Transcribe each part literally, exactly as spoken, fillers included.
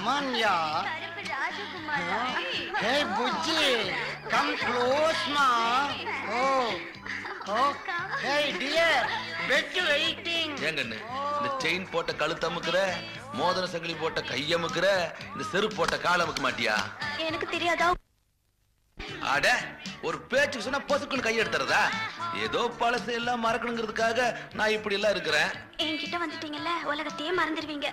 Come on, yeah. Hey, Bujji, come close, ma. Oh, oh. Hey, dear, bed waiting. ஏங்கண்ணு இந்த chain போட்ட கழுத்து அமுக்குற, மோதிர சங்கிலி போட்ட கையமுக்குற, இந்த செருப்பு போட்ட கால் அமுக்க மாட்டியா? எனக்கு தெரியாதா? அட ஒரு பேச்சு சொன்னா பொசுக்குன்னு கை எடுத்துறதா? ஏதோ பழசு எல்லாம் மறக்கணுங்கிறதுக்காக நான் இப்படி எல்லாம் இருக்கிறேன். என்கிட்ட வந்துட்டீங்கல்ல, உலகத்தையே மறந்துடுவீங்க.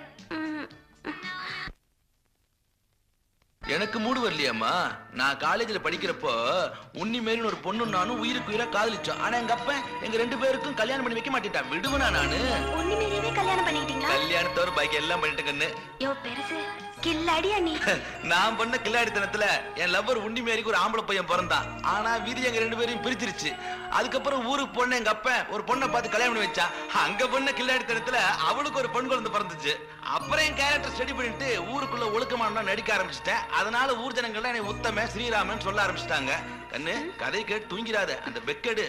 எனக்கு மூடு வரலையாம்மா. நான் காலேஜ்ல படிக்கிறப்போ உன்னி மேரின்னு ஒரு பொண்ணு நானும் உயிருக்கு உயிரா காதலிச்சோம். ஆனா எங்க அப்பா எங்க ரெண்டு பேருக்கும் கல்யாணம் பண்ணி வைக்க மாட்டேன். விடுவனா நானு? உன்னி மேரியவே கல்யாணம் பண்ணிக்கிட்டீங்களா? கல்யாணத்தோட பாக்கி எல்லாம் பண்ணிட்டேங்கன்னு. யோ பெருசு கில்லாடியா நீ. நான் பண்ண கில்லாடித்தனத்துல என் லவ்வர் உன்னி மேரிக்கு ஒரு ஆம்பளை பையன் பிறந்தான். ஆனா விதி எங்க ரெண்டு பேரையும் பிரிச்சிருச்சு. அதுக்கப்புறம் ஊருக்கு பொண்ணு எங்க அப்பா ஒரு பொண்ணை பார்த்து கல்யாணம் பண்ணி வச்சா. அங்க பண்ண கில்லாடித்தனத்துல அவளுக்கு ஒரு பெண் குழந்தை பிறந்துச்சு. அப்புறம் என் கேரக்டர் ஸ்டடி பண்ணிட்டு ஊருக்குள்ள ஒழுக்கமான நடிக்க ஆரம்பிச்சிட்டேன். அதனால ஊர் ஜனங்கள்லாம் என்னை உத்தம ஸ்ரீராமன் சொல்ல ஆரம்பிச்சிட்டாங்க. கண்ணு கதை கேட்டு தூங்கிடாத, அந்த பெக்கெடு.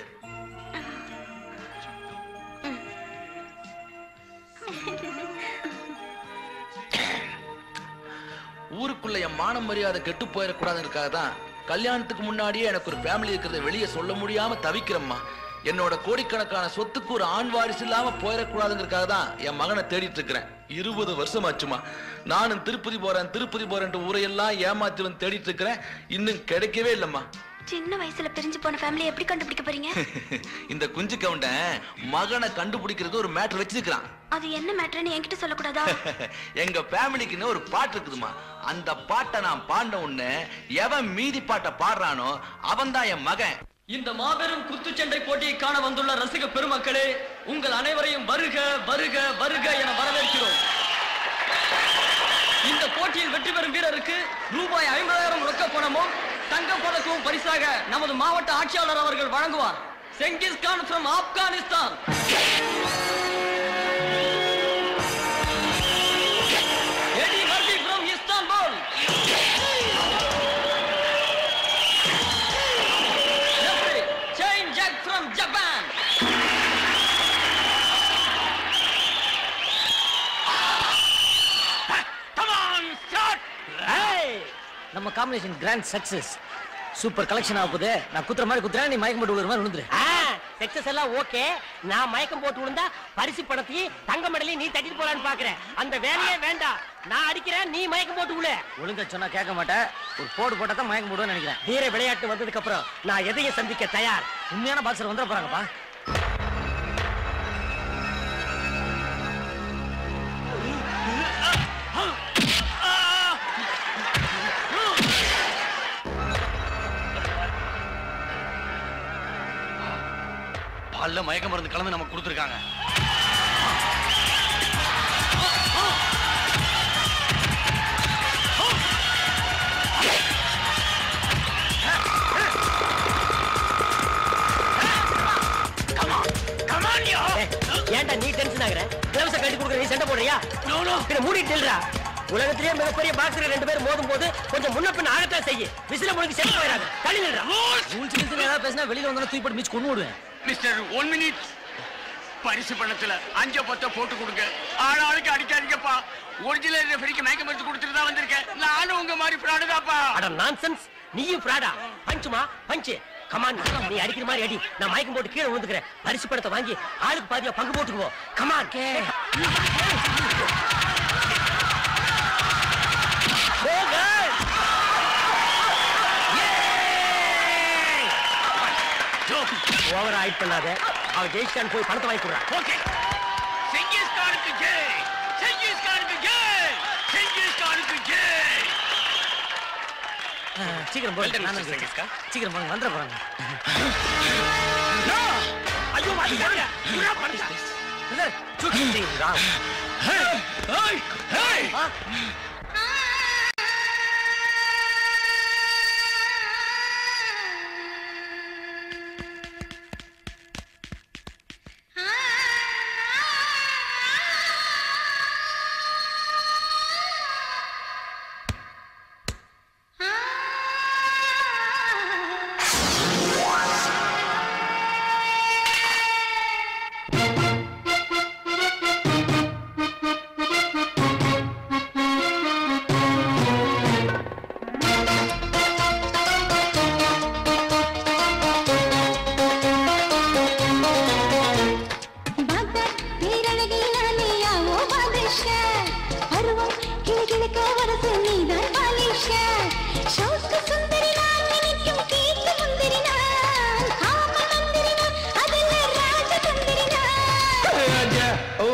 ஊருக்குள்ள என் மானம் மரியாதை கெட்டு போயிடக்கூடாதுக்காக தான் கல்யாணத்துக்கு முன்னாடியே எனக்கு ஒரு ஃபேமிலி இருக்கிறத வெளியே சொல்ல முடியாம தவிக்கிறம்மா. என்னோட கோடிக்கணக்கான சொத்துக்கு ஒரு ஆண் வாரிசு இல்லாம போயிடக்கூடாதுங்கிறதுக்காக தான் என் மகனை தேடிட்டு இருக்கிறேன். இருபது வருஷம் ஆச்சுமா. நானும் திருப்பதி போறேன் திருப்பதி போறேன் ஊரையெல்லாம் ஏமாத்தி வந்து தேடிட்டு இருக்கிறேன். இன்னும் கிடைக்கவே இல்லம்மா. சின்ன வயசுல பிரிஞ்சு போன ஃபேமிலி எப்படி கண்டுபிடிக்க போறீங்க? இந்த குஞ்சு கவுண்டன் மகனை கண்டுபிடிக்கிறது ஒரு மேட்டர் வச்சிருக்கான். அது என்ன மேட்டர்னு என்கிட்ட சொல்லக்கூடாதா? எங்க ஃபேமிலிக்குன்னு ஒரு பாட்டு இருக்குதுமா. அந்த பாட்டை நான் பாடின உடனே எவன் மீதி பாட்டை பாடுறானோ அவன் தான் என் மகன். இந்த மாபெரும் குத்துச்சண்டை போட்டியை காண வந்துள்ள ரசிக பெருமக்களே, உங்கள் அனைவரையும் வருக வருக வருக என வரவேற்கிறோம். இந்த போட்டியில் வெற்றி பெறும் வீரருக்கு ரூபாய் ஐம்பதாயிரம் ரொக்க பணமும் தங்க பதக்கமும் பரிசாக நமது மாவட்ட ஆட்சியாளர் அவர்கள் வழங்குவார். Genghis Khan from Afghanistan. Eddie Murphy from Istanbul. Jeffrey Chain Jack from Japan. Come on, start. Hey! நம்ம combination grand success. Super collection ஆகுது. நான் குத்துற மாதிரி குத்துறேன், நீ மயக்கம் போட்டு விடுற மாதிரி விழுந்துரு. சக்சஸ் எல்லாம் ஓகே. நான் மயக்கம் போட்டு விழுந்தா பரிசு பணத்தையும் தங்க மெடலையும் நீ தட்டிட்டு போலான்னு பாக்குறேன். அந்த வேலையே வேண்டாம். நான் அடிக்கிறேன், நீ மயக்கம் போட்டு விழு. ஒழுங்கா சொன்னா கேட்க மாட்டேன். ஒரு போடு போட்டா தான் மயக்கம் போடுவேன்னு நினைக்கிறேன். வீர விளையாட்டு வந்ததுக்கு அப்புறம் நான் எதையும் சந்திக்க தயார். உண்மையான பாக்ஸர் வந்துட போறாங்கப்பா. பால்ல மயக்க மருந்து கலந்து நமக்கு கொடுத்துருக்காங்க. ஏன்டா நீ டென்ஷன் ஆகுற? கிளவுஸ கட்டி கொடுக்குற நீ சண்டை போடுறியா? நோ நோ பின்ன மூடிட்டு நில்றா. உலகத்திலேயே மிகப்பெரிய பாக்ஸர் ரெண்டு பேரும் மோதும் போது கொஞ்சம் முன்ன பின்ன ஆகத்தான் செய்ய. விசில முழுங்கி செத்து போயிடாத. தள்ளி நில்றா. ரூல்ஸ் கில்ஸ் ஏதாவது பேசினா வெளியில வந்தா தூக்கி போட்டு மிச்சு கொண்டு விடுவேன். Mister one minute. பரிசு பணத்துல அஞ்ச பத்த போட்டு கொடுங்க. ஆளாளுக்கு அடிக்காதீங்கப்பா. ஒரிஜினல் ரெஃபரிக்கு மயக்க மருந்து கொடுத்துட்டு தான் வந்திருக்கேன். நானும் உங்க மாதிரி ஃப்ராடு தான்ப்பா. அட நான்சென்ஸ். நீயும் ஃப்ராடா? பஞ்சுமா பஞ்சு. கமான், நீ அடிக்கிற மாதிரி அடி. நான் மயக்கம் போட்டு கீழே விழுந்துக்கிறேன். பரிசு பணத்தை வாங்கி ஆளுக்கு பாதியா பங்கு போட்டுக்குவோம். கமான். ஓவரா ஆயிட் பண்ணாத. அவ ஜெயிச்சான் போய் பணத்தை வாங்கி கொடுறா. ஓகே. செங்கிஸ் கானுக்கு ஜெய். செங்கிஸ் கானுக்கு ஜெய். செங்கிஸ் கானுக்கு ஜெய். சீக்கிரம் போய் நான் செங்கிஸ் கான் சீக்கிரம் போங்க வந்துற போறாங்க. ஐயோ மாட்டியா. புரா பணத்தை. இல்ல சுத்தி ராம். ஹே ஹே ஹே.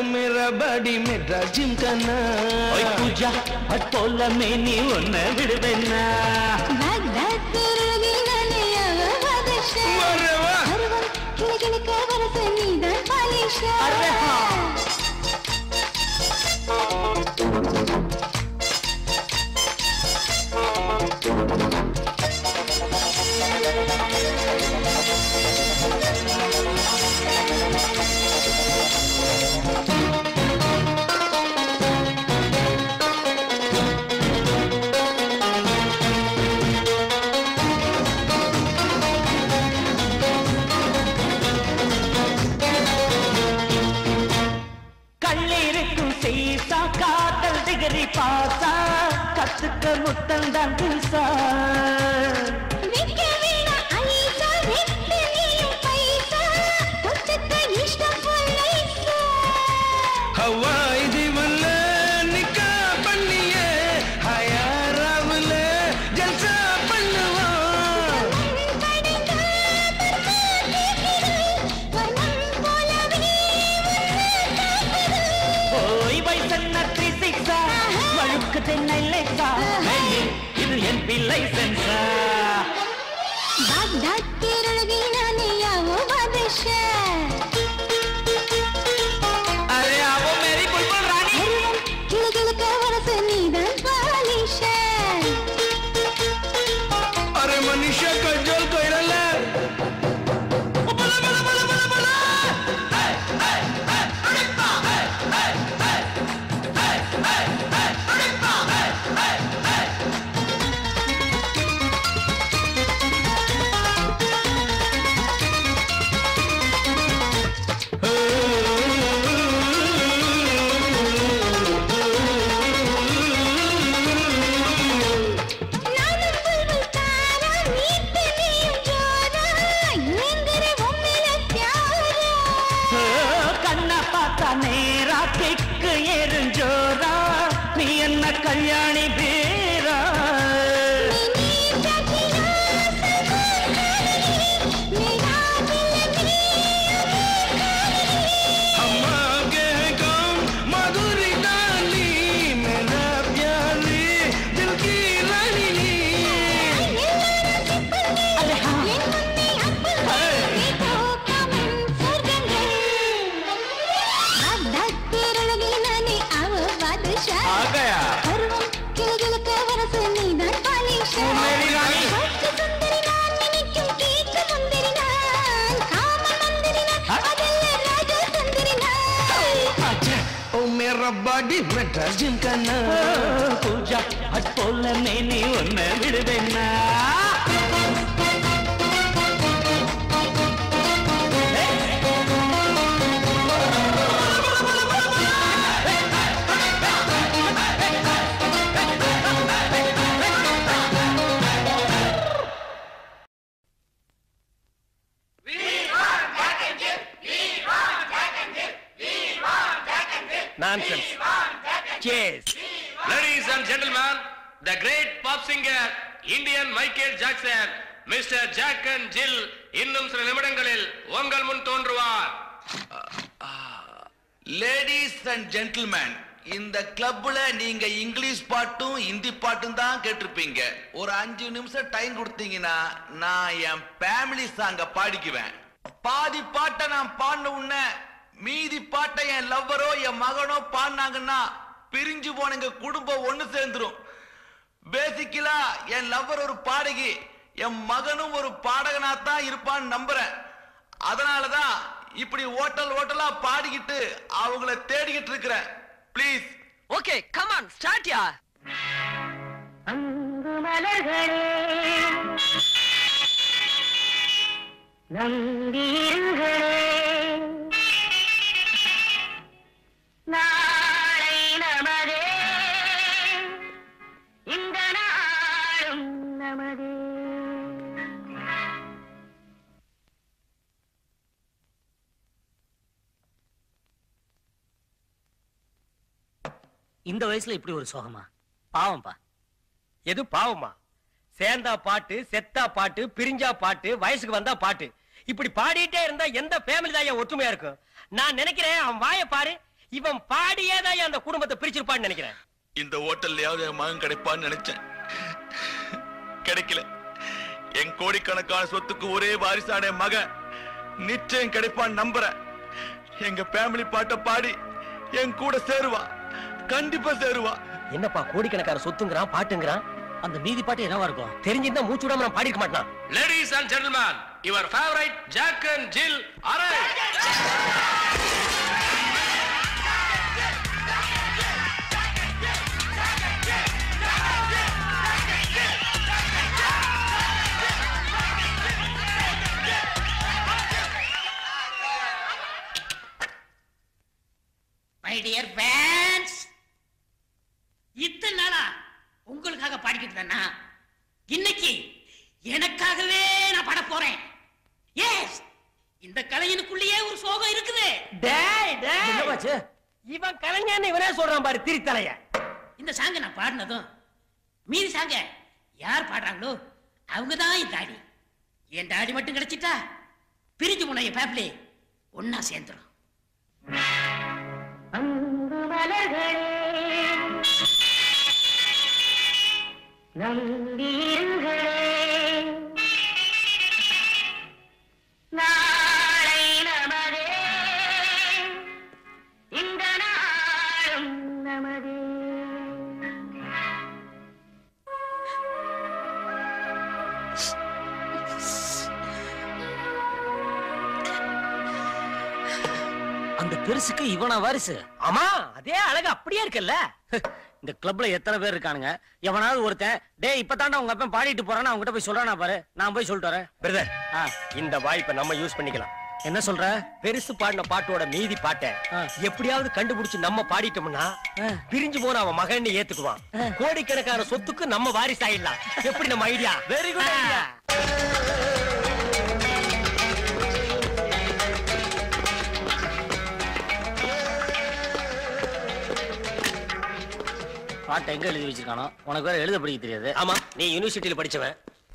मेरा बड़ी मेरा जिमखाना ओए पूजा हट पोला मैंने उन्ने विड़वेना अरे वाह अरे हाँ पासा कत्क मुत्तंदन दिलसा विक्के वीणा ऐसा विक्के नीयु पैसा तुझक इष्टम फुल्लैसा हवाई दिवल निका बन्निये हाया रावल जलसा पन्नवा ओई बैसन्न थ्री सिक्स ಇದು ಎನ್ ಪಿ ಲೈಸೆನ್ಸ್ अरे आवो मेरी बुलबुल रानी अरे मनीषा कजोल कोइरला कल्याणी बेरा हम आगे हैं कौन मधुरी डाली मेरा प्यारी दिल की रानी अरे हाँ आ गया बॉडी मेरा जिमखाना पूजा हट पोला मैंने उन्ने विड़वेना Nonsense. Cheers. Ladies and gentlemen, the great pop singer, Indian Michael Jackson, Mister Jack and Jill, இன்னும் சில நிமிடங்களில் உங்கள் முன் தோன்றுவார். Ladies and gentlemen, இந்த கிளப்ல நீங்க இங்கிலீஷ் பாட்டும் ஹிந்தி பாட்டும் தான் கேட்டிருப்பீங்க. ஒரு அஞ்சு நிமிஷம் டைம் கொடுத்தீங்கன்னா நான் என் ஃபேமிலி சாங்க பாடிக்குவேன். பாதி பாட்டை நான் பாடின உடனே மீதி பாட்டை என் லவ்வரோ என் மகனோ பாடினாங்கன்னா பிரிஞ்சு போனங்க குடும்பம் ஒண்ணு சேர்ந்துரும். பேசிக்கலா என் லவ்வர் ஒரு பாடகி, என் மகனும் ஒரு பாடகனா தான் இருப்பான்னு நம்புறேன். அதனாலதான் இப்படி ஓட்டல் ஓட்டலா பாடிக்கிட்டு அவங்கள தேடிக்கிட்டு இருக்கிறேன். Please. Okay, come on, start யா. அங்கு மலர்களே நம்பியிருங்களே நாளை நமதே இந்த நாளும் நமதே. இந்த வயசுல இப்படி ஒரு சோகமா? பாவம்பா. எது பாவமா? சேர்ந்தா பாட்டு, செத்தா பாட்டு, பிரிஞ்சா பாட்டு, வயசுக்கு வந்தா பாட்டு, இப்படி பாடிட்டே இருந்தா எந்த ஃபேமிலி தான் ஒற்றுமையா இருக்கும்? நான் நினைக்கிறேன் அவன் வாயை பாரு, இவன் பாடியேதான் அந்த குடும்பத்தை பிரிச்சிருப்பான்னு நினைக்கிறேன். இந்த ஹோட்டல்லையாவது என் மகன் கிடைப்பான்னு நினைச்சேன், கிடைக்கல. என் கோடிக்கணக்கான சொத்துக்கு ஒரே வாரிசான என் மகன் நிச்சயம் கிடைப்பான்னு நம்புறேன். எங்க ஃபேமிலி பாட்டை பாடி என் கூட சேருவா, கண்டிப்பா சேருவா. என்னப்பா கோடிக்கணக்கான சொத்துங்கிறான், பாட்டுங்கிறான்? அந்த மீதி பாட்டு என்னவா இருக்கும்? தெரிஞ்சிருந்தா மூச்சு விடாம நான் பாடிருக்க மாட்டான். Ladies and gentlemen, your favorite Jack and Jill arrived. My dear fans, இத்தனை நாளா உங்களுக்காக பாடிக்கிட்டு தானா, இன்னைக்கு எனக்காகவே நான் பாட போறேன். எஸ், இந்த கலைஞனுக்குள்ளேயே ஒரு சோகம் இருக்குது. டேய் டேய் என்னவாச்சு? இவன் கலைஞன்னு இவனே சொல்றான் பாரு, திரித்தலைய. இந்த சாங்க நான் பாடினதும் மீதி சாங்க யார் பாடுறாங்களோ அவங்க தான் என் டாடி. என் டாடி மட்டும் கிடைச்சிட்டா பிரிஞ்சு போன என் ஃபேமிலி ஒன்னா சேர்ந்துரும். அன்பு மலர்களே நம்பியிருங்களே, நாளை நமதே, இந்த நாளும் நமதே. அந்த பெருசுக்கு இவனா வாரிசு? ஆமா, அதே அழகு அப்படியே இருக்குல்ல. இந்த கிளப்ல எத்தனை பேர் இருக்கானுங்க, எவனாவது ஒருத்தன் டேய் இப்பதான்டா உங்க அப்பன் பாடிட்டு போறான்னு அவங்க கிட்ட போய் சொல்றானா பாரு. நான் போய் சொல்லிட்டு வரேன். பிரதர், இந்த வாய்ப்பை நம்ம யூஸ் பண்ணிக்கலாம். என்ன சொல்ற? பெருசு பாடின பாட்டோட மீதி பாட்டை எப்படியாவது கண்டுபிடிச்சு நம்ம பாடிட்டோம்னா பிரிஞ்சு போன அவன் மகன் ஏத்துக்குவான். கோடிக்கணக்கான சொத்துக்கு நம்ம வாரிசு ஆயிடலாம். எப்படி நம்ம ஐடியா? Very good idea. பாட்டை எங்க எழுதி வச்சிருக்கானோ? உனக்கு வேற எழுத படிக்க தெரியாது. ஆமா, நீ யூனிவர்சிட்டியில படிச்சவன்.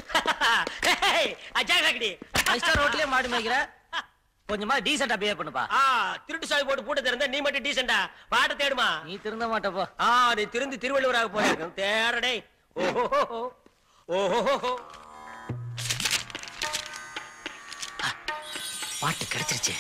ரோட்லயே மாடு மேய்க்கிற, கொஞ்சமா டீசெண்டா பிஹேவ் பண்ணுப்பா. திருட்டு சாவி போட்டு பூட்ட திறந்த நீ மட்டும் டீசெண்டா பாட்ட தேடுமா? நீ திருந்த மாட்டப்பா. ஆ, நீ திருந்து திருவள்ளுவராக போயிருக்க தேடடே. ஓஹோ ஓஹோ, பாட்டு கிடைச்சிருச்சு.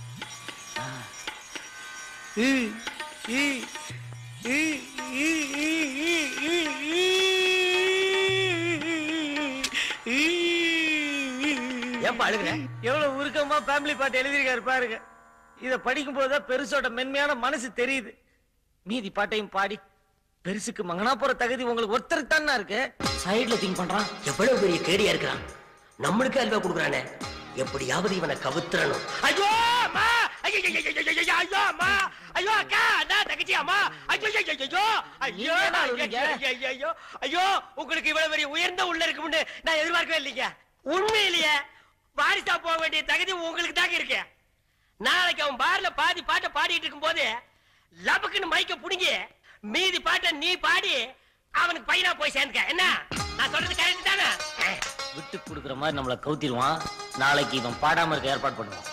ஏன் அழுகுற? எவ்வளவு உருக்கமா ஃபேமிலி பாட்டு எழுதியிருக்காரு பாருங்க. இத படிக்கும் போதுதான் பெருசோட மென்மையான மனசு தெரியுது. மீதி பாட்டையும் பாடி பெருசுக்கு மகனா போற தகுதி உங்களுக்கு ஒருத்தருக்கு தானே இருக்கு. சைடுல திங்க் பண்றான். எவ்வளவு பெரிய கேடியா இருக்கிறான். நம்மளுக்கு அல்வா கொடுக்குறானே, எப்படியாவது இவனை கவுத்துறணும். ஐயோ அம்மா, ஐயோ ஐயோ ஐயோ அம்மா, ஐயோ அக்கா, நான் தங்கச்சி அம்மா, ஐயோ ஐயோ ஐயோ ஐயோ ஐயோ ஐயோ, உங்களுக்கு இவ்வளவு பெரிய உயர்ந்த உள்ள இருக்கும்னு நான் எதிர்பார்க்கவே இல்லைங்க. உண்மையிலேயே வாரிசா போக வேண்டிய தகுதி உங்களுக்கு தாங்க இருக்கு. நாளைக்கு அவன் பார்ல பாதி பாட்டை பாடிட்டு இருக்கும் போது லபக்குன்னு மைக்க புடுங்கி மீதி பாட்டை நீ பாடி அவனுக்கு பையனா போய் சேர்ந்துக்க. என்ன நான் சொல்றது கரெக்ட் தானே? விட்டு கொடுக்குற மாதிரி நம்மள கவுத்திடுவான். நாளைக்கு இவன் பாடாம இருக்க ஏற்பாடு பண்ணுவான்.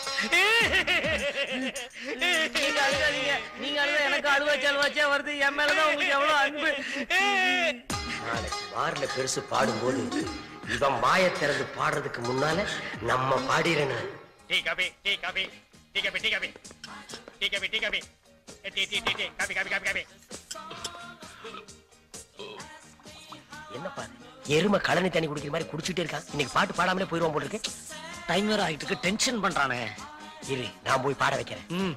நீங்க அழுகாதீங்க. நீங்க அழுத எனக்கு அழுவாச்சு அழுவாச்சா வருது. என் மேலதான் உங்களுக்கு எவ்வளவு அன்பு. நாளைக்கு பார்ல பெருசு பாடும்போது இவன் வாய திறந்து பாடுறதுக்கு முன்னால நம்ம பாடிடணும். Tea coffee tea coffee tea coffee tea coffee tea coffee tea coffee tea tea tea coffee coffee coffee coffee. என்னப்பா எருமை கழனி தண்ணி குடிக்கிற மாதிரி குடிச்சிட்டே இருக்கான். இன்னைக்கு பாட்டு பாடாமலே போயிடுவான் போல இருக்கு. டைம் வேற ஆயிட்டு இருக்கு, டென்ஷன் பண்றானே. இரு, நான் போய் பாட வைக்கிறேன்.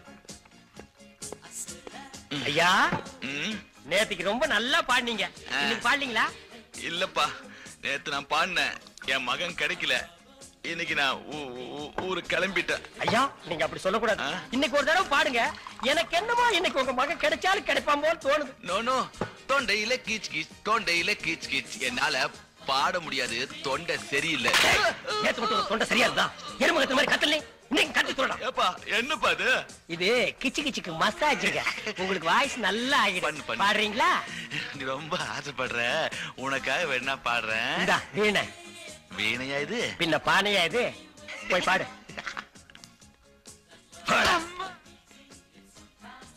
ஐயா, நேத்துக்கு ரொம்ப நல்லா பாடினீங்க. இன்னைக்கு பாடலீங்களா? இல்லப்பா, நேத்து நான் பாடினேன், என் மகன் கிடைக்கல. இன்னைக்கு நான் ஊருக்கு கிளம்பிட்டேன். ஐயா, நீங்க அப்படி சொல்லக்கூடாது. இன்னைக்கு ஒரு தடவை பாடுங்க. எனக்கு என்னமோ இன்னைக்கு உங்க மகன் கிடைச்சாலும் கிடைப்பான் போல தோணுது. நோ நோ, தொண்டையில கீச் கீச், தொண்டையில கீச் கீச். என்னால பாட முடியாது, தொண்டை சரியில்லை. நேத்து மட்டும் தொண்டை சரியா இருந்தா எருமகத்து மாதிரி கத்தல. இன்னைக்கு கத்தி சொல்லலாம். ஏப்பா, என்னப்பா இது? இது கிச்சு கிச்சுக்கு மசாஜ்ங்க. உங்களுக்கு வாய்ஸ் நல்லா ஆகிடும். பாடுறீங்களா? நீ ரொம்ப ஆசைப்படுற, உனக்காக வேணா பாடுறேன். இந்தா வீணை. வீணையா இது? பின்ன பானையா இது? போய் பாடு.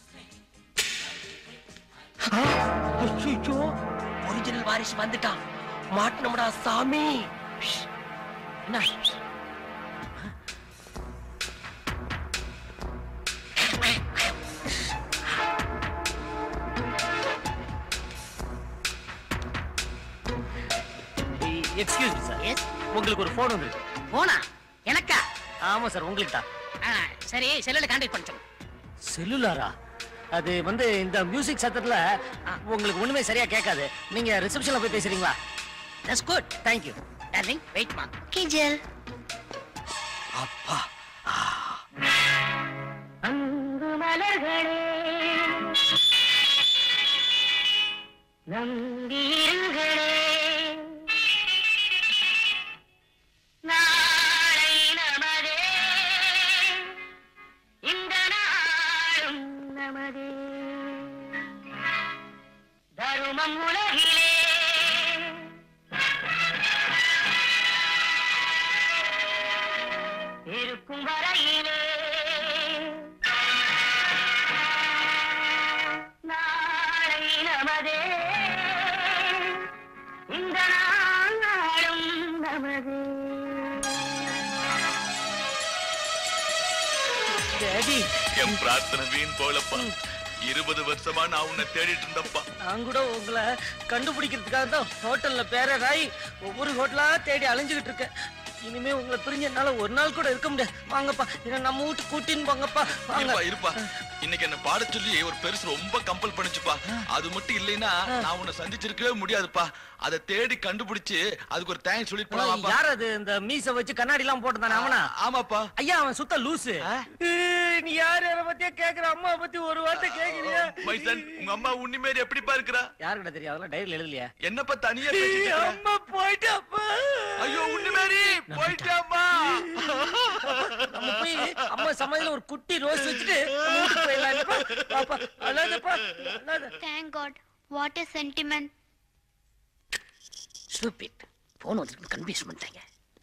ஐயோ ஒரிஜினல் வாரிசு வந்துட்டான். மாட்டணும்டா சாமி. என்ன எக்ஸ்கியூஸ் மீ சார். எஸ், உங்களுக்கு ஒரு போன் வந்துருக்கு. போனா எனக்கா? ஆமா சார், உங்களுக்கு தான். சரி, செல்லுல கான்டாக்ட் பண்ண சொல்லு. செல்லுலாரா? அது வந்து இந்த மியூசிக் சத்தத்துல உங்களுக்கு ஒண்ணுமே சரியா கேட்காது. நீங்க ரிசப்ஷன்ல போய் பேசுறீங்களா? That's good. Thank you. Darling wait மா. கிஜல் அப்பா அன்பு மலர்களே நம்பியிருங்களே, நாளை நமதே, இந்த நாளும் நமதே, தருமம் உலகிலே இருக்கும் வரையிலே நாளை நமதே, இந்த நாளும் நமதே. டாடி, என் பிரார்த்தனை வீண் போலப்பா. இருபது வருஷமா நான் உன்னை தேடிட்டு இருந்தப்பா. நான் கூட உங்களை கண்டுபிடிக்கிறதுக்காக தான் ஹோட்டல்ல பேரராய் ஒவ்வொரு ஹோட்டலா தேடி அலைஞ்சுகிட்டு இருக்கேன். இனிமே உங்களை பிரிஞ்ச என்னால ஒரு நாள் கூட இருக்க முடியாது. வாங்கப்பா, என்ன நம்ம வீட்டு கூட்டின்னு போங்கப்பா. இருப்பா இருப்பா. இன்னைக்கு என்ன பாட சொல்லி ஒரு பெருசு ரொம்ப கம்பல் பண்ணிச்சுப்பா. அது மட்டும் இல்லைன்னா நான் உன்னை சந்திச்சிருக்கவே முடியாதுப்பா. அதை தேடி கண்டுபிடிச்சு அதுக்கு ஒரு தேங்க்ஸ் சொல்லிட்டு போலாம்ப்பா. யார் அது இந்த மீச வச்சு கண்ணாடி எல்லாம் போட்டுதானே அவனா? ஆமாப்பா. ஐயா, அவன் சுத்த லூசு. நீ யார் யார பத்தியா கேக்குற? அம்மா பத்தி ஒரு வார்த்தை கேக்குறியா? மைசன், உங்க அம்மா உன்னிமேரி எப்படிப்பா இருக்கறா? யாருக்கிட்ட தெரியும்? அதெல்லாம் டைரியில எழுதலையா? என்னப்பா தனியா பேசிட்டு இருக்கற? அம்மா போய்ட்டாப்பா. ஐயோ உன்னிமேரி போய்ட்டாமா. நம்ம போய் அம்மா சமாதில ஒரு குட்டி ரோஸ் வச்சிட்டு வீட்டுக்கு போயிடலாம்ப்பா. பாப்பா அழாதப்பா, அழாத. Thank God. What a sentiment. Stupid. Phone வந்து கன்ஃபியூஸ் பண்ணிட்டாங்க.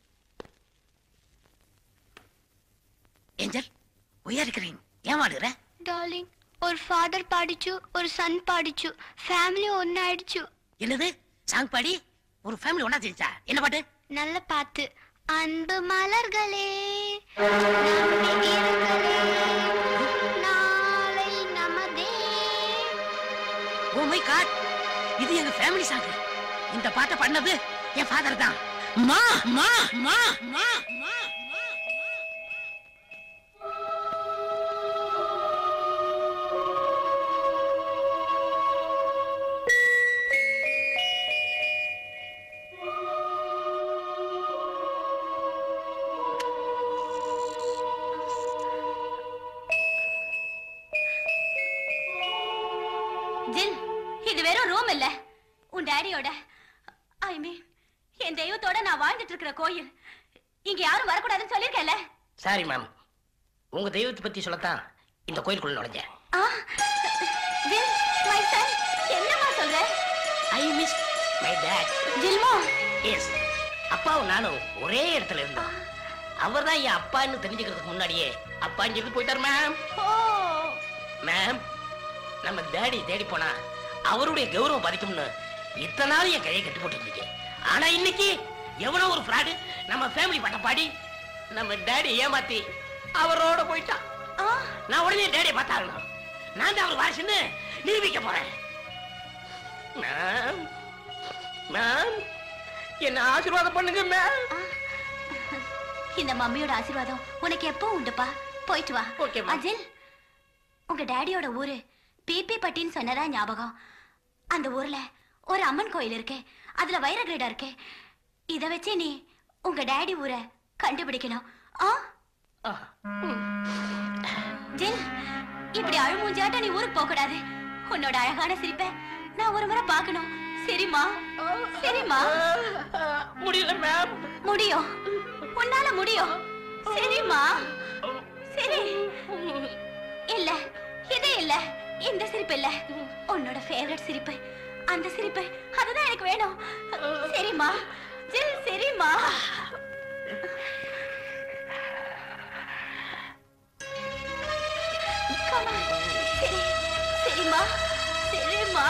ஏஞ்சல், ஒய்யா இருக்கிறீங்க? ஏமாடுற? டார்லிங், ஒரு ஃபாதர் பாடிச்சு, ஒரு சன் பாடிச்சு, ஃபேமிலி ஒன்னாயிடுச்சு. என்னது? சாங் பாடி ஒரு ஃபேமிலி ஒண்ணா சேர்ந்தா? என்ன பாட்டு? நல்ல பாட்டு. அன்பு மலர்களே நம்பியிருங்களே, நாளை நமதே. ஓ மை காட், இது எங்க ஃபேமிலி சாங். இந்த பாட்டை பண்ணது என் ஃபாதர் தான். மா மா மா மா மா. ஜில், இது வெறும் ரூம் இல்ல, உன் டாடியோட, ஐ மீன் என் தெய்வத்தோட நான் வாழ்ந்துட்டு இருக்கிற கோயில். இங்க யாரும் வரக்கூடாதுன்னு சொல்லிருக்கல. சாரி மேம், உங்க தெய்வத்தை பத்தி சொல்லத்தான் இந்த கோயிலுக்குள்ள நுழைஞ்சேன். ஜில், மை சன், என்னமா சொல்ற? I miss my dad. ஜில்மா. எஸ், அப்பாவும் நானும் ஒரே இடத்துல இருந்தோம். அவர் தான் என் அப்பான்னு தெரிஞ்சுக்கிறதுக்கு முன்னாடியே அப்பா இங்கிருந்து போயிட்டார் மேம். மேம், நம்ம டேடி தேடி போனா அவருடைய கௌரவம் பாதிக்கும்னு இத்தனை நாள் என் கையை கட்டி போட்டு. ஆனா இன்னைக்கு எவனோ ஒரு ஃப்ராடு நம்ம ஃபேமிலி பாட்ட பாடி நம்ம டேடி ஏமாத்தி அவரோட போயிட்டான். நான் உடனே டேடியை பார்த்தாகணும். நான் தான் அவர் வாரிசுன்னு நிரூபிக்க போறேன். மேம், மேம், என்ன ஆசீர்வாதம் பண்ணுங்க மேம். இந்த மம்மியோட ஆசீர்வாதம் உனக்கு எப்போ உண்டுப்பா. போயிட்டு வா. ஓகே. அஜில், உங்க டாடியோட ஊரு பிபி பட்டின்னு சொன்னதா ஞாபகம். அந்த ஊர்ல ஒரு அம்மன் கோயில் இருக்கு, அதுல வைர கிரீடா இருக்கு. இத வச்சு நீ உங்க டாடி ஊரை கண்டுபிடிக்கணும். ஜில், இப்படி அழுமூஞ்சாட்ட நீ ஊருக்கு போக கூடாது. உன்னோட அழகான சிரிப்பை நான் ஒரு முறை பார்க்கணும். சரிமா? சரிமா? முடியல மேம். முடியும், உன்னால முடியும். சரிமா? சரி. இல்ல, இது இல்ல, இந்த சிரிப்பு இல்ல, உன்னோட ஃபேவரட் சிரிப்பு, அந்த சிரிப்பு, அதுதான் எனக்கு வேணும். சரிமா? ஜில், சரிமா? சரி, சரிமா? சரிம்மா.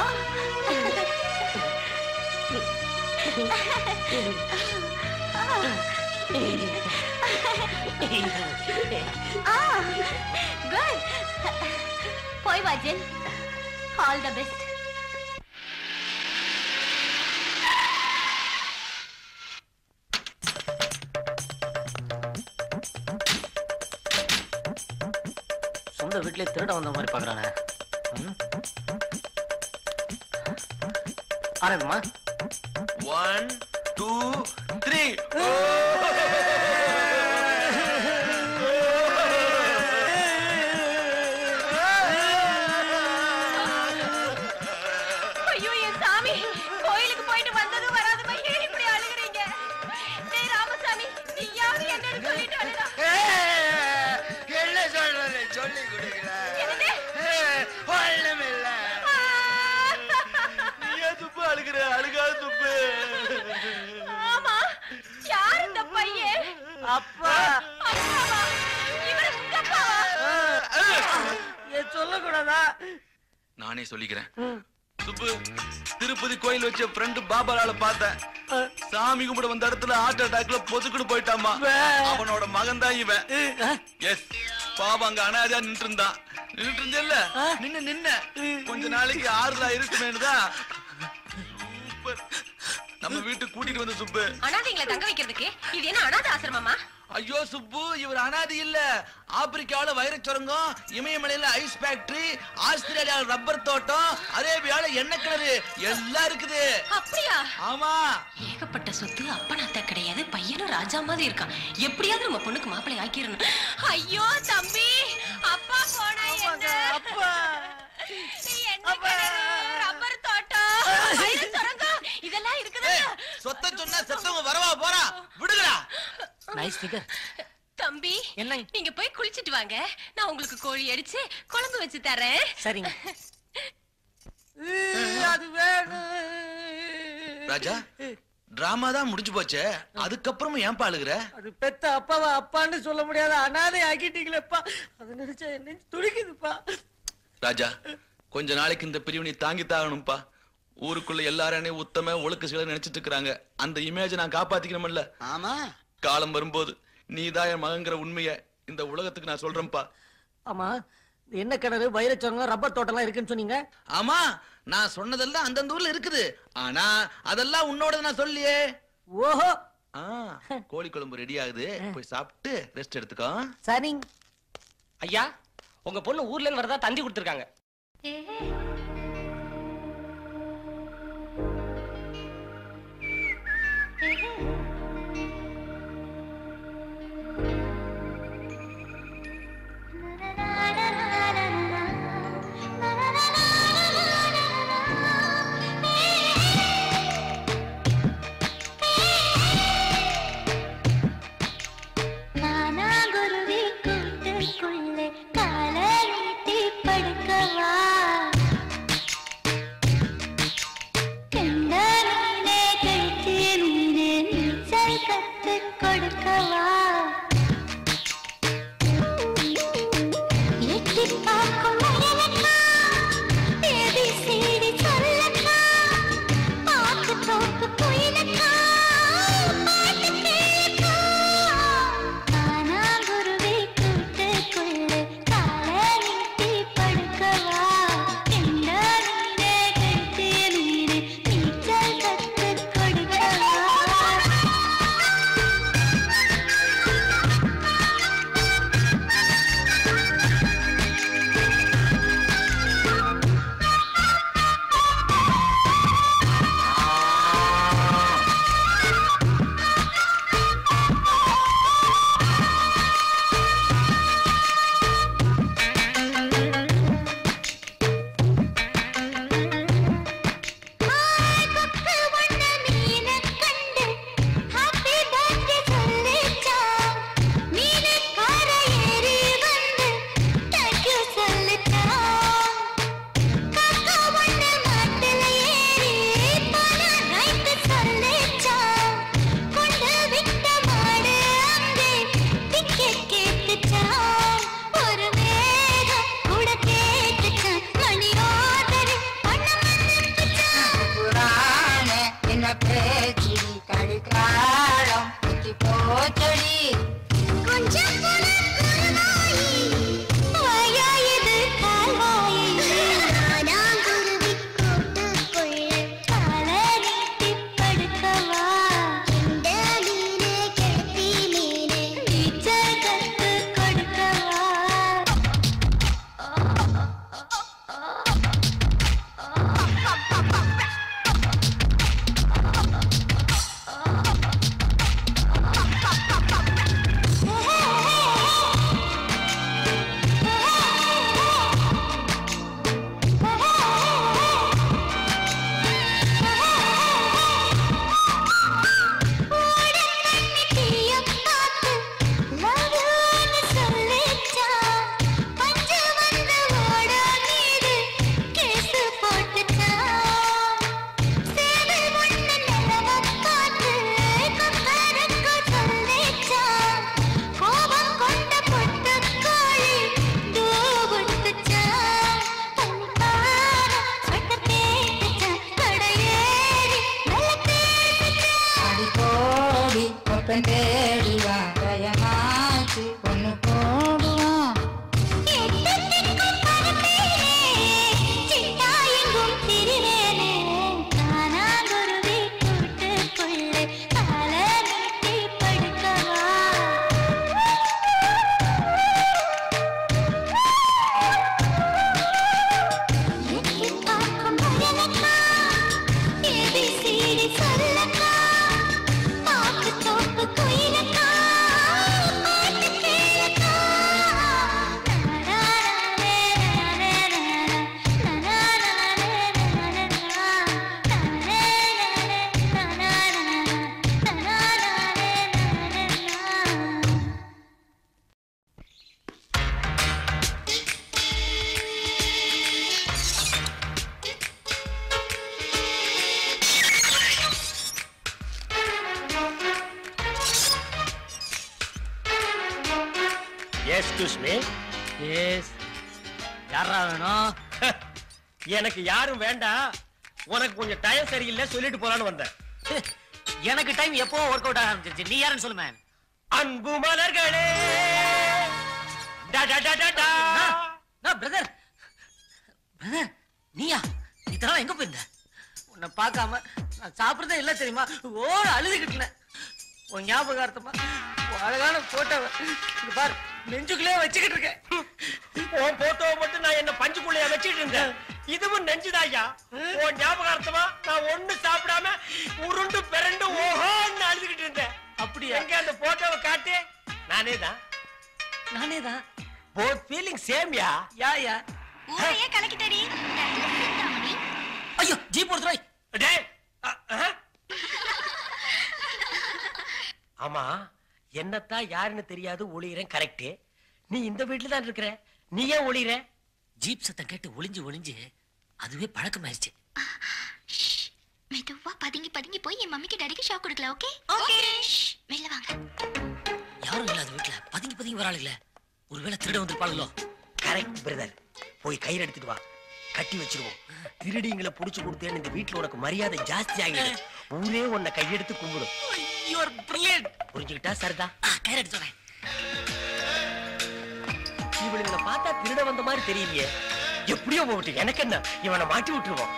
குட். போய் வா ஜில். All the best. சொந்த வீட்லயே திருட வந்த மாதிரி பாக்குறானே. ஆரம்பமா. One two three. ஐயோ என் சாமி, கோயிலுக்கு போயிட்டு வந்ததும் வராதமா ஏன் இப்படி அழுகுறீங்க? டேய் ராமசாமி, நீயாவது என்னன்னு சொல்லிட்டு அழுடா. என்ன சொல்றது சொல்லி கொடுக்கல. ஒண்ணுமில்ல. நீ துப்பு அழுகுற, அழுகாத துப்பு. ஆமா, யார் இந்த பையன்? அப்பா. அப்பாவா? இவரு உங்க அப்பாவா? ஏன் சொல்லக்கூடாதா? நானே சொல்லிக்கிறேன். சுப்பு, திருப்பதி கோயில் வச்ச ஃப்ரெண்ட் பாபாலால பார்த்தேன். சாமி கும்பிட வந்த இடத்துல ஹார்ட் அட்டாக்ல பொதுக்குன்னு போயிட்டாமா. அவனோட மகன் தான் இவன். எஸ், பாபா அங்க அனாதையா நின்று இருந்தான். நின்றுட்டு இருந்தேல்ல, நின்னு நின்ன கொஞ்ச நாளைக்கு ஆறுதலா இருக்குமேனுதான் சூப்பர் நம்ம வீட்டுக்கு கூட்டிட்டு வந்த சுப்பு. அனாதைங்களை தங்க வைக்கிறதுக்கு இது என்ன அனாதை ஆசிரமமா? ஐயோ சுப்பு, இவர் அனாதை இல்ல. ஆப்பிரிக்காவில வைரச் சுரங்கம், இமயமலையில ஐஸ் ஃபேக்டரி, ஆஸ்திரேலியால ரப்பர் தோட்டம், அரேபியால எண்ணெய் கிணறு எல்லாம் இருக்குது. அப்படியா? ஆமா. ஏகப்பட்ட சொத்து. அப்பனாத்த கிடையாது, பையனும் ராஜா மாதிரி இருக்கான். எப்படியாவது நம்ம பொண்ணுக்கு மாப்பிள்ளை ஆக்கிரணும். ஐயோ தம்பி, அப்பா போனா எங்க? அப்பா ரப்பர் தோட்டம், வைரச் சுரங்கம் இதெல்லாம் இருக்குது. சொத்த சொன்னா செத்தவங்க வரவா போறா, விடுங்கடா. Nice figure. தம்பி, என்ன நீங்க போய் குளிச்சிட்டு வாங்க, நான் உங்களுக்கு கோழி அடிச்சு குழம்பு வச்சு தரேன். சரிங்க. அது வேணும். ராஜா, டிராமா தான் முடிஞ்சு போச்சே, அதுக்கப்புறமும் ஏன்பா அழுகுற? அது பெத்த அப்பாவா அப்பான்னு சொல்ல முடியாத அனாதை ஆக்கிட்டீங்களேப்பா. அது நினைச்சா என்ன துடிக்குதுப்பா. ராஜா, கொஞ்ச நாளைக்கு இந்த பிரிவு நீ தாங்கி தாகணும்பா. ஊருக்குள்ள எல்லாரும் உத்தம ஒழுக்க சில நினைச்சிட்டு இருக்காங்க. அந்த இமேஜை நான் காப்பாத்திக்கணும்ல. ஆமா, காலம் வரும்போது நீதான் என் மகங்கிற உண்மைய இந்த உலகத்துக்கு நான் சொல்றேன்ப்பா. ஆமா, என்ன கிணறு, வைரச்சோங்க, ரப்பர் தோட்டம் எல்லாம் இருக்குன்னு சொன்னீங்க. ஆமா, நான் சொன்னதெல்லாம் அந்தந்த ஊர்ல இருக்குது. ஆனா அதெல்லாம் உன்னோட நான் சொல்லியே. ஓஹோ. கோழி குழம்பு ரெடி ஆகுது, போய் சாப்பிட்டு ரெஸ்ட் எடுத்துக்கோ. சரிங்க. ஐயா, உங்க பொண்ணு ஊர்ல இருந்து வரதா தந்தி கொடுத்திருக்காங்க. Excuse me. எஸ். யாரா வேணும்? எனக்கு யாரும் வேண்டாம். உனக்கு கொஞ்சம் டைம் சரியில்லை சொல்லிட்டு போலான்னு வந்தேன். எனக்கு டைம் எப்போ ஒர்க் அவுட் ஆக ஆரம்பிச்சிருச்சு. நீ யாருன்னு சொல்லு மேன். அன்பு மலர்களே. டா டா டா டா. நான் பிரதர். பிரதர் நீயா? இதெல்லாம் எங்க போயிருந்த? உன்னை பார்க்காம நான் சாப்பிடுறதே இல்ல தெரியுமா? ஓட அழுதுகிட்டு உன் ஞாபகார்த்தமா அழகான போட்டோவை இங்க பாரு நெஞ்சுக்குள்ளே வச்சுக்கிட்டு இருக்கேன். உன் போட்டோவை மட்டும் நான் என்ன பஞ்சுக்குள்ளைய வச்சுட்டு இருந்தேன். இதுவும் நெஞ்சுதாயா. உன் ஞாபகார்த்தமா நான் ஒண்ணு சாப்பிடாம உருண்டு பிறண்டு ஓஹோன்னு அழுதுகிட்டு இருந்தேன். அப்படியா? எங்க அந்த போட்டோவை காட்டு. நானே தான். நானே தான். Both feeling same yeah. Yeah yeah. ஊரையே கலக்கிட்டடி. ஐயோ ஜீப் ஒருத்தராய். டேய். ஆமா என்னத்தான் யாருன்னு தெரியாது ஒளியறேன். கரெக்ட். நீ இந்த வீட்டுல தான் இருக்கிற. நீ ஏன் ஒளியற? ஜீப் சத்தம் கேட்டு ஒளிஞ்சு ஒளிஞ்சு அதுவே பழக்கமாயிருச்சு. மெதுவா பதுங்கி பதுங்கி போய் என் மம்மிக்கு டாடிக்கு ஷாக் கொடுக்கல. Okay okay. வெளில வாங்க. யாரும் இல்லாத வீட்டுல பதுங்கி பதுங்கி வராளுங்களே. ஒருவேளை திருட வந்திருப்பாளுங்களோ? Correct brother. போய் கயிறு எடுத்துட்டு வா. கட்டி வச்சிருவோம். திருடிங்களை புடிச்சு கொடுத்தேன்னு இந்த வீட்டுல உனக்கு மரியாதை ஜாஸ்தி ஆகிடும். ஊரே உன்னை கையெடுத்து கும்பிடும். You are brilliant. புரிஞ்சுக்கிட்டா சரிதா? கயிறு எடுத்து வரேன். இவனுங்களை பார்த்தா திருட வந்த மாதிரி தெரியலையே. எப்படியோ போட்டு எனக்கு என்ன, இவனை மாட்டி விட்டுருவோம்.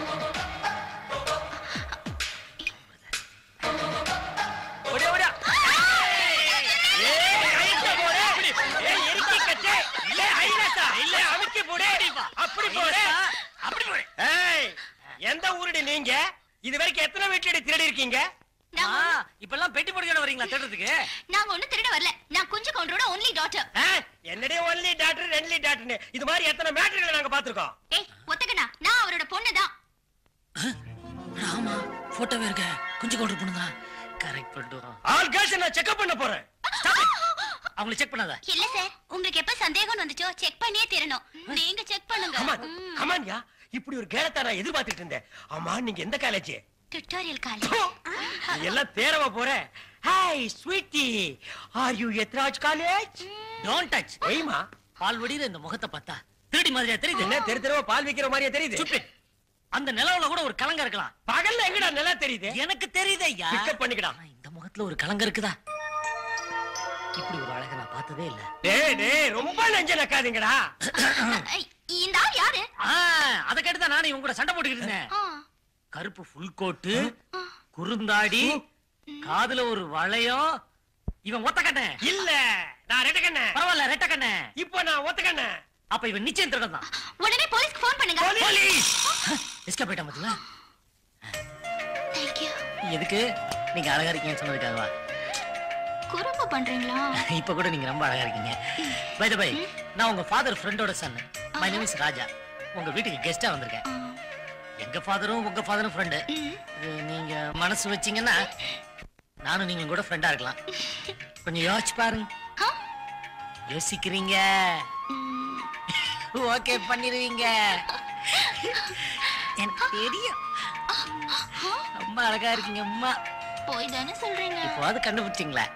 எந்த ஊருடி நீங்க? இது வரைக்கும் எத்தனை வீட்டுல திருடி இருக்கீங்க? இப்பெல்லாம் பெட்டி போடுகிற வரீங்களா திருடுறதுக்கு? நாங்க ஒண்ணு திருட வரல. நான் குஞ்சு கவுண்டரோட ஒன்லி டாட்டர். என்னடே ஒன்லி டாக்டர் ரெண்ட்லி டாக்டர்னு இது மாதிரி எத்தனை மேட்டர்களை நாங்க பாத்துறோம். ஏய் ஒத்தக்கண்ணா, நான் அவரோட பொண்ணுதான். ஆமா போட்டோவே இருக்க. குஞ்சு கவுண்டர் பொண்ணுதான். கரெக்ட் பண்ணிட்டோம். ஆல் கேர்ள்ஸ் நான் செக் பண்ண போறேன். அவங்களை செக் பண்ணாத. இல்ல சார், உங்களுக்கு எப்ப சந்தேகம் வந்துச்சோ செக் பண்ணியே தீரணும். நீங்க செக் பண்ணுங்க. கமான் கமான் யா. இப்படி ஒரு கேரக்டா நான் எதிர்பார்த்துட்டு இருந்தேன். ஆமா நீங்க எந்த காலேஜ்? Tutorial college. நீ எல்லாம் தேரவா போற. Hi sweetie, are you Ethiraj college? Don't touch. ஒய்மா பால் வடியில இந்த முகத்தை பார்த்தா திருடி மாதிரியா தெரியுது? என்ன தெரு தெருவா பால் விக்கிற மாதிரியா தெரியுது? Stupid. அந்த நிலவுல கூட ஒரு கலங்க இருக்கலாம். பகல்ல எங்கடா நிலா தெரியுது? எனக்கு தெரியுது ஐயா. பிக்கப் பண்ணிக்கடா. இந்த முகத்துல ஒரு கலங்க இருக்குதா? இப்படி ஒரு அழகை நான் பார்த்ததே இல்ல. டேய் டேய் ரொம்ப நெஞ்ச நக்காதீங்கடா. இந்த ஆள் யாரு? அத கேட்டு தான் நானே இவங்க கூட சண்டை போட்டுக்கிட்டு இருந்தேன். கருப்பு ஃபுல் கோட், குறுந்தாடி, காதுல ஒரு வளையம். இவன் ஒத்த கண்ணே. இல்ல நான் ரெட்ட கண்ணே. பரவாயில்ல ரெட்ட கண்ணே. இப்போ நான் ஒத்த கண்ணே. அப்ப இவன் நிச்சயம் திருடன் தான். உடனே போலீஸ்க்கு ஃபோன் பண்ணுங்க. போலீஸ். எஸ்கேப் ஆயிட்டான் பாத்தீங்களா? Thank you. எதுக்கு? நீங்க அழகா இருக்கீங்கன்னு சொன்னதுக்காகவா? குறும்பு பண்றீங்களா? இப்ப கூட நீங்க ரொம்ப அழகா இருக்கீங்க. பை தி பை, நான் உங்க ஃாதர் ஃப்ரெண்டோட son. My name is Raja. உங்க வீட்டுக்கு கெஸ்டா வந்திருக்கேன். எங்க ஃாதரும் உங்க ஃாதரும் ஃப்ரெண்டு. நீங்க மனசு வச்சீங்கன்னா நானும் நீங்க கூட ஃப்ரெண்டா இருக்கலாம். கொஞ்சம் யோசிச்சு பாருங்க. யோசிக்கிறீங்க? ஓகே பண்ணிடுவீங்க. எனக்கு தெரியும். ரொம்ப அழகா இருக்கீங்க அம்மா. போய் தானே சொல்றீங்க. இப்போது கண்டுபிடிச்சிங்களா?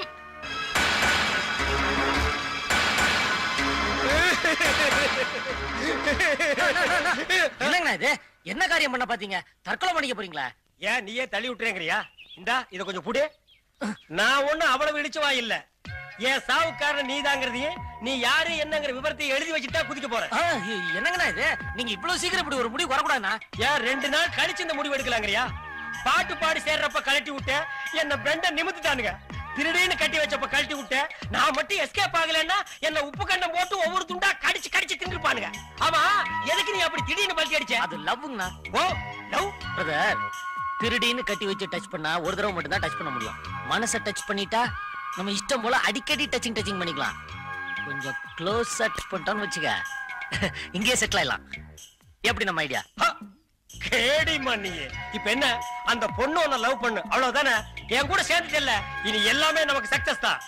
என்னங்கண்ணா இது? என்ன காரியம் பண்ண பாத்தீங்க? தற்கொலை பண்ணிக்க போறீங்களா? ஏன் நீயே தள்ளி விட்டுறேங்கறியா? இந்தா இத கொஞ்சம் புடி. நான் ஒண்ணு அவ்வளவு இடிச்சுவா இல்ல. ஏன் சாவுக்காரன் நீதாங்கிறதையே நீ யாரு என்னங்கிற விவரத்தை எழுதி வச்சுட்டா குதிக்க போற. என்னங்கண்ணா இது? நீங்க இவ்வளவு சீக்கிரம் இப்படி ஒரு முடிவு வரக்கூடாதுண்ணா. ஏன் ரெண்டு நாள் கழிச்சு இந்த முடிவு எடுக்கலாங்கறியா? பாட்டு பாடி சேர்றப்ப கழட்டி விட்ட என்ன பிரண்ட நிமித்துட்டானுங்க. திருடின்னு கட்டி வச்சப்ப கழட்டி விட்ட நான் மட்டும் எஸ்கேப் ஆகலன்னா என்ன உப்பு கண்டம் போட்டு ஒவ்வொரு துண்டா கடிச்சு கடிச்சு தின்றுப்பானுங்க. ஆமா எதுக்கு நீ அப்படி திடீர்னு பல்ட்டி அடிச்ச? அது லவ்ங்கண்ணா. ஓ லவ் பிரதர். திருடின்னு கட்டி வச்சு டச் பண்ணா ஒரு தடவை மட்டும் தான் டச் பண்ண முடியும். மனசை டச் பண்ணிட்டா நம்ம இஷ்டம் போல அடிக்கடி டச்சிங் டச்சிங் பண்ணிக்கலாம். கொஞ்சம் க்ளோஸா டச் பண்ணிட்டோம்னு வச்சுக்க இங்கே செட்டில் ஆயிடலாம். எப்படி நம்ம ஐடியா? கேடி மண்ணியே. இப்ப என்ன அந்த பொண்ணு உன்னை லவ் பண்ணு அவ்வளவுதானே? என் கூட சேர்ந்துட்டல்ல, இனி எல்லாமே நமக்கு சக்சஸ் தான்.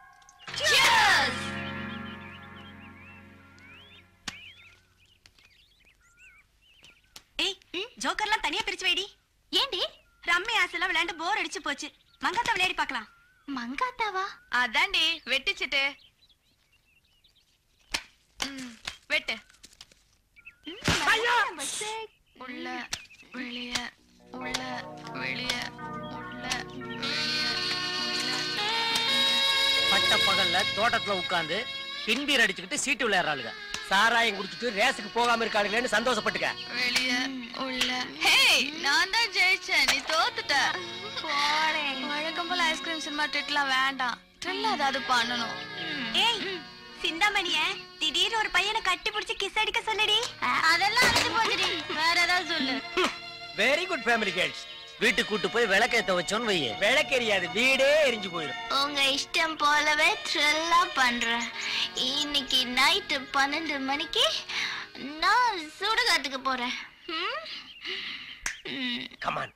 ஏய் ஜோக்கர்லாம் தனியா பிரிச்சு வைடி. ஏண்டி? ரம்மி ஆசெல்லாம் விளையாண்டு போர் அடிச்சு போச்சு. மங்காத்தா விளையாடி பார்க்கலாம். மங்காத்தாவா? அதான்டி வெட்டிச்சிட்டு. வெட்டு. உள்ள வெளிய உள்ள வெளிய உள்ள வெளிய உள்ள. பட்ட பகல்ல தோட்டத்துல உட்கார்ந்து பின்பீர் அடிச்சுக்கிட்டு சீட்டு விளையாடுறாளுங்க. சாராயம் குடிச்சிட்டு ரேஸுக்கு போகாம இருக்கானுங்களேன்னு சந்தோஷப்பட்டுக்க. வெளிய உள்ள. ஹேய், நான் தான் ஜெயிச்சேன், நீ தோத்துட்ட. போறேன். வழக்கம் போல ஐஸ்கிரீம் சினிமா ட்ரிட்லாம் வேண்டாம். ட்ரில் ஏதாவது பண்ணணும். ஏய் சிந்தாமணிய திடீர்னு ஒரு பையனை கட்டி பிடிச்சு கிஸ் அடிக்க சொல்லடி. அதெல்லாம் அழிஞ்சு போச்சுடி. வேற ஏதாவது சொல்லு. Very good family girls. வீட்டுக்கு கூட்டு போய் விளக்கேத்த வச்சோன்னு வையே, விளக்கெரியாது, வீடே எரிஞ்சு போயிடும். உங்க இஷ்டம் போலவே த்ரில்லா பண்றேன். இன்னைக்கு நைட்டு பன்னெண்டு மணிக்கு நான் சுடுகாட்டுக்கு போறேன். கமான்.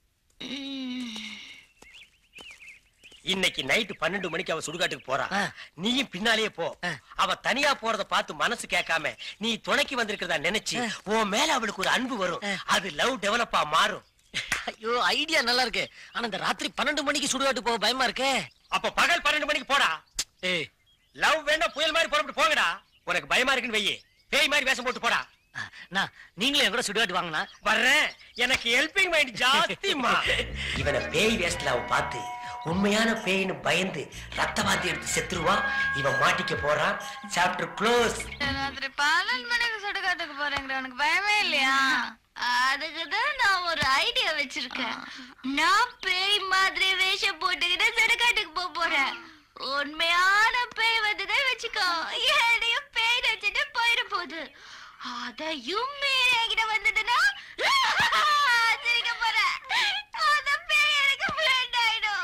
இன்னைக்கு நைட்டு பன்னெண்டு மணிக்கு அவ சுடுகாட்டுக்கு போறா. நீயும் பின்னாலேயே போ. அவ தனியா போறத பார்த்து மனசு கேட்காம நீ துணைக்கு வந்திருக்கிறதா நினைச்சு உன் மேல அவளுக்கு ஒரு அன்பு வரும். அது லவ் டெவலப்பா மாறும். ஐயோ ஐடியா நல்லா இருக்கு. ஆனா இந்த ராத்திரி பன்னெண்டு மணிக்கு சுடுகாட்டு போக பயமா இருக்கே. அப்ப பகல் பன்னெண்டு மணிக்கு போடா. ஏய், லவ் வேண்டாம் புயல் மாதிரி புறப்பட்டு போங்கடா. உனக்கு பயமா இருக்குன்னு வையே, பேய் மாதிரி வேஷம் போட்டு போடா. நான் நீங்களே கூட சுடுகாட்டு வாங்கினா வர்றேன். எனக்கு ஹெல்பிங் மைண்ட் ஜாஸ்திமா. இவனை பேய் வேஷத்துல அவ பார்த்து உண்மையான பேய்னு பயந்து ரத்தவாதி எடுத்து செத்துருவா. இவன் மாட்டிக்க போறான். Chapter close. ராத்திரி பன்னெண்டு மணிக்கு சுடுகாட்டுக்கு போறேங்கிற உனக்கு பயமே இல்லையா? அதுக்குதான் நான் ஒரு ஐடியா வச்சிருக்கேன். நான் பேய் மாதிரி வேஷம் போட்டுக்கிட்டு சுடுகாட்டுக்கு போக போறேன். உண்மையான பேய் வந்துதான் வச்சுக்கோ, என்னையும் பேய் வச்சுட்டு போயிட போகுது. அதையும் மீறி என்கிட்ட வந்ததுன்னா சிரிக்க போறேன். அந்த பேய் எனக்கு பிளண்ட் ஆயிடும்.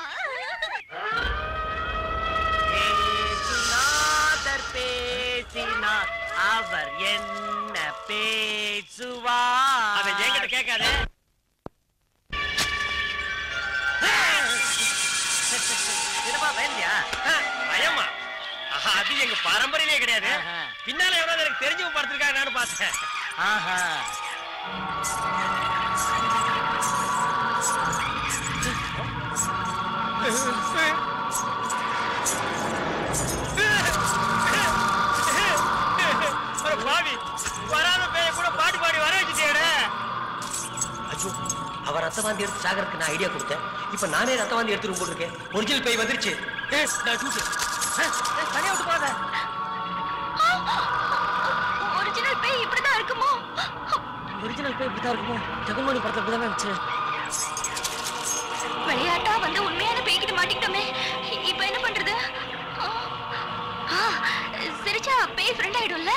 பேசினார் அவர் என்ன பேசுவார். அதை என்கிட்ட கேட்காத. பயந்தியா? பயமா? அது எங்க பரம்பரையிலே கிடையாது. பின்னால எவ்வளவு எனக்கு தெரிஞ்சவங்க படுத்திருக்காங்க, நானும் பார்த்தேன். ஆஹா, பாவி, வராத பேய கூட பாடி பாடி வர வச்சுட்டேன். ஐயோ, அவ ரத்தவாந்தி எடுத்து சாகருக்கு நான் ஐடியா கொடுத்தேன். இப்ப நானே ரத்தவாந்தி எடுத்துட்டு போட்டிருக்கேன். ஒரிஜினல் பேய் வந்துருச்சு. நான் டூட்டு தனியா விட்டு போகாத. ஒரிஜினல் பேய் இப்படிதான் இருக்குமோ? ஒரிஜினல் பேய் இப்படிதான் இருக்குமோ? ஜெகன்மோகன் படத்துல இப்படிதான் இருந்துச்சு. விளையாட்டா வந்து உண்மையான பேய்கிட்ட மாட்டிக்கிட்டோமே, இப்ப என்ன பண்றது? ஆ, சிரிச்சா பேய் ஃப்ரெண்ட் ஆயிடும்ல.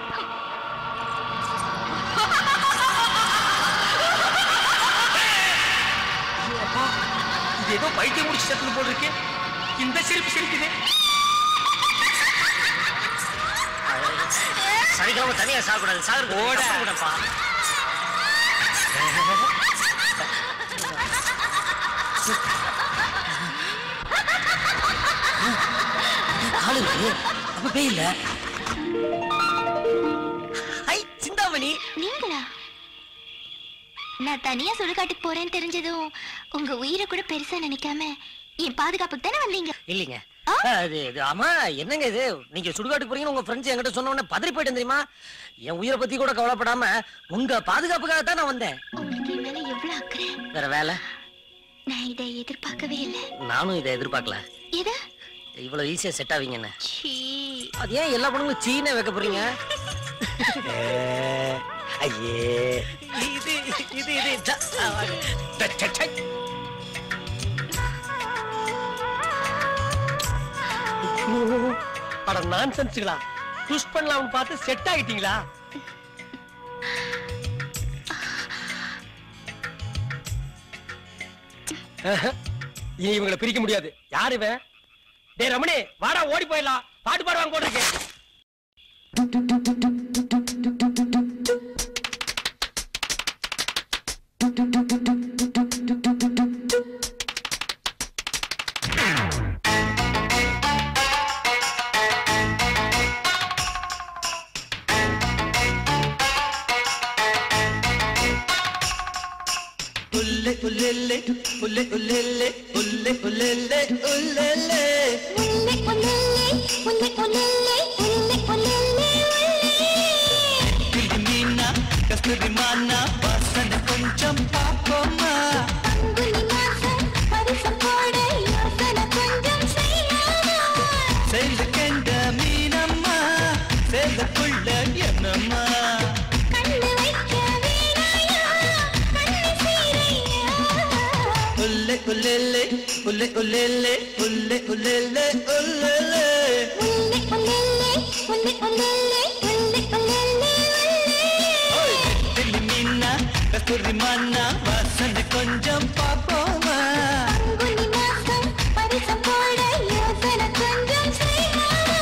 இது ஏதோ பைத்தியம் முடிச்சு செத்து போல் இருக்கு. இந்த சிரிப்பு சிரிக்குது. சரிக்காம தனியா சாகக்கூடாது. சாகருக்கு ஓடப்பா. ஆளு இருக்கு, அப்ப பேய் இல்ல. ஐ சிந்தாமணி, நீங்களா? நான் தனியா சுடுகாட்டுக்கு போறேன்னு தெரிஞ்சதும் உங்க உயிரை கூட பெருசா நினைக்காம என் பாதுகாப்புக்கு தானே வந்தீங்க? இல்லீங்க, அது இது ஆமா. என்னங்க இது, நீங்க சுடுகாட்டுக்கு போறீங்கன்னு உங்க ஃப்ரெண்ட்ஸ் என்கிட்ட சொன்ன உடனே பதறி போயிட்டேன் தெரியுமா? என் உயிரை பத்தி கூட கவலைப்படாம உங்க பாதுகாப்புக்காக தான் நான் வந்தேன். உங்களுக்கு என் மேல எவ்வளவு அக்கறை. வேற வேலை? நான் இதை எதிர்பார்க்கவே இல்லை. நானும் இதை எதிர்பார்க்கல. எது இவ்வளவு ஈஸியா செட் ஆவீங்கன்னு. அது ஏன் எல்லா பொண்ணுங்களும் சீனே வைக்க போறீங்க? ஐயே, இது இது இது அட நான்சென்ஸ்களா, புஷ் பண்ணலாம்னு பார்த்து செட் ஆகிட்டீங்களா? இனி இவங்களை பிரிக்க முடியாது. யாரு இவன்? டேய் ரமணி, வாடா ஓடி போயிடலாம். பாட்டு பாடுவாங்க போட்டிருக்கேன். Ulle ullele, ulle ullele, ulle ullele, ullele. Ulle ullele, ulle ullele, ulle ullele, ulle. கஸ்தூரி மானா வாசனை கொஞ்சம் பாப்போமா பங்குனி மாசம் பரிசம் போட யோசனை கொஞ்சம் செய்யலாமா சேர்ந்து கண்ட மீனம்மா சேர்ந்துக்குள்ள என்னம்மா கண்ணு வைக்க வீணாயா கண்ணு சீரையா உல்லே உல்லே உல்லே உல்லே உல்லே உல்லே உல்லே உல்லே உல்லே உல்லே உல்லே உல்லே உல்லே ஓய் நெத்திலி மீனா கஸ்தூரி மானா வாசனை கொஞ்சம் பாப்போமா பங்குனி மாசம் பரிசம் போட யோசனை கொஞ்சம் செய்யலாமா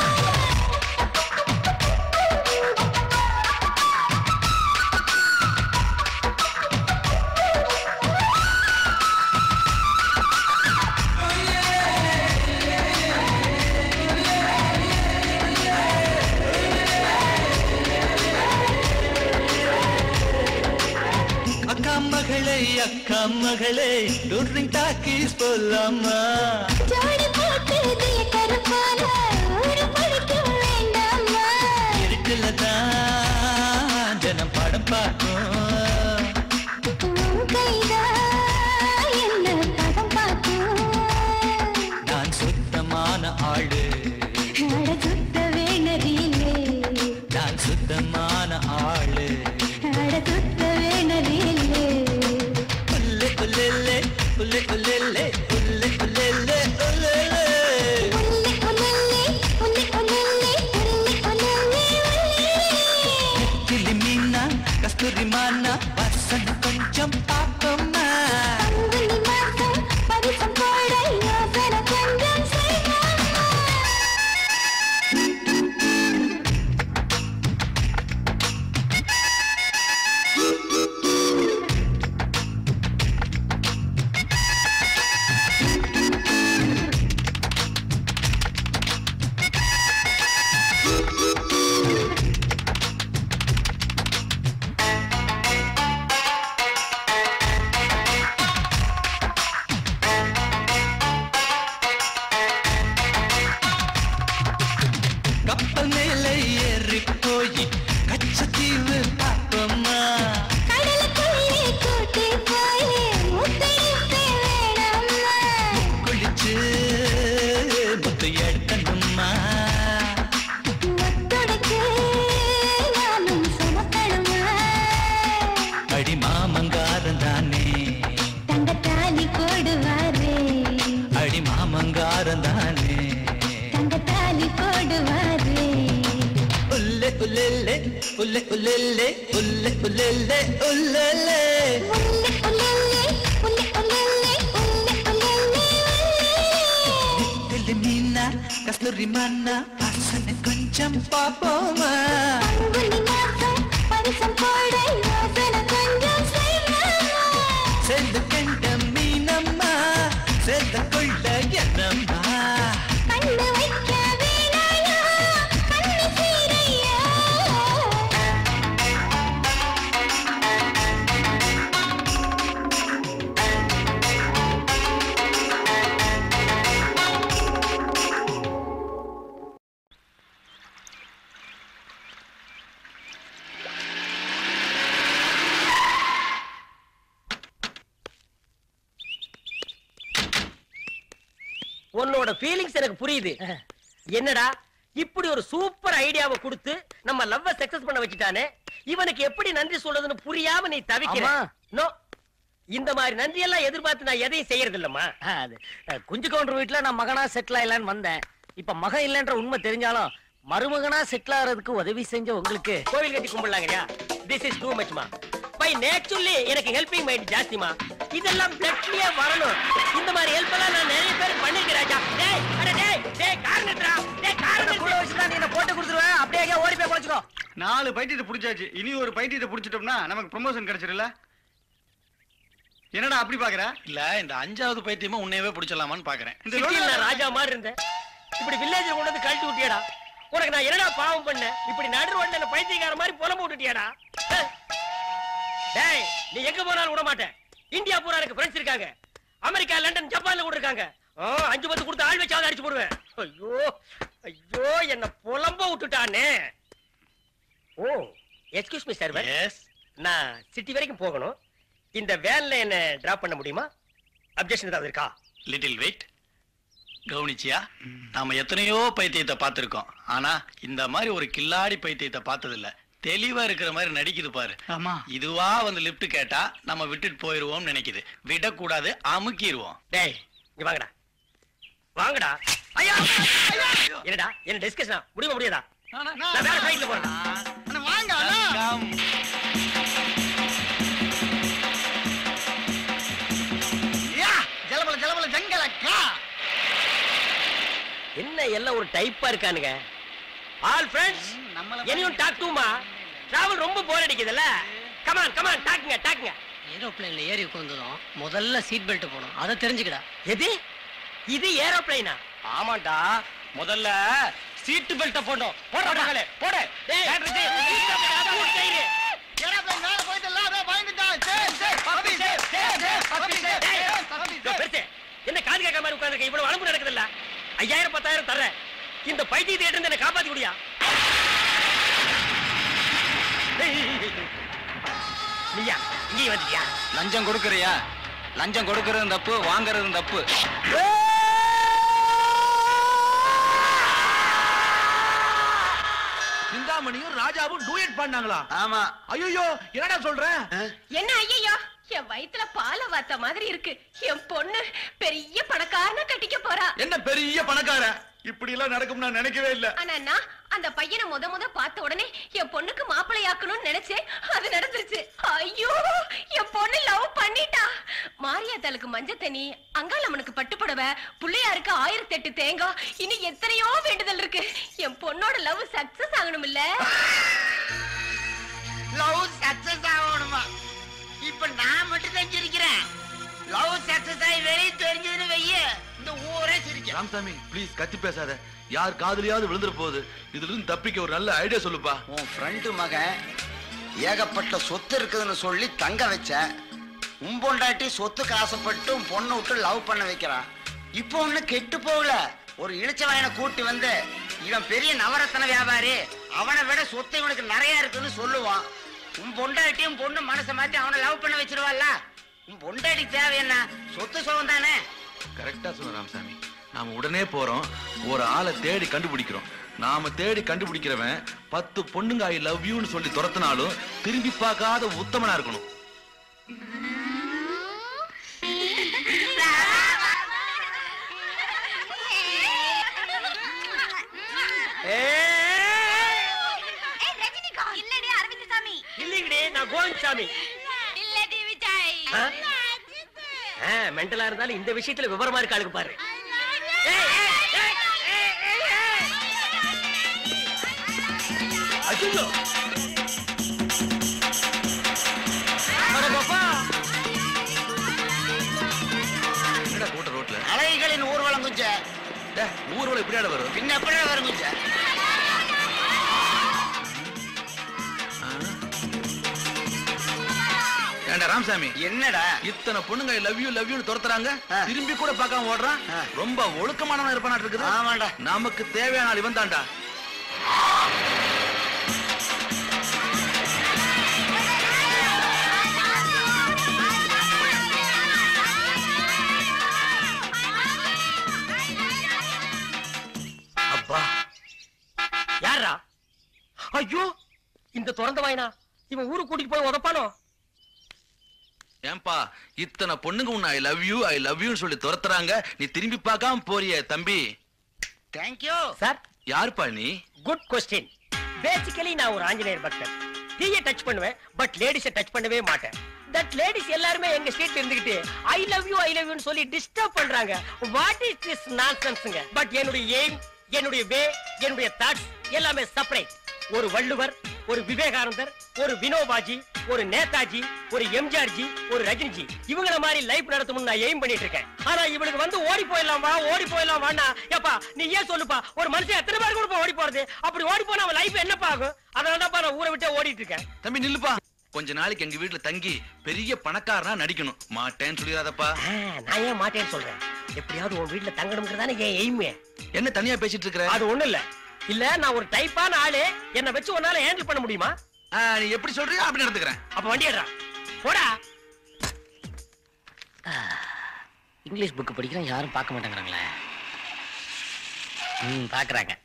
அக்கா மகளே அக்கா மகளே டூரிங் டாக்கீஸ் போலாமா ஜோடி போட்டு திய கருப்பான ஒரு படிக்க வேண்டாமா இருக்குல்ல தான் ஜனம் படம் பார்க்கும் உன் கைதா என்ன படம் பார்க்கும் நான் சுத்தமான ஆளு அட சுத்த வேணரிலே நான் சுத்தமான ஆளு அட சுத்த வேணரிலே உல்லே உல்லே உல்லே உல்லே உல்லே உல்லே உல்லே உல்லே உல்லே உல்லே உல்லே உல்லே நெத்திலி மீனா கஸ்தூரி மானா வாசனை கொஞ்சம் பாப்போமா பங்குனி மாசம் பரிசம் போட யோசனை கொஞ்சம் செய்யலாமா கப்பல் மேலே ஏறி போய் கச்சத்தீவு பாப்போமா கடலுக்குள்ளே கூட்டி போய் முத்தடிப்பே வேணாமா குளிச்சு முத்து எடுக்கணுமா ஒத்துடைக்கு நானும் சுமக்கணுமா அடி மாமங்காரன் தானே தங்கத்தாலி போடுவாரே அடி மாமங்காரன் தானே தங்கத்தாலி போடுவாரே உல்லே உல்லே உல்லே உல்லே உல்லே உல்லே உல்லே உல்லே உல்லே உல்லே உல்லே உல்லே உல்லே நெத்திலி மீனா கஸ்தூரி மானா வாசனை கொஞ்சம் பாப்போமா பங்குனி மாசம் பரிசம் போட யோசனை கொஞ்சம் செய்யலாமா சேர்ந்து கண்ட மீனம்மா சேர்ந்துக்குள்ள என்னம்மா கண்ணு வைக்க வீணாயா கண்ணு சீரையா உன்னோட ஃபீலிங்ஸ் எனக்கு புரியுது. என்னடா இப்படி ஒரு சூப்பர் ஐடியாவை கொடுத்து நம்ம லவ்வ சக்சஸ் பண்ண வச்சிட்டானே, இவனுக்கு எப்படி நன்றி சொல்றதுன்னு புரியாம நீ தவிக்கிற. நோ, இந்த மாதிரி நன்றி எல்லாம் எதிர்பார்த்து நான் எதையும் செய்யறது இல்லம்மா. அது குஞ்சு கவுண்டர் வீட்டுல நான் மகனா செட்டில் ஆயிலான்னு வந்தேன். இப்ப மகன் இல்லைன்ற உண்மை தெரிஞ்சாலும் மருமகனா செட்டில் ஆகிறதுக்கு உதவி செஞ்ச உங்களுக்கு கோவில் கட்டி கும்பிடலாங்கயா. திஸ் இஸ் டூ மச்மா. பை நேச்சுரலி எனக்கு ஹெல்பிங் மைண்ட் ஜாஸ்திமா. இதெல்லாம் பிளட்லயே வரணும். இந்த மாதிரி ஹெல்ப் எல்லாம் நான் நிறைய பேர் பண்ணிருக்கேன் ராஜா. டேய் அட டேய் டேய் காரணட்ரா டேய் காரணம் கூட வச்சுதான் நீ போட்டு கொடுத்துருவேன். அப்படியே ஓடி போய் குளிச்சுக்கோ. நாலு பைட்டிட்டு புடிச்சாச்சு. இனி ஒரு பைட்டிட்டு புடிச்சிட்டோம்னா நமக்கு ப்ரமோஷன் கிடைச்சிருல. என்னடா அப்படி பாக்குற? இல்ல இந்த அஞ்சாவது பைத்தியமா உன்னையவே புடிச்சலாமான்னு பாக்குறேன். இந்த ராஜா மாதிரி இருந்த இப்படி வில்லேஜ்ல கொண்டு வந்து கழட்டி விட்டியடா. உனக்கு நான் என்னடா பாவம் பண்ண? இப்படி நடு ரோட்ல பைத்தியக்கார மாதிரி புலம்பு விட்டுட்டியாடா. டேய் நீ எங்க போனாலும் விட மாட்டேன். இந்தியா பூரா எனக்கு ஃப்ரெண்ட்ஸ் இருக்காங்க. அமெரிக்கா, லண்டன், ஜப்பான்ல கூட இருக்காங்க. அஞ்சு பத்து கொடுத்து ஆள் வச்சாவது அடிச்சு போடுவேன். ஐயோ ஐயோ என்ன புலம்ப விட்டுட்டானே. Oh excuse me server. Yes நான் சிட்டி வரைக்கும் போகணும். இந்த வேன்ல என்ன டிராப் பண்ண முடியுமா? அப்ஜெக்ஷன் ஏதாவது இருக்கா? Little wait. கவனிச்சியா? நாம எத்தனையோ பைத்தியத்தை பார்த்திருக்கோம். ஆனா இந்த மாதிரி ஒரு கில்லாடி பைத்தியத்தை பார்த்தது இல்ல. தெளிவா இருக்கிற மாதிரி நடிக்குது பாரு. ஆமா. இதுவா வந்து லிஃப்ட் கேட்டா நம்ம விட்டுட்டு போயிருவோம் நினைக்குது. விடக்கூடாது, அமுக்கிடுவோம். டேய் இங்க வாங்கடா, வாங்கடா. ஐயா என்னடா என்ன டிஸ்கஷனா முடியுமா முடியாதா? நான் வேற சைடுல போறேன். வாங்க ஜலபல ஜலபல ஜங்கலக்கா. என்ன எல்லாம் ஒரு டைப்பா இருக்கானுங்க. All friends, anyone talk to மா. டிராவல் ரொம்ப போர் அடிக்குதுல்ல. கம் ஆன் கம் ஆன் டாக்குங்க டாக்குங்க. ஏரோப்ளேன்ல ஏறி உட்கார்ந்ததும் முதல்ல சீட் பெல்ட் போடணும். அதை தெரிஞ்சுக்கடா. எது இது ஏரோப்ளேனா? ஆமாண்டா, முதல்ல சீட் பெல்ட்ட போடணும். போடா மகளே போடு. டேய் ஏரோப்ளேன் மேல போயிட்டல, அத பயந்துட்டான். Save save puppy save save save puppy save save பெருசே என்ன காது கேட்காம மாதிரி உட்கார்ந்திருக்க? இவ்வளவு அலம்பு நடக்குதுல்ல. ஐயாயிரம் பத்தாயிரம் தர்றேன். இந்த பைத்தியத்தை எடுத்து என்ன காப்பாத்தி குடியா. நீயா இங்கே வந்துட்டியா? லஞ்சம் கொடுக்கறியா? லஞ்சம் கொடுக்கறதும் தப்பு, வாங்குறதும் தப்பு. சிந்தாமணியும் ராஜாவும் டூயட் பண்ணாங்களா? ஆமா. ஐயோ என்னடா சொல்ற? என்ன ஐயோ, என் வயித்துல பால வாத்த மாதிரி இருக்கு. என் பொண்ணு பெரிய பணக்காரன கட்டிக்க போறா. என்ன பெரிய பணக்கார? இப்படி எல்லாம் நடக்கும் நான் நினைக்கவே இல்ல. ஆனா நான் அந்த பையனை முத முத பார்த்த உடனே என் பொண்ணுக்கு மாப்பிள்ளையாக்கணும்னு நினைச்சேன். அது நடந்துருச்சு. ஐயோ, என் பொண்ணு லவ் பண்ணிட்டா. மாரியாத்தாளுக்கு மஞ்சள் தண்ணி, அங்காளம்மனுக்கு பட்டு புடவை, பிள்ளையாருக்கு ஆயிரத்தி எட்டு தேங்காய், இனி எத்தனையோ வேண்டுதல் இருக்கு. என் பொண்ணோட லவ் சக்சஸ் ஆகணும் இல்ல? லவ் சக்சஸ் ஆகணுமா? இப்ப நான் மட்டும் தான் சிரிக்கிறேன். லவ் சக்சஸ் ஆகி வெளியே தெரிஞ்சதுன்னு வைய இந்த ஊரே சிரிக்கும். ராமசாமி ப்ளீஸ் கத்தி பேசாத. யார் காதுலயாவது விழுந்துற போகுது. இதுல இருந்து தப்பிக்க ஒரு நல்ல ஐடியா சொல்லுப்பா. உன் ஃப்ரெண்டு மகன் ஏகப்பட்ட சொத்து இருக்குதுன்னு சொல்லி தங்க வச்ச உம்பொண்டாட்டி சொத்துக்கு ஆசைப்பட்டு உன் பொண்ணை விட்டு லவ் பண்ண வைக்கிறான். இப்போ ஒண்ணு கெட்டு போகல. ஒரு இளிச்சவாயனை கூட்டி வந்து இவன் பெரிய நவரத்தன வியாபாரி, அவனை விட சொத்து இவனுக்கு நிறைய இருக்குன்னு சொல்லுவான். உன் பொண்டாட்டியும் பொண்ணு மனசை மாத்தி அவனை லவ் பண்ண வச்சிருவாள்ல. உன் பொண்டாட்டி தேவை என்ன? சொத்து சுகம் தானே. கரெக்டா சொன்ன ராமசாமி. நாம உடனே போறோம், ஒரு ஆளை தேடி கண்டுபிடிக்கிறோம். நாம தேடி கண்டுபிடிக்கிறவன் பத்து பொண்ணுங்க ஐ லவ் யூன்னு சொல்லி துரத்தினாலும் திரும்பி பார்க்காத உத்தமனா இருக்கணும். மெண்டலா இருந்தாலும் இந்த விஷயத்துல விவரமா இருக்காளுக்கு பாரு. ஐயோ என்னடா கூட்ட ரோட்ல அலைகளின் ஊர்வலம் குஞ்ச. ஊர்வலம் எப்படியாட வரும்? பின்ன எப்படியா வரும் குஞ்ச? ஏண்டா ராமசாமி, என்னடா இத்தனை பொண்ணுங்க லவ் யூ லவ் யூ துரத்துறாங்க, திரும்பி கூட பார்க்காம ஓடுறான். ரொம்ப ஒழுக்கமானவன் இருப்பானா இருக்குது. ஆமாடா. நமக்கு தேவையான ஆள் இவன் தான்டா. அப்பா யாரா? ஐயோ, இந்த திறந்த வாயினா இவன் ஊருக்கு கூட்டிட்டு போய் உதப்பானோ? ஏன்பா இத்தனை பொண்ணுங்க உன்னை I love you I love யூன்னு சொல்லி துரத்துறாங்க, நீ திரும்பி பார்க்காம போறியே தம்பி. Thank you sir. யாருப்பா நீ? Good question. பேசிக்கலி நான் ஒரு ஆஞ்சநேயர் பக்தர். தீயை டச் பண்ணுவேன், பட் லேடிஸை டச் பண்ணவே மாட்டேன். தட் லேடிஸ் எல்லாருமே எங்க ஸ்ட்ரீட்ல இருந்துகிட்டு I love you I love யூன்னு சொல்லி டிஸ்டர்ப் பண்றாங்க. வாட் இஸ் திஸ் நான்சென்ஸ்ங்க? பட் என்னுடைய எய்ம், என்னுடைய வே, என்னுடைய தாட்ஸ் எல்லாமே செப்பரேட். ஒரு வள்ளுவர், ஒரு விவேகானந்தர், ஒரு வினோபாஜி, ஒரு நேதாஜி, ஒரு எம்ஜிஆர் ஜி, ஒரு ரஜினிஜி, இவங்கள மாதிரி லைஃப் நடத்தணும்னு நான் எய்ம் பண்ணிட்டு இருக்கேன். ஆனா இவளுக்கு வந்து ஓடி போயிடலாம் வா ஓடி போயிடலாம் வாண்ணா. ஏப்பா நீ ஏன் சொல்லுப்பா, ஒரு மனுஷன் எத்தனை பேர் கூட ஓடி போறது? அப்படி ஓடி போனா அவன் லைஃப் என்னப்பா ஆகும்? அதனாலதான் நான் ஊரை விட்டே ஓடிட்டு இருக்கேன். தம்பி நில்லுப்பா. கொஞ்ச நாளைக்கு எங்க வீட்டுல தங்கி பெரிய பணக்காரனா நடிக்கணும். மாட்டேன்னு சொல்லிடாதப்பா. நான் ஏன் மாட்டேன்னு சொல்றேன்? எப்படியாவது உன் வீட்டுல தங்கணும்ங்கிறதானே என் எய்மே. என்ன தனியா பேசிட்டு இருக்கிற? அது ஒண்ணு இல்ல. இல்ல நான் ஒரு டைப்பான ஆளு, என்ன வச்சு உன்னால ஹேண்டில் பண்ண முடியுமா? நீ எப்படி சொல்றியோ அப்படி நடந்துக்கிறேன். அப்ப வண்டி ஏறா போடா. இங்கிலீஷ் புக் படிக்கிறேன், யாரும் பார்க்க மாட்டேங்கிறாங்களே. ம் பார்க்கறாங்க.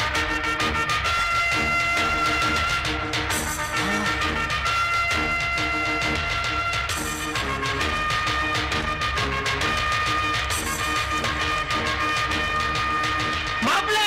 மாப்ள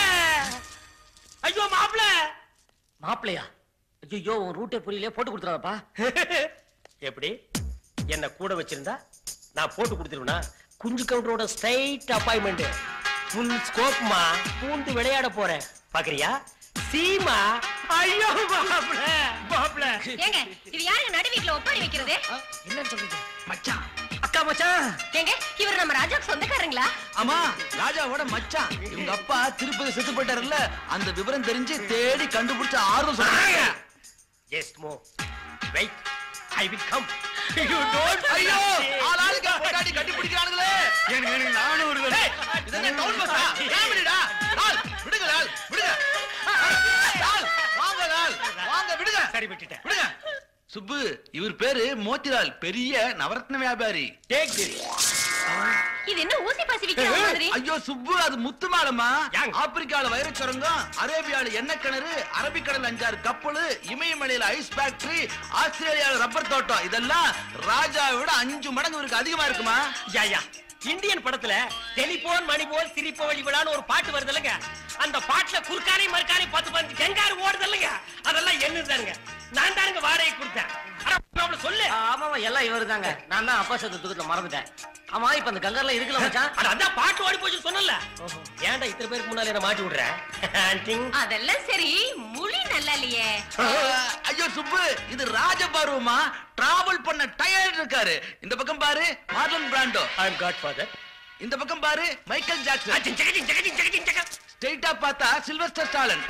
ஐயோ மாப்ள மாப்பிளையா? ஐயோ உன் ரூட்டே புரியலையே, போட்டு கொடுத்துறாதப்பா. எப்படி என்ன கூட வச்சிருந்தா நான் போட்டு கொடுத்துருவேனா? குஞ்சு கவுண்டரோட ஸ்ட்ரைட் அப்பாயின்மெண்ட், ஃபுல் ஸ்கோப்மா. பூந்து விளையாட போறேன் பாக்குறியா? சீமா. ஐயோ மாப்ள மாப்ள. ஏங்க இது யாருங்க நடு வீட்ல ஒப்பாரி வைக்கிறது? என்ன சொல்றீங்க? மச்சான். அக்கா மச்சான். ஏங்க இவர் நம்ம ராஜாக்கு சொந்தக்காரங்களா? ஆமா, ராஜாவோட மச்சான். இவங்க அப்பா திருப்பதி செத்து போயிட்டாருல்ல, அந்த விவரம் தெரிஞ்சு தேடி கண்டுபிடிச்ச ஆர்வம் சொல்றாங்க. Just move wait, I will come. You don't. ஐயோ ஆளாளுக்கு போடாடி கட்டி பிடிக்கறானுங்களே. எனக்கு எனக்கு நானும் ஒரு இது என்ன டவுன் பஸ்ஸா? ராமடிடா. டால் விடுங்க டால் விடுங்க. டால் வாங்க டால் வாங்க விடுங்க. சரி விட்டுட்டேன் விடுங்க. சுப்பு, இவர் பேரு மோத்திலால், பெரிய நவரத்ன வியாபாரி. Take this. இது என்ன ஊசி பாசி விக்கிற மாதிரி? ஐயோ சுப்பு, அது முத்து மாலமா. ஆப்பிரிக்கால வைரச் சுரங்கம், அரேபியால எண்ணெய் கிணறு, அரபிக்கடல் அஞ்சாறு கப்பல், இமயமலையில ஐஸ் ஃபேக்டரி, ஆஸ்திரேலியால ரப்பர் தோட்டம், இதெல்லாம் ராஜாவை விட அஞ்சு மடங்கு இவருக்கு அதிகமா இருக்குமா? யா யா இந்தியன் படத்துல டெலிபோன் மணி போல் சிரிப்பு வழி விழான்னு ஒரு பாட்டு வருது இல்லைங்க, அந்த பாட்டுல குறுக்கானே மறுக்கானே பார்த்து பார்த்து கங்காரு ஓடுது இல்லைங்க, அதெல்லாம் என்னதானுங்க? நான் தானுங்க வாடகை கொடுத்தேன். சொல்லு. ஆமாமா எல்லாம் இவரு தாங்க. நான் தான் அப்பா சத்து தூக்கத்துல மறந்துட்டேன். ஆமா இப்ப அந்த கங்கர்ல இருக்குல்ல மச்சான், அதான் பாட்டு ஓடி போச்சு சொன்னல. ஏன்டா இத்தனை பேருக்கு முன்னால என்ன மாட்டி விடுற? அதெல்லாம் சரி, முழி நல்லா இல்லையே. ஐயோ சுப்பு, இது ராஜபார்வமா, டிராவல் பண்ண டயர்ட் இருக்காரு. இந்த பக்கம் பாரு Marlon Brando, I am godfather. இந்த பக்கம் பாரு மைக்கேல் ஜாக்சன். ஸ்ட்ரைட்டா பார்த்தா சில்வஸ்டர் ஸ்டாலின்,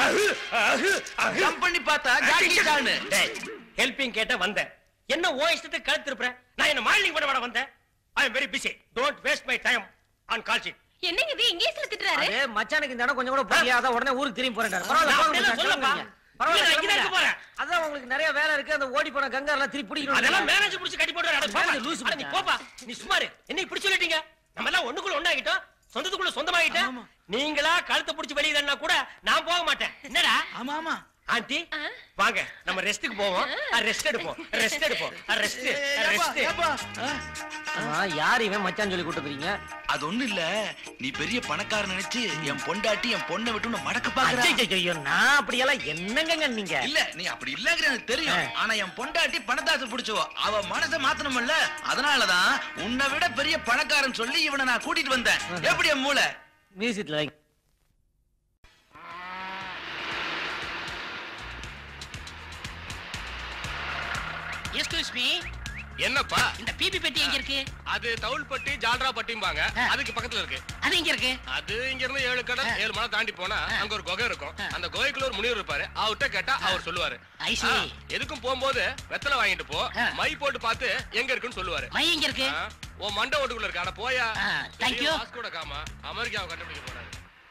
ஜம்ப் பண்ணி பார்த்தா ஜாக்கி சான். ஹெல்பிங் கேட்ட வந்தேன், என்ன ஓ இஷ்டத்துக்கு கழுத்து இருப்பேன்? நான் என்ன மாடலிங் பண்ண வர வந்தேன். I am very busy, don't waste my time on call sheet. என்னங்க இது இங்கிலீஷ்ல திட்டுறாரு? அதே மச்சானுக்கு இந்த இடம் கொஞ்சம் கூட புரியாத, உடனே ஊருக்கு திரும்பி போறேன்டாரு. பரவாயில்ல சொல்லப்பா, பரவாயில்ல இங்க தான் போறேன். அதான் உங்களுக்கு நிறைய வேலை இருக்கு, அந்த ஓடி போன கங்கர்லாம் திருப்பி பிடிக்கணும். அதெல்லாம் மேனேஜ் புடிச்சு கட்டி போடுறாரு. அட பாப்பா லூஸ், நீ போப்பா, நீ சுமாரு. என்ன இப்படி சொல்லிட்டீங்க? நம்ம எல்லாம் ஒண்ணுக்குள்ள ஒண்ணாகிட்டோம், சொந்தத்துக்குள்ள சொந்தமாகிட்டோம். நீங்களா கழுத்தை புடிச்சு வெளிய தண்ணா கூட நான் போக மாட்டேன். என்னடா? ஆமா ஆமா ஆண்டி வாங்க நம்ம ரெஸ்ட்க்கு போவோம். ரெஸ்ட் எடுப்போம், ரெஸ்ட் எடுப்போம், ரெஸ்ட் ரெஸ்ட். யார் இவன் மச்சான் சொல்லி கூட்டு போறீங்க? அது ஒண்ணு இல்ல, நீ பெரிய பணக்காரன் நினைச்சு என் பொண்டாட்டி என் பொண்ணை விட்டு மடக்க பாக்குற. ஐயோ நான் அப்படியெல்லாம் என்னங்க நீங்க? இல்ல நீ அப்படி இல்லங்கிற எனக்கு தெரியும். ஆனா என் பொண்டாட்டி பணத்தாசை பிடிச்சவோ, அவ மனசை மாத்தணும்ல. அதனாலதான் உன்னை விட பெரிய பணக்காரன் சொல்லி இவனை நான் கூட்டிட்டு வந்தேன். எப்படி என் மூளை? மியூசிக்ல எக்ஸ்கியூஸ் மீ. என்னப்பா இந்த பிபி பெட்டி எங்க இருக்கு? அது தவுல்பட்டி ஜால்ரா பட்டிம்பாங்க, அதுக்கு பக்கத்துல இருக்கு. அது எங்க இருக்கு? அது இங்க இருந்து ஏழு கடை ஏழு மலை தாண்டி போனா அங்க ஒரு குகை இருக்கும். அந்த குகைக்குள்ள ஒரு முனிவர் இருப்பாரு, அவர்கிட்ட கேட்டா அவர் சொல்லுவாரு. எதுக்கும் போகும்போது வெத்தலை வாங்கிட்டு போ, மை போட்டு பார்த்து எங்க இருக்குன்னு சொல்லுவாரு. மை எங்க இருக்கு? ஓ மண்டை ஓட்டுக்குள்ள இருக்கு. அட போயா. Thank you. வாஸ்கோட காமா அமெரிக்காவை கண்டுபிடிக்க போறாரு.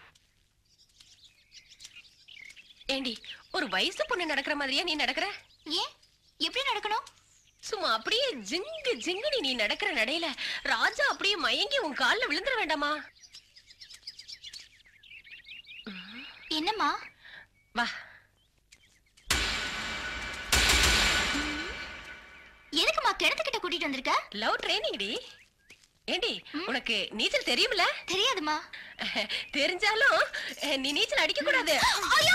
ஏண்டி ஒரு வயசு பொண்ணு நடக்கிற மாதிரியா நீ நடக்கிற? ஏன் எப்படி நடக்கணும்? சும்மா அப்படியே ஜிங்கு ஜிங்குனி நீ நடக்கிற நடையில ராஜா அப்படியே மயங்கி உன் கால்ல விழுந்துட வேண்டாமா? என்னம்மா? வா. எதுக்குமா கிணத்துக்கிட்ட கூட்டிட்டு வந்திருக்க? லவ் ட்ரைனிங் டி. ஏண்டி உனக்கு நீச்சல் தெரியுமில? தெரியாதுமா. தெரிஞ்சாலும் நீ நீச்சல் அடிக்க கூடாது. ஐயோ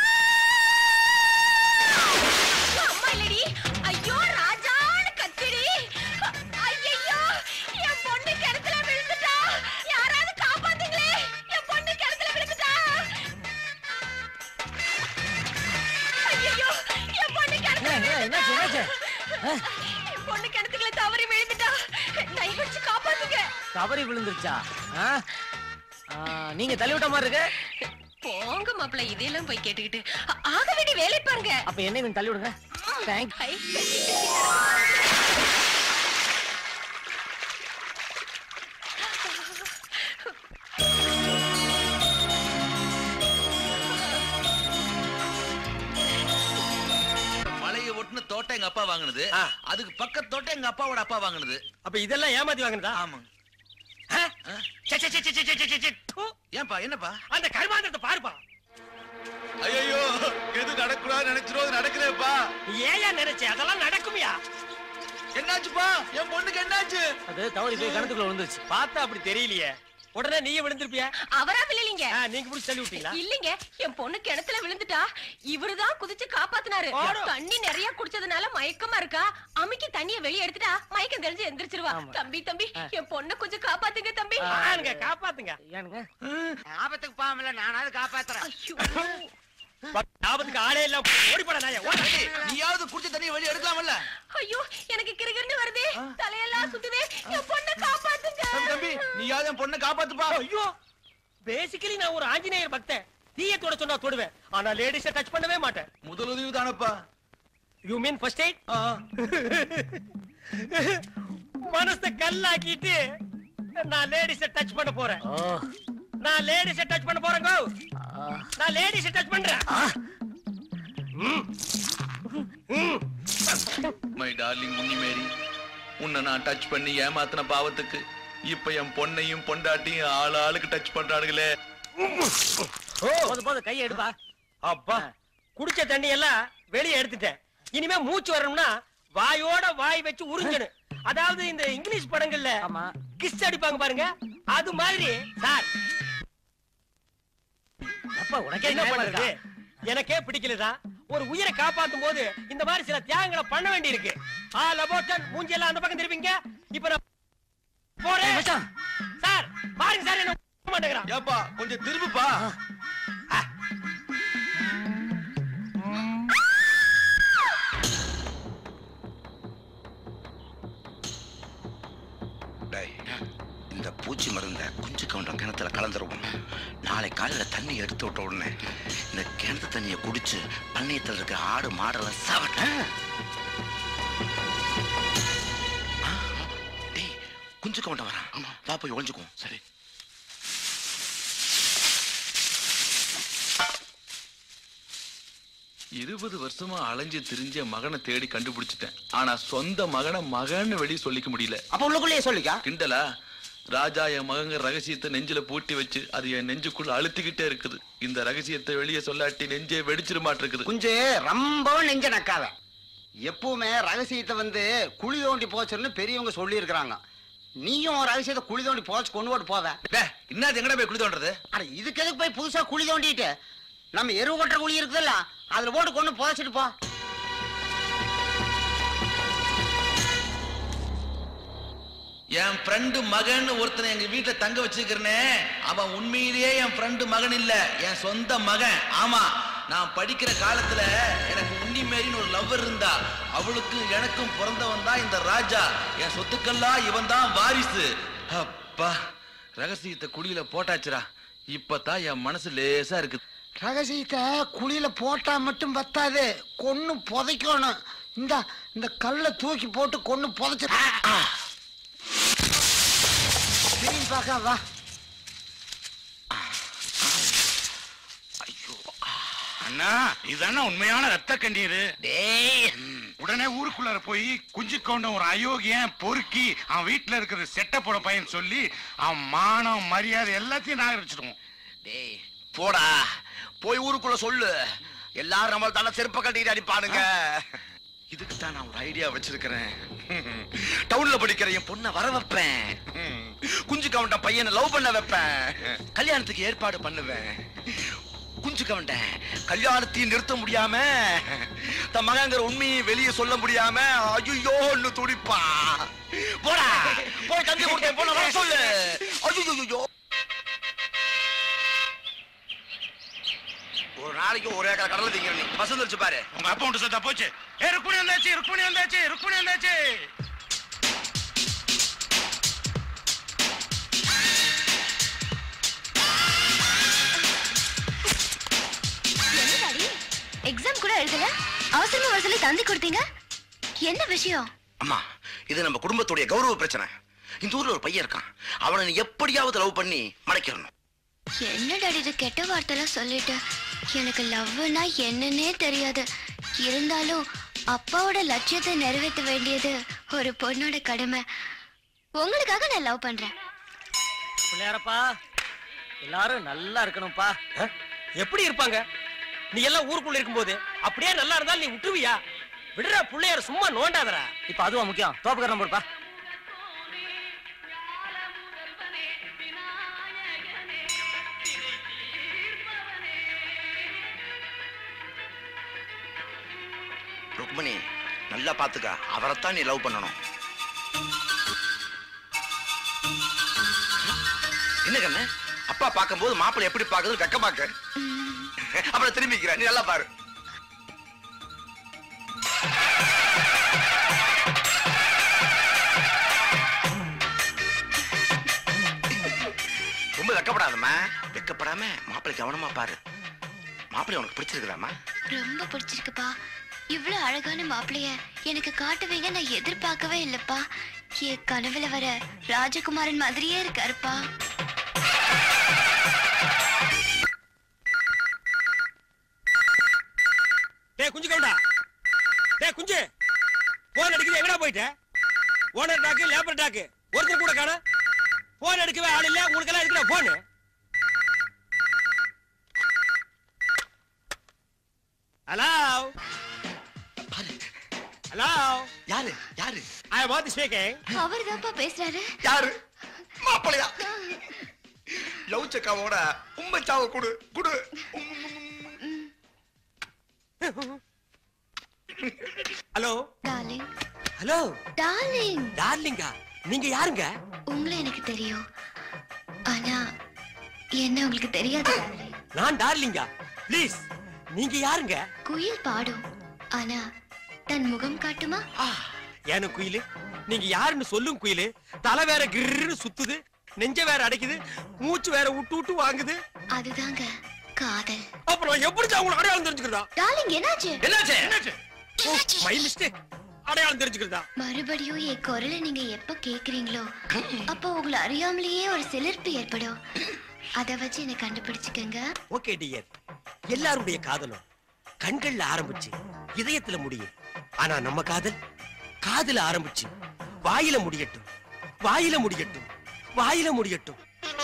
அம்மா இல்லடி. ஐயோ ராஜான்னு கத்திடி. ஐயோ என் பொண்ணு கிணத்துல விழுந்துட்டா, யாராவது காப்பாத்துங்களே, என் பொண்ணு கிணத்துல விழுந்துட்டா. ஐயோ என் பொண்ணு கிணத்துல விழுந்துட்டா. என் பொண்ணு கிணத்துக்குள்ள தவறி விழுந்துட்டா, தயவு வச்சு காப்பாத்துங்க. தவறி விழுந்துருச்சா? நீங்க தள்ளி விட்ட மாதிரி இருக்கு. போங்க மாப்பிள்ள, இதெல்லாம் போய் கேட்டுக்கிட்டு ஆக வேண்டிய வேலை பாருங்க. அப்ப என்ன கொஞ்சம் தள்ளி விடுங்க. தேங்க்ஸ். மலையை அதுக்கு பக்கத்தோட்ட எங்க அப்பாவோட அப்பா வாங்குனது. அப்ப இதெல்லாம் ஏமாத்தி வாங்குனதா? ஆமாங்க. ஏன்பா என்னப்பா? அந்த கர்மாந்திரத்தை பாருப்பா. ஐயோ எது நடக்கூடாது நினைச்சிரும் நடக்கலப்பா. ஏயா நினைச்சே அதெல்லாம் நடக்குமியா? என்னாச்சுப்பா? என் பொண்ணுக்கு என்னாச்சு? அது தவறி போய் கிணத்துக்குள்ள விழுந்துச்சு. பார்த்தா அப்படி தெரியலையே. உடனே நீயே விழுந்திருப்பியா? அவரா விழலீங்க. நீங்க புடிச்சு தள்ளி விட்டீங்களா? இல்லீங்க, என் பொண்ணு கிணத்துல விழுந்துட்டா. இவருதான் குதிச்சு காப்பாத்தினாரு. தண்ணி நிறைய குடிச்சதுனால மயக்கமா இருக்கா. அமுக்கி தண்ணிய வெளிய எடுத்துட்டா மயக்கம் தெரிஞ்சு எந்திரிச்சிருவா. தம்பி தம்பி என் பொண்ணு கொஞ்சம் காப்பாத்துங்க தம்பி. ஆனுங்க காப்பாத்துங்க. ஏனுங்க ஆபத்துக்கு பாவம்ல நானாவது காப்பாத்துறேன். ஆபத்துக்கு ஆளே இல்ல. ஓடி போடா நாயே. ஓடி. நீயாவது குடிச்ச தண்ணிய வெளிய எடுக்கலாம்ல? ஐயோ எனக்கு கிறுகிறுன்னு வருதே. தலையெல்லாம் சுத்துதே. என் பொண்ணு காப்பாத்துங்க. தம்பி நீயாவது என் பொண்ணை காப்பாத்துப்பா. ஐயோ பேசிக்கலி நான் ஒரு ஆஞ்சநேயர் பக்தன். தீய தொட சொன்னா தொடுவேன். ஆனா லேடிஸ டச் பண்ணவே மாட்டேன். முதல் உதவி தானப்பா. You mean first aid? மனசை கல்லாக்கிட்டு நான் லேடிஸ டச் பண்ண போறேன். நான் லேடிஸ டச் பண்ண போறேன். கோ நான் லேடிஸ டச் பண்றேன். மை டார்லிங் முன்னி மேரி, உன்னை நான் டச் பண்ணி ஏமாத்தின பாவத்துக்கு இப்ப என் பொண்ணையும் பொண்டாட்டியும் ஆள் ஆளுக்கு டச் பண்றானுங்களே. போது போது கையை எடுப்பா. அப்பா குடிச்ச தண்ணி எல்லாம் வெளியே எடுத்துட்டேன். இனிமே மூச்சு வரணும்னா வாயோட வாய் வச்சு உறிஞ்சணும். அதாவது இந்த இங்கிலீஷ் படங்கள்ல கிஸ் அடிப்பாங்க பாருங்க, அது மாதிரி. சார் அப்பா உனக்கே என்ன பண்றது? எனக்கே பிடிக்கலதான். ஒரு உயிரை காப்பாத்தும் போது இந்த மாதிரி சில தியாகங்களை பண்ண வேண்டி இருக்கு. ஆ லபோட்டன் மூஞ்சி எல்லாம் அந்த பக்கம் திருப்பிங்க. இப்ப நான் போறேன். சார் பாருங்க சார் என்ன மாட்டேங்கிறான். ஏப்பா கொஞ்சம் திரும்புப்பா. இந்த பூச்சி மருந்த குஞ்சு கவுண்டம் கிணத்துல கலந்துருவோம். நாளை காலையில தண்ணி எடுத்து விட்ட உடனே இந்த கிணத்து தண்ணியை குடிச்சு பண்ணையத்தில் இருக்க ஆடு மாடெல்லாம் சாவட்ட. டேய் குஞ்சு கவுண்டம் வரான். வா போய் ஒழிஞ்சுக்குவோம். சரி. இருபது வருஷமா அலைஞ்சு திரிஞ்ச மகனை தேடி கண்டுபிடிச்சிட்டேன். ஆனா சொந்த மகனை மகன்னு வெளியே சொல்லிக்க முடியல. அப்ப உள்ளுக்குள்ளேயே சொல்லிக்கா. கிண்டலா? ராஜா என் மகங்க ரகசியத்தை நெஞ்சில பூட்டி வச்சு அது என் நெஞ்சுக்குள்ள அழுத்திக்கிட்டே இருக்குது. இந்த ரகசியத்தை வெளியே சொல்லாட்டி நெஞ்சே வெடிச்சிட மாட்டிருக்குது. குஞ்சு ரொம்பவும் நெஞ்ச நக்காத. எப்பவுமே ரகசியத்தை வந்து குழி தோண்டி போச்சுன்னு பெரியவங்க சொல்லி இருக்கிறாங்க. நீயும் ரகசியத்தை குழி தோண்டி போச்சு கொண்டு போட்டு போவ. இன்னும் எங்கடா போய் குழி தோண்டுறது? அட இதுக்கு எதுக்கு போய் புதுசா குழி தோண்டிட்டு நம்ம எருவு கொட்டுற குழி இருக்குதுல்ல அதுல போட்டு கொண்டு புதைச்சிட்டு போ. என் ஃப்ரெண்டு மகன் ஒருத்தனை எங்க வீட்டுல தங்க வச்சிருக்கிறனே, அவன் உண்மையிலேயே என் ஃப்ரெண்டு மகன் இல்ல, என் சொந்த மகன். ஆமா, நான் படிக்கிற காலத்துல எனக்கு உன்னி மேரின்னு ஒரு லவ்வர் இருந்தா. அவளுக்கு எனக்கும் பிறந்தவன் தான் இந்த ராஜா. என் சொத்துக்கெல்லாம் இவன் தான் வாரிசு. அப்பா ரகசியத்தை குழியில போட்டாச்சுரா. இப்பதான் என் மனசு லேசா இருக்குது. ரகசியத்தை குழியில போட்டா மட்டும் பத்தாது, கொன்னு புதைக்கணும். இந்த இந்த கல்லை தூக்கி போட்டு கொன்னு புதைச்சு திரும்பி பார்க்க வா. அண்ணா இதுதானே உண்மையான ரத்த கண்ணீர். உடனே ஊருக்குள்ளார போய் குஞ்சு கவுண்டம் ஒரு அயோக்கியன் பொறுக்கி அவன் வீட்டுல இருக்கிற செட்டப்போட பையன் சொல்லி அவன் மானம் மரியாதை எல்லாத்தையும் நாகரிச்சிடுவோம். டேய் போடா, போய் ஊருக்குள்ள சொல்லு. எல்லாரும் நம்மள தானே செருப்ப கட்டிட்டு அடிப்பானுங்க. இதுக்கு தான் நான் ஒரு ஐடியா வச்சிருக்கிறேன். டவுன்ல படிக்கிற என் பொண்ணை வர வைப்பேன். குஞ்சு கவுண்டம் பையனை லவ் பண்ண வைப்பேன். கல்யாணத்துக்கு ஏற்பாடு பண்ணுவேன். குஞ்சு கவுண்டன் கல்யாணத்தையும் நிறுத்த முடியாம தன் மகங்கிற உண்மையை வெளியே சொல்ல முடியாம ஐயோ துடிப்பா. போடா, போய் தந்தி கொடுத்தேன் பொண்ணை வர சொல்லு. ஐயோ ஒரு நாளைக்கு ஒரே கடலை திங்கிற நீ பசங்க வச்சு பாரு. உங்க அப்பா ஒன்று சொத்தா போச்சு. ஏ ருக்மணி வந்தாச்சு, ருக்மணி வந்தாச்சு, ருக்மணி வந்தாச்சு. எக்ஸாம் கூட எழுதல, அவசரமா வர சொல்லி தந்தி கொடுத்தீங்க. என்ன விஷயம்? அம்மா, இது நம்ம குடும்பத்துடைய கௌரவ பிரச்சனை. இந்த ஊர்ல ஒரு பையன் இருக்கான், அவனை நீ எப்படியாவது லவ் பண்ணி மறைக்கணும். என்ன டாடி இது கெட்ட வார்த்தைலாம் சொல்லிட்டு. எனக்கு லவ்னா என்னன்னே தெரியாது. இருந்தாலும் அப்பாவோட லட்சியத்தை நிறைவேற்ற வேண்டியது ஒரு பொண்ணோட கடமை. உங்களுக்காக நான் லவ் பண்றேன். பிள்ளையாரப்பா எல்லாரும் நல்லா இருக்கணும்ப்பா. எப்படி இருப்பாங்க? நீ எல்லாம் ஊருக்குள்ள இருக்கும்போது அப்படியே நல்லா இருந்தாலும் நீ விட்டுருவியா? விடுறா பிள்ளையார, சும்மா நோண்டாதரா. இப்ப அதுவா முக்கியம்? தோப்புக்கரணம் போடுப்பா. ருக்மணி நல்லா பாத்துக்க, அவரைத்தான் நீ லவ் பண்ணணும். என்ன கண்ணு, அப்பா பார்க்கும்போது மாப்பிள்ளை எப்படி பாக்குறது கக்க பாக்க, அப்புறம் திரும்பிக்கிற. நீ நல்லா பாரு. ரொம்ப வெக்கப்படாதம்மா. வெக்கப்படாம மாப்பிள்ளை கவனமா பாரு. மாப்பிள்ளை உனக்கு பிடிச்சிருக்குதாமா? ரொம்ப பிடிச்சிருக்குப்பா. இவ்வளவு அழகான மாப்பிளைய எனக்கு காட்டுவீங்க நான் எதிர்பார்க்கவே இல்லப்பா. என் கனவுல வர ராஜகுமாரன் மாதிரியே இருக்காருப்பா. டேய் குஞ்சு கவுண்டா, டேய் குஞ்சு, போன் அடிக்குது, எங்கடா போயிட்ட? ஓனர் டாக்கு, லேபர் டாக்கு, ஒருத்தர் கூட காணோம். போன் எடுக்கவே ஆள் இல்ல, உங்களுக்கு எல்லாம் இருக்கிற போன். ஹலோ ஹலோ, யாரு யாரு? I want to speaking. அவர்தான்ப்பா பேசுறாரு. யாரு? மாப்பிள்ளையா? லவ் செக்காவோட உம்மை சாவ குடு குடு. Hello darling. Hello darling. டார்லிங்கா? நீங்க யாருங்க? உங்களை எனக்கு தெரியும், ஆனா என்ன உங்களுக்கு தெரியாது. நான் டார்லிங்கா? ப்ளீஸ், நீங்க யாருங்க? குயில் பாடும், ஆனா தன் முகம் காட்டுமா? ஏன குயிலு, நீங்க யாருன்னு சொல்லும் குயிலு. தலை வேற கிர்னு சுத்துது, நெஞ்ச வேற அடைக்குது, மூச்சு வேற விட்டு விட்டு வாங்குது. அதுதாங்க காதல். அப்புறம் எப்படி உங்களை அடையாளம் தெரிஞ்சுக்கிறதா? டார்லிங் என்னாச்சு? என்னாச்சு? என்னாச்சு? My mistake. அடையாளம் தெரிஞ்சுக்கிறதா? மறுபடியும் என் குரலை நீங்க எப்ப கேக்குறீங்களோ அப்ப உங்களை அறியாமலேயே ஒரு சிலிர்ப்பு ஏற்படும். அத வச்சு என்ன கண்டுபிடிச்சுக்கங்க. Okay dear. எல்லாருடைய காதலும் கண்கள்ல ஆரம்பிச்சு இதயத்துல முடியும். ஆனா நம்ம காதல் காதுல ஆரம்பிச்சு வாயில முடியட்டும், வாயில முடியட்டும், வாயில முடியட்டும்.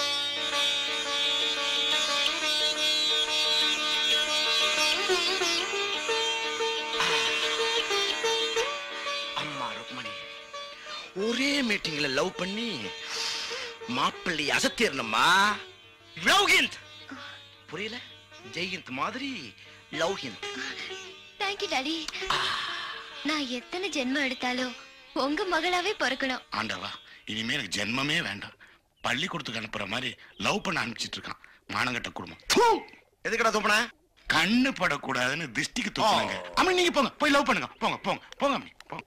அம்மா ருக்மணி, ஒரே மீட்டிங்ல லவ் பண்ணி மாப்பிள்ளை அசத்திரணுமா? லவ் ஹிந்த். புரியல? ஜெய்ஹிந்த் மாதிரி love Hind. Thank you daddy. நான் எத்தனை ஜென்மம் எடுத்தாலும் உங்க மகளாவே பிறக்கணும். ஆண்டவா, இனிமே எனக்கு ஜென்மமே வேண்டாம். பள்ளிக்கூடத்துக்கு அனுப்புற மாதிரி லவ் பண்ண அனுப்பிச்சிட்டு இருக்கான் மானங்கட்ட குடும்பம். எதுக்கடா தூப்பன? கண்ணு படக்கூடாதுன்னு திஷ்டிக்கு தூக்குனாங்க. அம்மா நீங்க போங்க, போய் லவ் பண்ணுங்க. போங்க போங்க போங்க அம்மி, போங்க.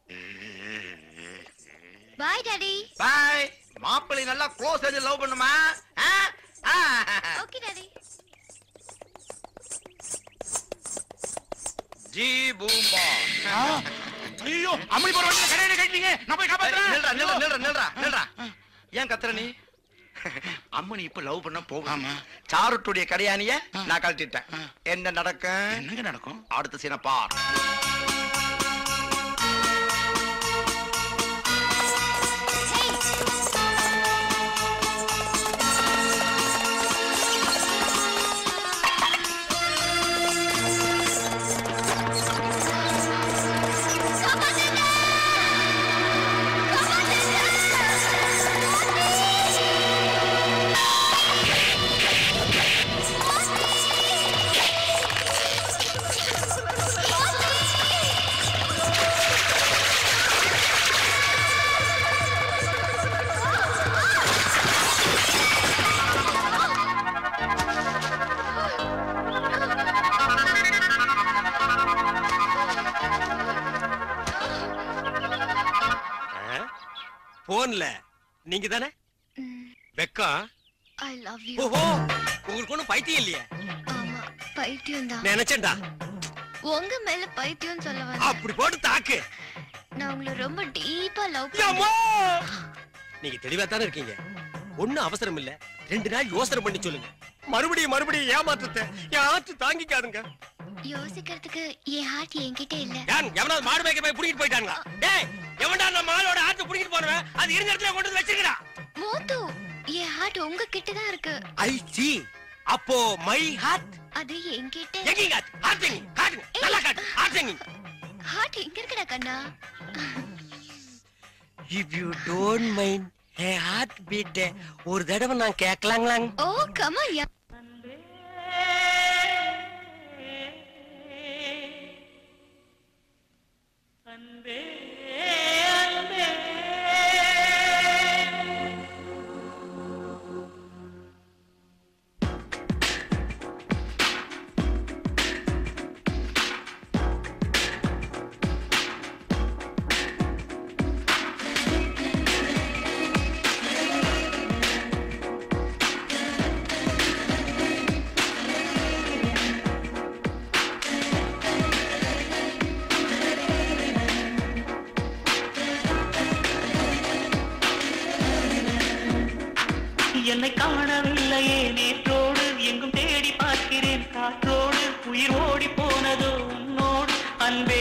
Bye daddy. பாய். மாப்பிள்ளை நல்லா க்ளோஸ் ஆகி லவ் பண்ணுமா? Okay daddy. ஜி பூம்பா. ஐயோ, அம்மி போற வண்டியில கடையில கட்டிங்க. நான் போய் காப்பாத்துறேன். நில்றா நில்றா நில்றா நில்றா நில்றா. ஏன் கத்துற நீ? அம்மனி இப்ப லவ் பண்ண போகாம சாருட்டுடைய கடையானிய நான் கழட்டிட்டேன். என்ன நடக்கும்? என்னங்க நடக்கும்? அடுத்த சீனை பார். போன்ல நீங்க தானே? வெக்கம். I love you. ஓஹோ, உங்களுக்கு ஒண்ணும் பைத்தியம் இல்லையே? ஆமா, பைத்தியம் தான். நினைச்சேன்டா. உங்க மேல பைத்தியம் சொல்ல வந்தேன். அப்படி போட்டு தாக்கு. நான் உங்களை ரொம்ப டீப்பா லவ் யம்மா! பண்ணேன். நீங்க தெளிவா தானே இருக்கீங்க. ஒண்ணும் அவசரம் இல்ல. ரெண்டு நாள் யோசனை பண்ணி சொல்லுங்க. மறுபடியும் மறுபடியும் ஏமாற்றத்தை என் ஆற்று தாங்கிக்காதுங்க. யோசிக்கிறதுக்கு என் ஹார்ட் என்கிட்ட இல்ல. யான் எவனாவது மாடு மேய்க்க போய் புடிக்கிட்டு போயிட்டாங்க. டேய் எவன்டா அந்த மாடோட ஹார்ட் புடிக்கிட்டு போறவன் அது இருந்த இடத்துல கொண்டு வந்து வச்சிருக்கடா. மோது என் ஹார்ட் உங்க கிட்ட தான் இருக்கு. I see. அப்போ மை ஹார்ட் அது என்கிட்ட. எங்க ஹார்ட் எங்க காட்டுங்க. நல்லா காட்டு. ஹார்ட் எங்க? ஹார்ட் எங்க இருக்குடா கண்ணா? If you don't mind a heart beat ஒரு தடவை நான் கேட்கலாங்களா? ஓ கம் ஆன் யா. அன்பே என்னை காணவில்லையே நேற்றோடு எங்கும் தேடி பார்க்கிறேன் காற்றோடு உயிர் ஓடி போனதோ உன்னோடு அன்பே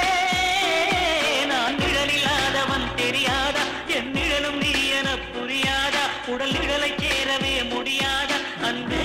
நான் நிழலில்லாதவன் தெரியாதா என் நிழலும் நீ என புரியாதா உடல் நிழலை சேரவே முடியாதா அன்பே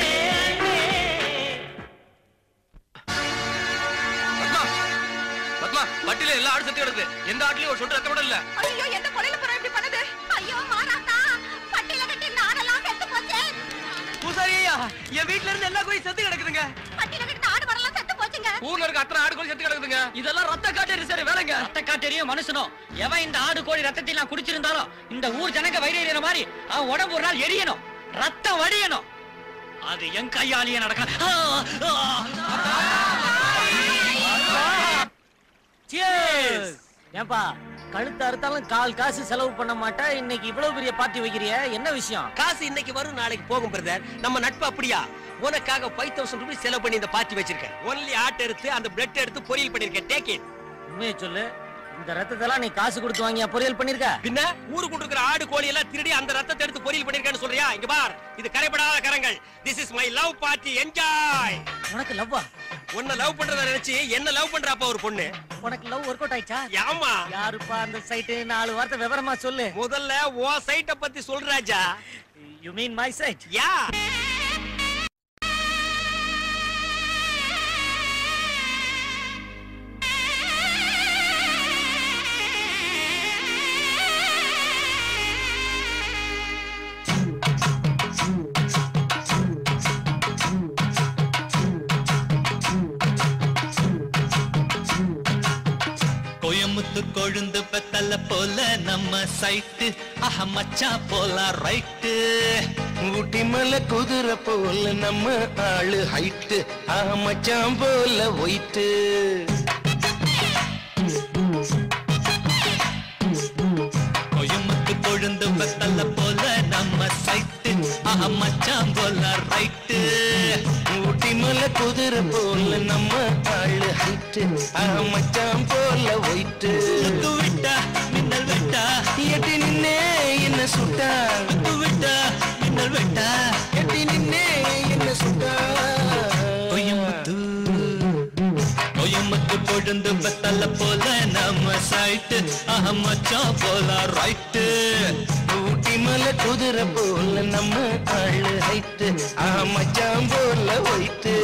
பத்மா பட்டில எல்லா ஆடு செத்து கிடக்கு எந்த ஆட்லயும் ஒரு சொட்டு ரத்தம் கூட இல்ல. ஐயோ எந்த கொலையில போற இப்படி பண்ணுது? ஐயோ மாறாத்தா பட்டில கட்டி நாடெல்லாம் செத்து போச்சு. பூசாரியா என் வீட்ல இருந்து எல்லா கோழி செத்து கிடக்குதுங்க. பட்டில கட்டி நாடு மரலாம் செத்து போச்சுங்க. ஊர்ல இருக்க அத்தனை ஆடு கோழி செத்து கிடக்குதுங்க. இதெல்லாம் ரத்த காட்டேரி சரி வேலைங்க. ரத்த காட்டேரியும் மனுஷனும் எவன் இந்த ஆடு கோழி ரத்தத்தை நான் குடிச்சிருந்தாலும் இந்த ஊர் ஜனங்க வயிறேற மாதிரி அவன் உடம்பு ஒரு நாள் எரியணும், ரத்தம் வடியணும். அது என் கையாலேயே நடக்கும். ஏன்பா கழுத்து அறுத்தாலும் கால் காசு செலவு பண்ண மாட்டா, இன்னைக்கு இவ்வளவு பெரிய பார்ட்டி வைக்கிறிய, என்ன விஷயம்? காசு இன்னைக்கு வரும் நாளைக்கு போகும் பிரதர். நம்ம நட்பு அப்படியா? உனக்காக ஃபைவ் தௌசண்ட் ருபீஸ் செலவு பண்ணி இந்த பார்ட்டி வச்சிருக்கேன். ஒன்லி ஆட் எடுத்து அந்த பிரெட் எடுத்து பொரியல் பண்ணிருக்கேன். Take it. உண்மையை சொல்லு, இந்த ரத்தத்தெல்லாம் நீ காசு கொடுத்து வாங்கியா பொரியல் பண்ணிருக்க? பின்ன ஊருக்குள்ள இருக்கிற ஆடு கோழி எல்லாம் திருடி அந்த ரத்தத்தை எடுத்து பொரியல் பண்ணிருக்கேன்னு சொல்றியா? இங்க பார், இது கரைபடாத கரங்கள். This is my love party. Enjoy. உனக்கு லவ்வா? உன்னை லவ் பண்றத நினைச்சு என்ன லவ் பண்றாப்பா ஒரு பொண்ணு. உனக்கு லவ் ஒர்க் அவுட் ஆயிச்சா? ஆமா. யாருப்பா அந்த சைட்? நாலு வார்த்தை விவரமா சொல்லு. முதல்ல ஓ சைட்ட பத்தி சொல் ராஜா. You mean my site? யா. கோயமுத்து கொழுந்து பெத்தல போல நம்ம சைட்டு ஆஹா மச்சான் போல ரைட்டு. ஊட்டி மலை குதிரை போல நம்ம ஆளு ஹைட்டு ஆஹா மச்சான் போல ஒயிட்டு. கோயமுத்து கொழுந்து பெத்தல போல நம்ம சைட்டு ஆஹா மச்சான் போல ரைட்டு. ஊட்டி மலை குதிரை போல நம்ம ஆளு ஹைட்டு ஆஹா மச்சான் போல ஒயிட்டு. விட்டா மின்னல் விட்டா எட்டி நின்னே என்ன சுட்டா. விட்டா மின்னல் விட்டா எட்டி நின்னே என்ன சுட்டா. கோயமுத்து கோயமுத்து கொழுந்து பெத்தல போல நம்ம சைட்டு ஆஹா மச்சான் போல ரைட்டு. ஊட்டி மலை குதிரை போல நம்ம ஆளு ஹைட்டு ஆஹா மச்சான் போல ஒயிட்டு.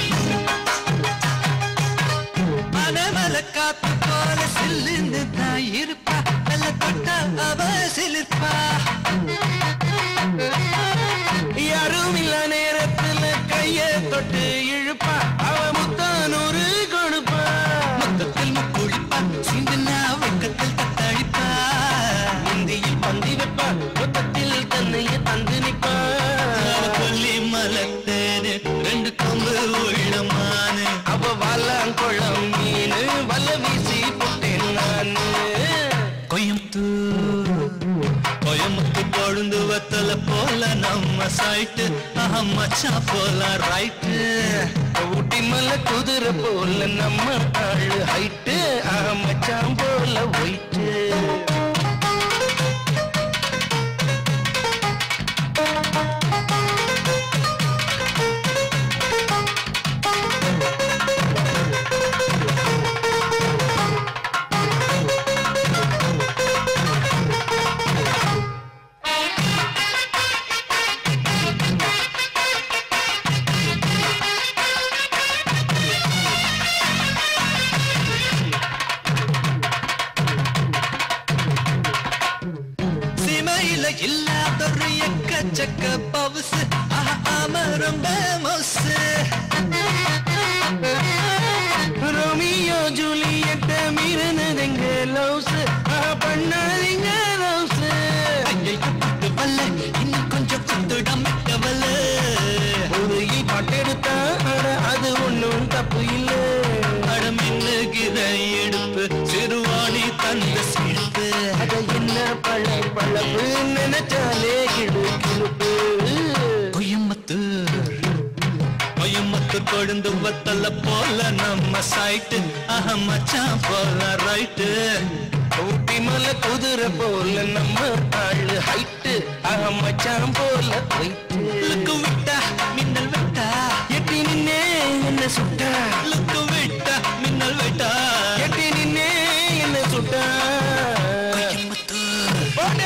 காத்து போல சில்லுன்னு தாய் மலை போல நம்ம சைட்டு மச்சா போல ரைட்டு ஊட்டி மலை குதிரை போல நம்ம ஆளு ஹைட்டு மச்சான் போல ஒயிட்டு இல்லாதொரு எக்கச்சக்க பவுசு அமரும் மோசு ரோமியோ ஜூலியட்ட மீறினதுங்க லவ்ஸ் பண்ணாதீங்க லவ்ஸ் பட்டு பல்ல இன்னும் கொஞ்சம் குத்துடமிட்ட வல்ல உதவி பாட்டெடுத்தா அது ஒன்றும் தப்பு இல்லை அடமின்னுகிற எடுப்பு சிறுவாணி தந்த சிரிப்பு அத என்ன பழ பழப்பு நினைச்சாலே கிடு கிழுப்பு கோயம்புத்தூர் கோயம்புத்தூர் கொழுந்து வத்தல போல நம்ம சைட்டு மச்சான் போல ரைட்டு ஊட்டி மலை குதிரை போல நம்ம ஆளு ஹைட்டு மச்சான் போல லுக்கு விட்டா மின்னல் விட்டா எட்டி நின்னே என்ன சுட்டா லுக்கு விட்டா மின்னல் விட்டா எட்டி நின்னே என்ன சுட்டா கோயம்புத்தூர்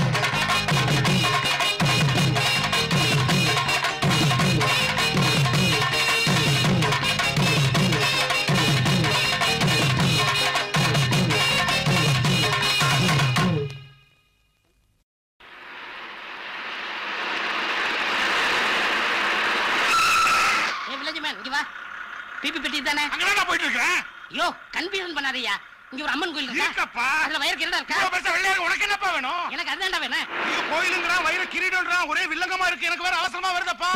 பிபி பெட்டி தானே அங்கடா போயிட்டு இருக்கேன். ஐயோ கன்ஃபியூஷன் பண்ணாதீயா. இங்க ஒரு அம்மன் கோயில் இருக்கா? இருக்கப்பா. அதுல வயிறு கிரீடம் இருக்கா? இவ்வளவு பெருசா வெள்ளையா இருக்கு. உனக்கு என்னப்பா வேணும்? எனக்கு அதுதான்டா வேணும். நீ கோயிலுங்கறா வயிறு கிரீடம்ன்றா ஒரே வில்லங்கமா இருக்கு. எனக்கு வேற அவசரமா வருதப்பா.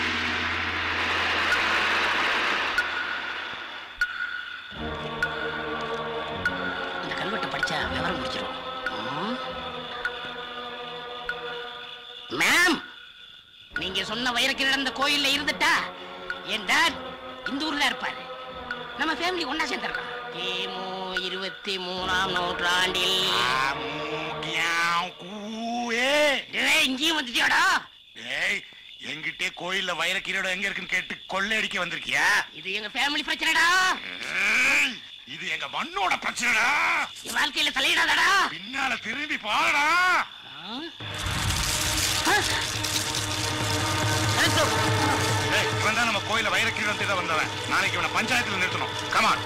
இந்த கல்வெட்டை படிச்சா விவரம் முடிச்சிரும். மேம் நீங்க சொன்ன வயிறு கிரீடம் இந்த கோயில்ல இருந்துட்டா என் டாட் இந்த ஊர்ல இருப்பாரு. நம்ம ஃபேமிலி ஒண்ணா சேர்ந்துடலாம். கிமு இருபத்தி மூணாம் நூற்றாண்டில் இங்கேயும் வந்துட்டியாடா? எங்கிட்டே கோயில்ல வைர கிரீடம் எங்க இருக்குன்னு கேட்டு கொள்ளை அடிக்க வந்திருக்கியா? இது எங்க ஃபேமிலி பிரச்சனைடா. இது எங்க மண்ணோட பிரச்சனைடா. என் வாழ்க்கையில தலையிடாதடா. பின்னால திரும்பி பாருடா. இவன் தான் நம்ம கோயில வைர கிரீடம் தேட வந்தவன். நாளைக்கு இவனை பஞ்சாயத்துல நிறுத்தணும். கமான்.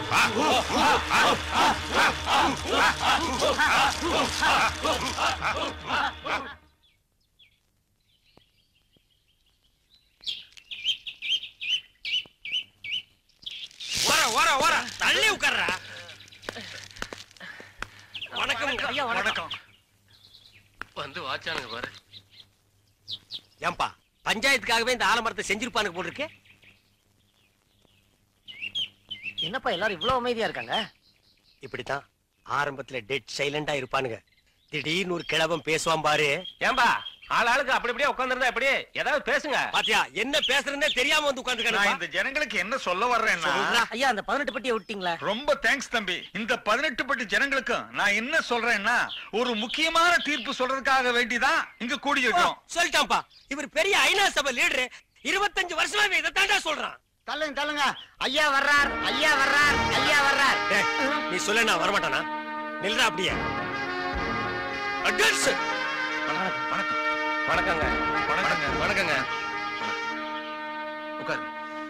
ஓர ஓர ஓர தள்ளி உட்கார்றா. வணக்கம் ஐயா. வணக்கம். வந்து வாச்சானுங்க பாரு. ஏம்பா பஞ்சாயத்துக்காகவே இந்த ஆலமரத்தை செஞ்சிருப்பானுங்க போல இருக்கு. என்னப்பா எல்லாரும் இவ்வளவு அமைதியா இருக்காங்க? இப்படித்தான் ஆரம்பத்துல டெட் சைலண்டா இருப்பானுங்க. திடீர்னு ஒரு கிழவன் பேசுவான் பாரு. ஏம்பா ஆள் ஆளுக்கு அப்படி இப்படியே உட்கார்ந்திருந்தா எப்படி? ஏதாவது பேசுங்க. பாத்தியா என்ன பேசுறதுன்னே தெரியாம வந்து உட்கார்ந்துருக்காங்க. இந்த ஜனங்களுக்கு என்ன சொல்ல வர்றேன்னா, ஐயா அந்த பதினெட்டு பட்டியை விட்டீங்களா? ரொம்ப தேங்க்ஸ் தம்பி. இந்த பதினெட்டு பட்டி ஜனங்களுக்கும் நான் என்ன சொல்றேன்னா, ஒரு முக்கியமான தீர்ப்பு சொல்றதுக்காக வேண்டிதான் இங்க கூடியிருக்கோம். சொல்லிட்டான்பா. இவர் பெரிய ஐநா சபை லீடர். இருபத்தஞ்சு வருஷமா இதை தாண்டா சொல்றான். தள்ளுங்க தள்ளுங்க. ஐயா வர்றார், ஐயா வர்றார், ஐயா வர்றார். நீ சொல்ல நான் வரமாட்டானா? நில்றா அப்படியே. அட்வான்ஸ். வணக்கம் வணக்கம் வணக்கங்க. வணக்கங்க. வணக்கங்க. உட்காரு.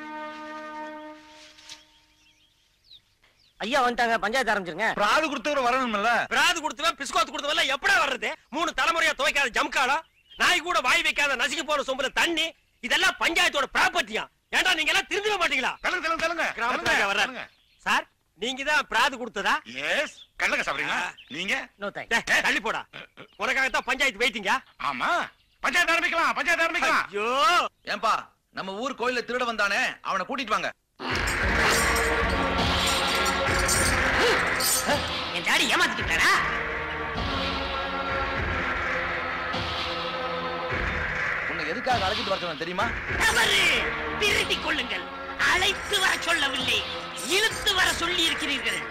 ஐயா வந்துட்டாங்க. பஞ்சாயத்து ஆரம்பிச்சிருங்க. பிராது கொடுத்தவரை வரணும்ல. பிராது கொடுத்தவன் பிஸ்கோத் கொடுத்தவன் எப்படா வர்றது? மூணு தலைமுறையா துவைக்காத ஜம்காலா, நாய் கூட வாய் வைக்காத நசுக்கி போற சொம்புல தண்ணி, இதெல்லாம் பஞ்சாயத்தோட ப்ராப்பர்ட்டியா? ஏண்டா நீங்க எல்லாம் திருந்தவே மாட்டீங்களா? தள்ளுங்க தள்ளுங்க தள்ளுங்க. கிராமத்துல வர்றாங்க சார். நீங்க தான் பிராது கொடுத்ததா? எஸ். கள்ளங்க சாப்பிடுறீங்க நீங்க? No thanks. தள்ளி போடா. உனக்காக தான் பஞ்சாயத்து வெயிட்டிங்க. ஆமா பஞ்சாயத்து ஆரம்பிக்கலாம். பஞ்சாயத்து ஆரம்பிக்கலாம். ஐயோ ஏன்பா நம்ம ஊர் கோயில்ல திருட வந்தானே, அவனை கூட்டிட்டு வாங்க. என் டாடி ஏமாத்திட்டாரா? எதுக்காக அழைச்சிட்டு வர சொன்னேன் தெரியுமா? தவறு, திருத்திக் கொள்ளுங்கள். அழைத்து வர சொல்லவில்லை, இழுத்து வர சொல்லி இருக்கிறீர்கள்.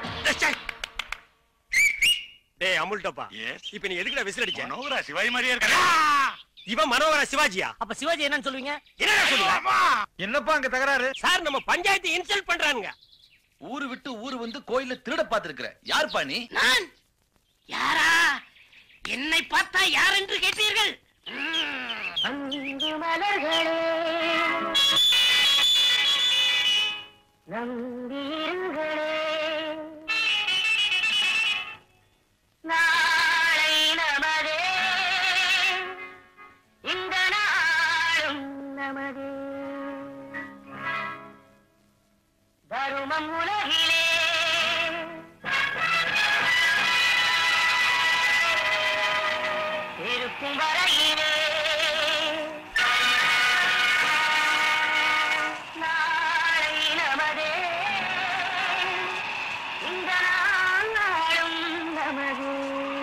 டேய் அமுல்டப்பா, இப்ப நீ எதுக்குடா விசில் அடிச்ச? மனோகரா சிவாஜி மாதிரியே இருக்க. இவன் மனோகரா சிவாஜியா? அப்ப சிவாஜி என்னன்னு சொல்லுவீங்க? என்னடா சொல்லுவ? என்னப்பா அங்க தகராறு? சார் நம்ம பஞ்சாயத்து இன்சல்ட் பண்றானுங்க. ஊரு விட்டு ஊரு வந்து கோயில்ல திருட பாத்துருக்கிற. யாருப்பா நீ? நான் யாரா? என்னை பார்த்தா யார் என்று கேட்டீர்கள்? அங்கு மலர்களே நம்பியிருங்களே, நாளை நமதே, இந்த நாளும் நமதே. தருமம் உலகிலே இருக்கும் வரையிலே நாளை நமதே, இந்த நாளும் நமதே.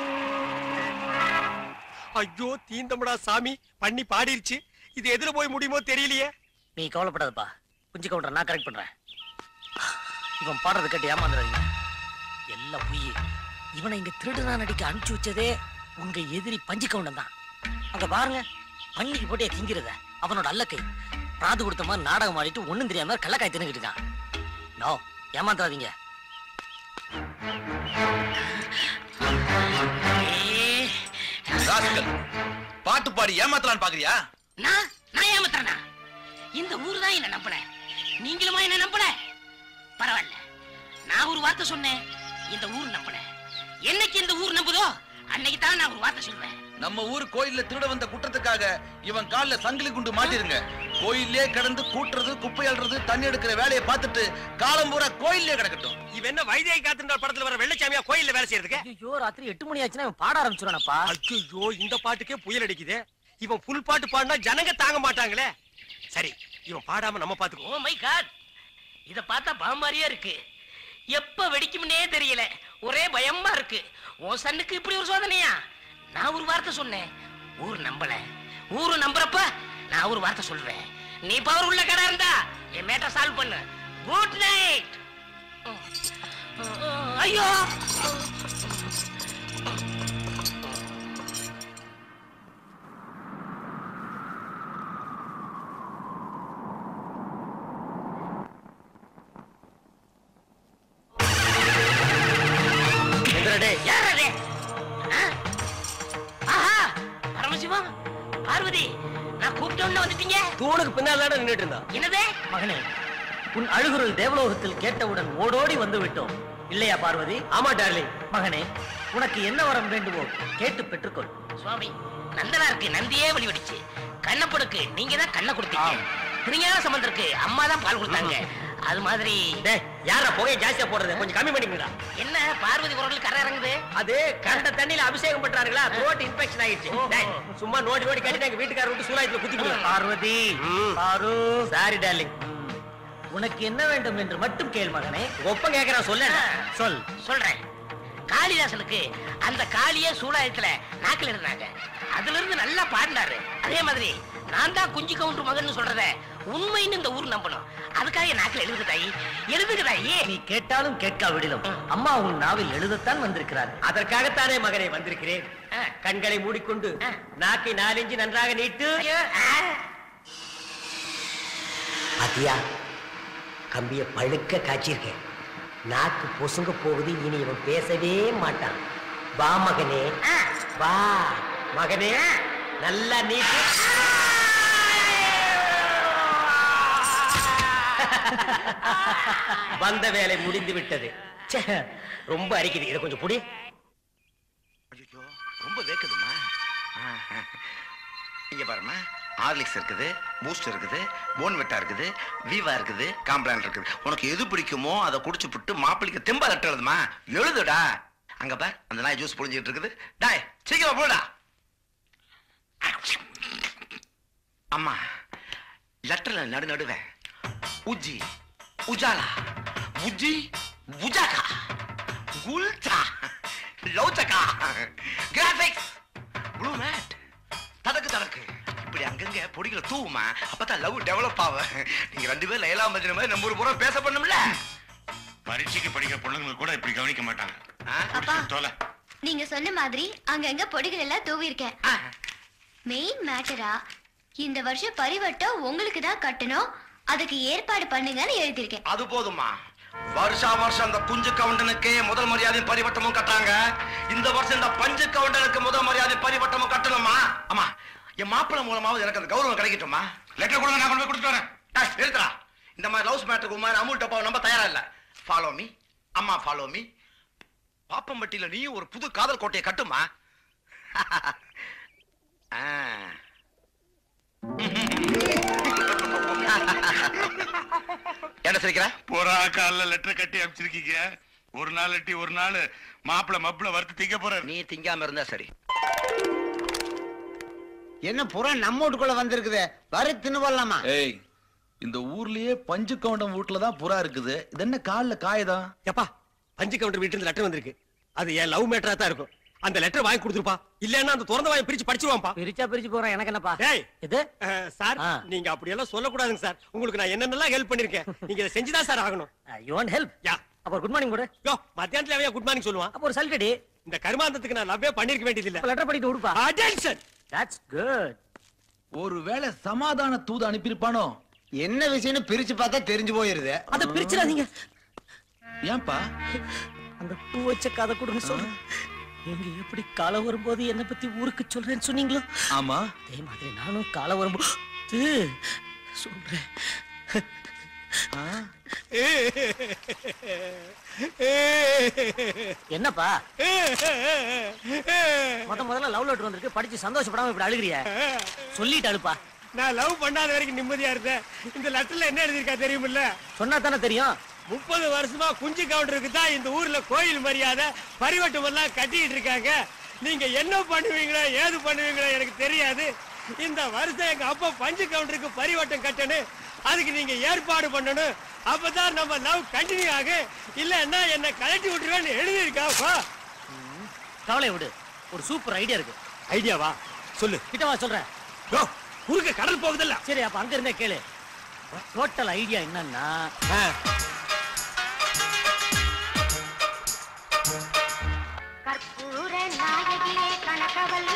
ஐயோ தீந்தமடா சாமி, பண்ணி பாடிருச்சு. இது எதுல போய் முடியுமோ தெரியலையே. நீ கவலைப்படாதப்பா, குஞ்சு கவுண்டர் நான் கரெக்ட் பண்றேன். இவன் பாடுறது கேட்டு ஏமாந்துறாதீங்க, எல்லாம் பொய். இவனை இங்க திருடுனா நடிக்க அனுப்பிச்சு வச்சதே உங்க எதிரி பஞ்சு கவுண்டன் தான். அங்க பாருங்க, பண்ணிக்கு போட்டே திங்கிறத அவனோட அல்லக்கை. பிராது கொடுத்த மாதிரி நாடகம் ஆடிட்டு ஒண்ணும் தெரியாம கள்ளக்காய் தின்னுக்கிட்டு இருக்கான். நோ, ஏமாந்துறாதீங்க. பாட்டு பாடி ஏமாத்தலான்னு பாக்குறியா? நான் நான் ஏமாத்துறேனா? இந்த ஊர் தான் என்ன நம்பல, நீங்களுமா என்ன நம்பல? பரவாயில்ல, நான் ஒரு வார்த்தை சொன்னேன், இந்த ஊர் நம்பல. என்னைக்கு இந்த ஊர் நம்புதோ அன்னைக்கு தான் நான் ஒரு வார்த்தை சொல்வேன். நம்ம ஊர் கோயில்ல திருட வந்த குற்றத்துக்காக இவன் கால்ல சங்கிலி குண்டு மாட்டிருங்க. கோயிலே கடந்து கூட்டுறது, குப்பை அள்ளுறது, தண்ணி எடுக்கிற வேலையை பார்த்துட்டு காலம் பூரா கோயிலே கிடக்கட்டும். இவன் என்ன வைத்திய காத்திருந்த படத்துல வர வெள்ளச்சாமியா கோயில்ல வேலை செய்யறதுக்கு? ஐயோ, ராத்திரி எட்டு மணி ஆச்சுன்னா இவன் பாட ஆரம்பிச்சிருவானப்பா. ஐயோ, இந்த பாட்டுக்கே புயல் அடிக்குது. இவன் புல் பாட்டு பாடினா ஜனங்க தாங்க மாட்டாங்களே. சரி, இவன் பாடாம நம்ம பாத்துக்கோ. ஓ மை காட், இத பார்த்தா பாம்பாரியா இருக்கு. எப்ப வெடிக்கும்னே தெரியல, ஒரே பயமா இருக்கு. உன் சன்னுக்கு இப்படி ஒரு சோதனையா? நான் ஒரு வார்த்தை சொன்னேன், ஊர் நம்பல. ஊரு நம்புறப்ப நான் ஒரு வார்த்தை சொல்றேன். நீ பவர் உள்ள கடை இருந்தா என் மேட்டர் சால்வ் பண்ணு. Good night. ஐயோ, பரமசிவம், பார்வதி, நான் கூப்பிட்டோன்னு வந்துட்டீங்க. தூணுக்கு பின்னால நின்னுட்டு இருந்தா. என்னதே மகனே, உன் அழுகுரல் தேவலோகத்தில் கேட்டவுடன் ஓடோடி வந்து விட்டோம் இல்லையா பார்வதி? ஆமா டார்லிங். மகனே, உனக்கு என்ன வரம் வேண்டுமோ கேட்டு பெற்றுக்கொள். சுவாமி, நந்தனாருக்கு நந்தியே வழிவடிச்சு, கண்ணப்பனுக்கு நீங்க தான் கண்ணை கொடுத்தீங்க, திருஞான சம்பந்தருக்கு அம்மா தான் பால் கொடுத்தாங்க. அது மாதிரி யாரா புகையை ஜாஸ்தியா போடுறது, கொஞ்சம் கம்மி பண்ணிக்கடா. என்ன பார்வதி குரல் கரை இறங்குது? அது கண்ட தண்ணியில அபிஷேகம் பண்றாங்களா, த்ரோட் இன்ஃபெக்ஷன் ஆயிடுச்சு. சும்மா நோடி நோடி கட்டிட்டு எங்க வீட்டுக்காரர் விட்டு சூலாயத்துல குத்தி போடுங்க. பார்வதி, பாரு, சாரி டார்லிங். உனக்கு என்ன வேண்டும் என்று மட்டும் கேள் மகனே. ஒப்பம் கேக்குறான், சொல்ல சொல். சொல்றேன். காளிதாசனுக்கு அந்த காளியே சூலாயத்துல நாக்கில் இருந்தாங்க, அதுல இருந்து நல்லா பாடினாரு. அதே மாதிரி நான் தான் குஞ்சு கவுண்டர் மகன் சொல்றத உண்மைன்னு இந்த ஊர் நம்பணும். அதுக்காக நாக்கில் எழுதுதாயி எழுதுகிறாயி. நீ கேட்டாலும் கேட்காவிடிலும் அம்மா உன் நாவில் எழுதத்தான் வந்திருக்கிறார். அதற்காகத்தானே மகனை வந்திருக்கிறேன். கண்களை மூடிக்கொண்டு நாக்கை நாலஞ்சு நன்றாக நீட்டு. பாத்தியா, கம்பிய பழுக்க காய்ச்சிருக்கேன். நாக்கு பொசுங்க போகுது, இனி இவன் பேசவே மாட்டான். வா மகனே, வா மகனே, நல்லா நீட்டு. வந்த வேலை முடிந்து விட்டது. ரொம்ப அரிக்குது, இதை கொஞ்சம் புடி. ரொம்ப வேக்குதுமா. இங்க பாருமா, ஹார்லிக்ஸ் இருக்குது, பூஸ்ட் இருக்குது, போன்விட்டா இருக்குது, வீவா இருக்குது, காம்ப்ளான் இருக்குது. உனக்கு எது பிடிக்குமோ அதை குடிச்சு புட்டு மாப்பிளைக்கு தெம்பா லெட்டர் எழுதுமா. எழுதுடா. அங்க பார், அந்த நாய் ஜூஸ் புழிஞ்சிட்டு இருக்குது. டாய், சீக்கிரம் போடா. அம்மா, லெட்டர்ல நடு நடுவேன் உஜி, உஜாலா, உஜி, உஜாகா, குல்சா, லௌச்சகா, கிராபிக்ஸ், ப்ளூ மேட், தடக்கு தடக்கு, இப்படி அங்கங்க பொடிகளை தூவுமா, அப்பதான் லவ் டெவலப் ஆகும். நீங்க ரெண்டு பேரும் லைலா மஜ்னு மாதிரி நம்ம ஒரு புறம் பேச பண்ணும்ல. பரீட்சைக்கு படிக்கிற பொண்ணுங்க கூட இப்படி கவனிக்க மாட்டாங்க. அப்பா, நீங்க சொன்ன மாதிரி அங்கங்க பொடிகள் எல்லாம் தூவி இருக்கேன். மெயின் மேட்டரா இந்த வருஷம் பரிவட்டம் உங்களுக்கு தான் கட்டணும், அதுக்கு ஏற்பாடு பண்ணுங்கன்னு எழுதியிருக்கேன். அது போதுமா? வருஷா வருஷம் அந்த குஞ்சு கவுண்டனுக்கு முதல் மரியாதையும் பரிவட்டமும் கட்டாங்க. இந்த வருஷம் இந்த பஞ்சு கவுண்டனுக்கு முதல் மரியாதை பரிவட்டமும் கட்டணுமா? ஆமா, என் மாப்பிள்ளை மூலமாவது எனக்கு அந்த கௌரவம் கிடைக்கட்டுமா? லெட்டர் கொடுங்க, நான் கொண்டு போய் கொடுத்து வரேன். எழுதுறா. இந்த மாதிரி லவ்ஸ் மேட்டருக்கு மாதிரி அமுல் டப்பாவை நம்ம தயாரா இல்ல. ஃபாலோ மீ அம்மா, ஃபாலோ மீ. பாப்பம்பட்டியில நீயும் ஒரு புது காதல் கோட்டையை கட்டுமா? என்ன சிரிக்கிற? போறா கால லெட்டர் கட்டி அனுப்பிச்சிருக்கீங்க. ஒரு நாள் லட்டி ஒரு நாள் மாப்பிள மப்பிள வறுத்து திங்க போற. நீ திங்காம இருந்தா சரி. என்ன புறா நம்ம வீட்டுக்குள்ள வந்திருக்குது, வர தின்னு போடலாமா? ஏய், இந்த ஊர்லயே பஞ்சு கவுண்டம் வீட்டுல தான் புறா இருக்குது. இது என்ன கால்ல காயதா? எப்பா, பஞ்சு கவுண்டர் வீட்டுல இருந்து லெட்டர் வந்திருக்கு. அது என் லவ் மேட்டரா தான் இருக்கும். அந்த லெட்டர் வாங்கி கொடுத்துருப்பா, இல்லன்னா அந்த திறந்த வாங்கி பிரிச்சு படிச்சிருவான்ப்பா. பிரிச்சா பிரிச்சு போறேன், எனக்கு என்னப்பா? டேய், இது சார், நீங்க அப்படி எல்லாம் சொல்ல கூடாதுங்க சார். உங்களுக்கு நான் என்னென்னலாம் ஹெல்ப் பண்ணிருக்கேன், நீங்க இதை செஞ்சுதான் சார் ஆகணும். You want help? யா. அப்ப குட் மார்னிங் கூட. யோ, மத்தியானத்துல அவன் குட் மார்னிங் சொல்லுவான். அப்ப ஒரு சல்டடி. இந்த கர்மாந்தத்துக்கு நான் லவ்வே பண்ணிருக்க வேண்டியது இல்ல. லெட்டர் படிட்டு விடுப்பா. அட்டென்ஷன். That's good. ஒருவேளை சமாதான தூது அனுப்பியிருப்பானோ? என்ன விஷயம்னு பிரிச்சு பார்த்தா தெரிஞ்சு போயிருது. அத பிரிச்சிடாதீங்க. ஏன்பா? அந்த பூ வச்ச கதை கொடுங்க சொல்லு. நீங்க எப்படி காலை வரும்போது என்ன பத்தி ஊருக்கு சொல்றேன்னு சொன்னீங்களோ? ஆமா, அதே மாதிரி நானும் காலை வரும்போது சொல்றேன். என்னப்பா முத முதல்ல லவ் லெட்டர் வந்திருக்கு, படிச்சு சந்தோஷப்படாம இப்படி அழுகிறிய? சொல்லிட்டு அழுப்பா. நான் லவ் பண்ணாத வரைக்கும் நிம்மதியா இருந்தேன். இந்த லெட்டர்ல என்ன எழுதிருக்கா தெரியுமில்ல? சொன்னா தானே தெரியும். முப்பது வருஷமா குஞ்சு கவுண்டருக்கு தான் இந்த ஊர்ல கோயில் மரியாதை பரிவட்டம் எல்லாம் கட்டிட்டு இருக்காங்க. நீங்க என்ன பண்ணுவீங்களோ ஏது பண்ணுவீங்களோ எனக்கு தெரியாது. இந்த வருஷம் எங்க அப்பா பஞ்சு கவுண்டருக்கு பரிவட்டம் கட்டணும், அதுக்கு நீங்க ஏற்பாடு பண்ணணும். அப்பதான் நம்ம லவ் கண்டினியூ ஆகும், இல்லன்னா என்ன கலட்டி விட்டுருவேன்னு எழுதிருக்காப்பா. கவலை விடு, ஒரு சூப்பர் ஐடியா இருக்கு. ஐடியாவா? சொல்லு. கிட்டவா சொல்றேன். குறுக்க கடல் போகுதுல்ல. சரி, அப்ப அங்க இருந்தே கேளு. டோட்டல் ஐடியா என்னன்னா, கற்பூர நாயகியே கனகவல்லி.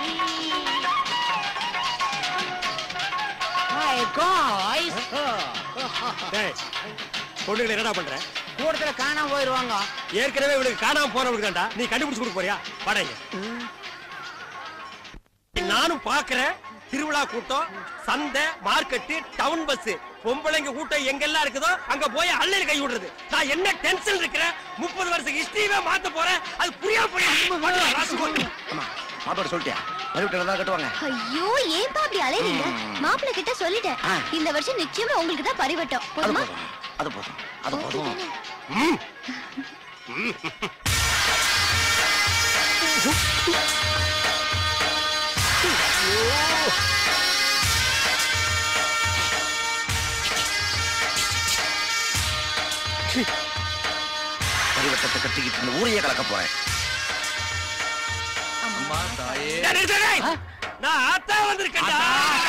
Hi guys. டேய், பொண்ணுகளை என்னடா பண்ற? கூடத்துல காணாம போயிருவாங்க. ஏற்கனவே இவளுக்கு காணாம போறவளுக்கு தான்டா நீ கண்டுபிடிச்சு கொடுக்க போறியா? படைங்க. நானும் பாக்குறேன். திருவிழா கூட்டம், சந்தை, மார்க்கெட், டவுன் பஸ், பொம்பளைங்க கூட்டம் எங்கெல்லாம் இருக்குதோ அங்க போய் அள்ளையில கை விடுறது. நான் என்ன டென்ஷன் இருக்கிறேன். முப்பது வருஷம் ஹிஸ்டரியே மாத்த போறேன். அது புரியா புரியா மாப்பிள்ள சொல்லிட்டியா? பரிவட்டம் தான் கட்டுவாங்க. ஐயோ, ஏன்பா அப்படி அலைறீங்க? மாப்பிள்ளை கிட்ட சொல்லிட்டேன், இந்த வருஷம் நிச்சயமா உங்களுக்கு தான் பரிவட்டம். போதுமா? அது போதும், அது போதும். பரிவட்டத்தை கட்டிக்கிட்டு இந்த ஊரையே கலக்க போறேன். அம்மா தாயே, நான் ஆத்தா வந்திருக்கேன்டா.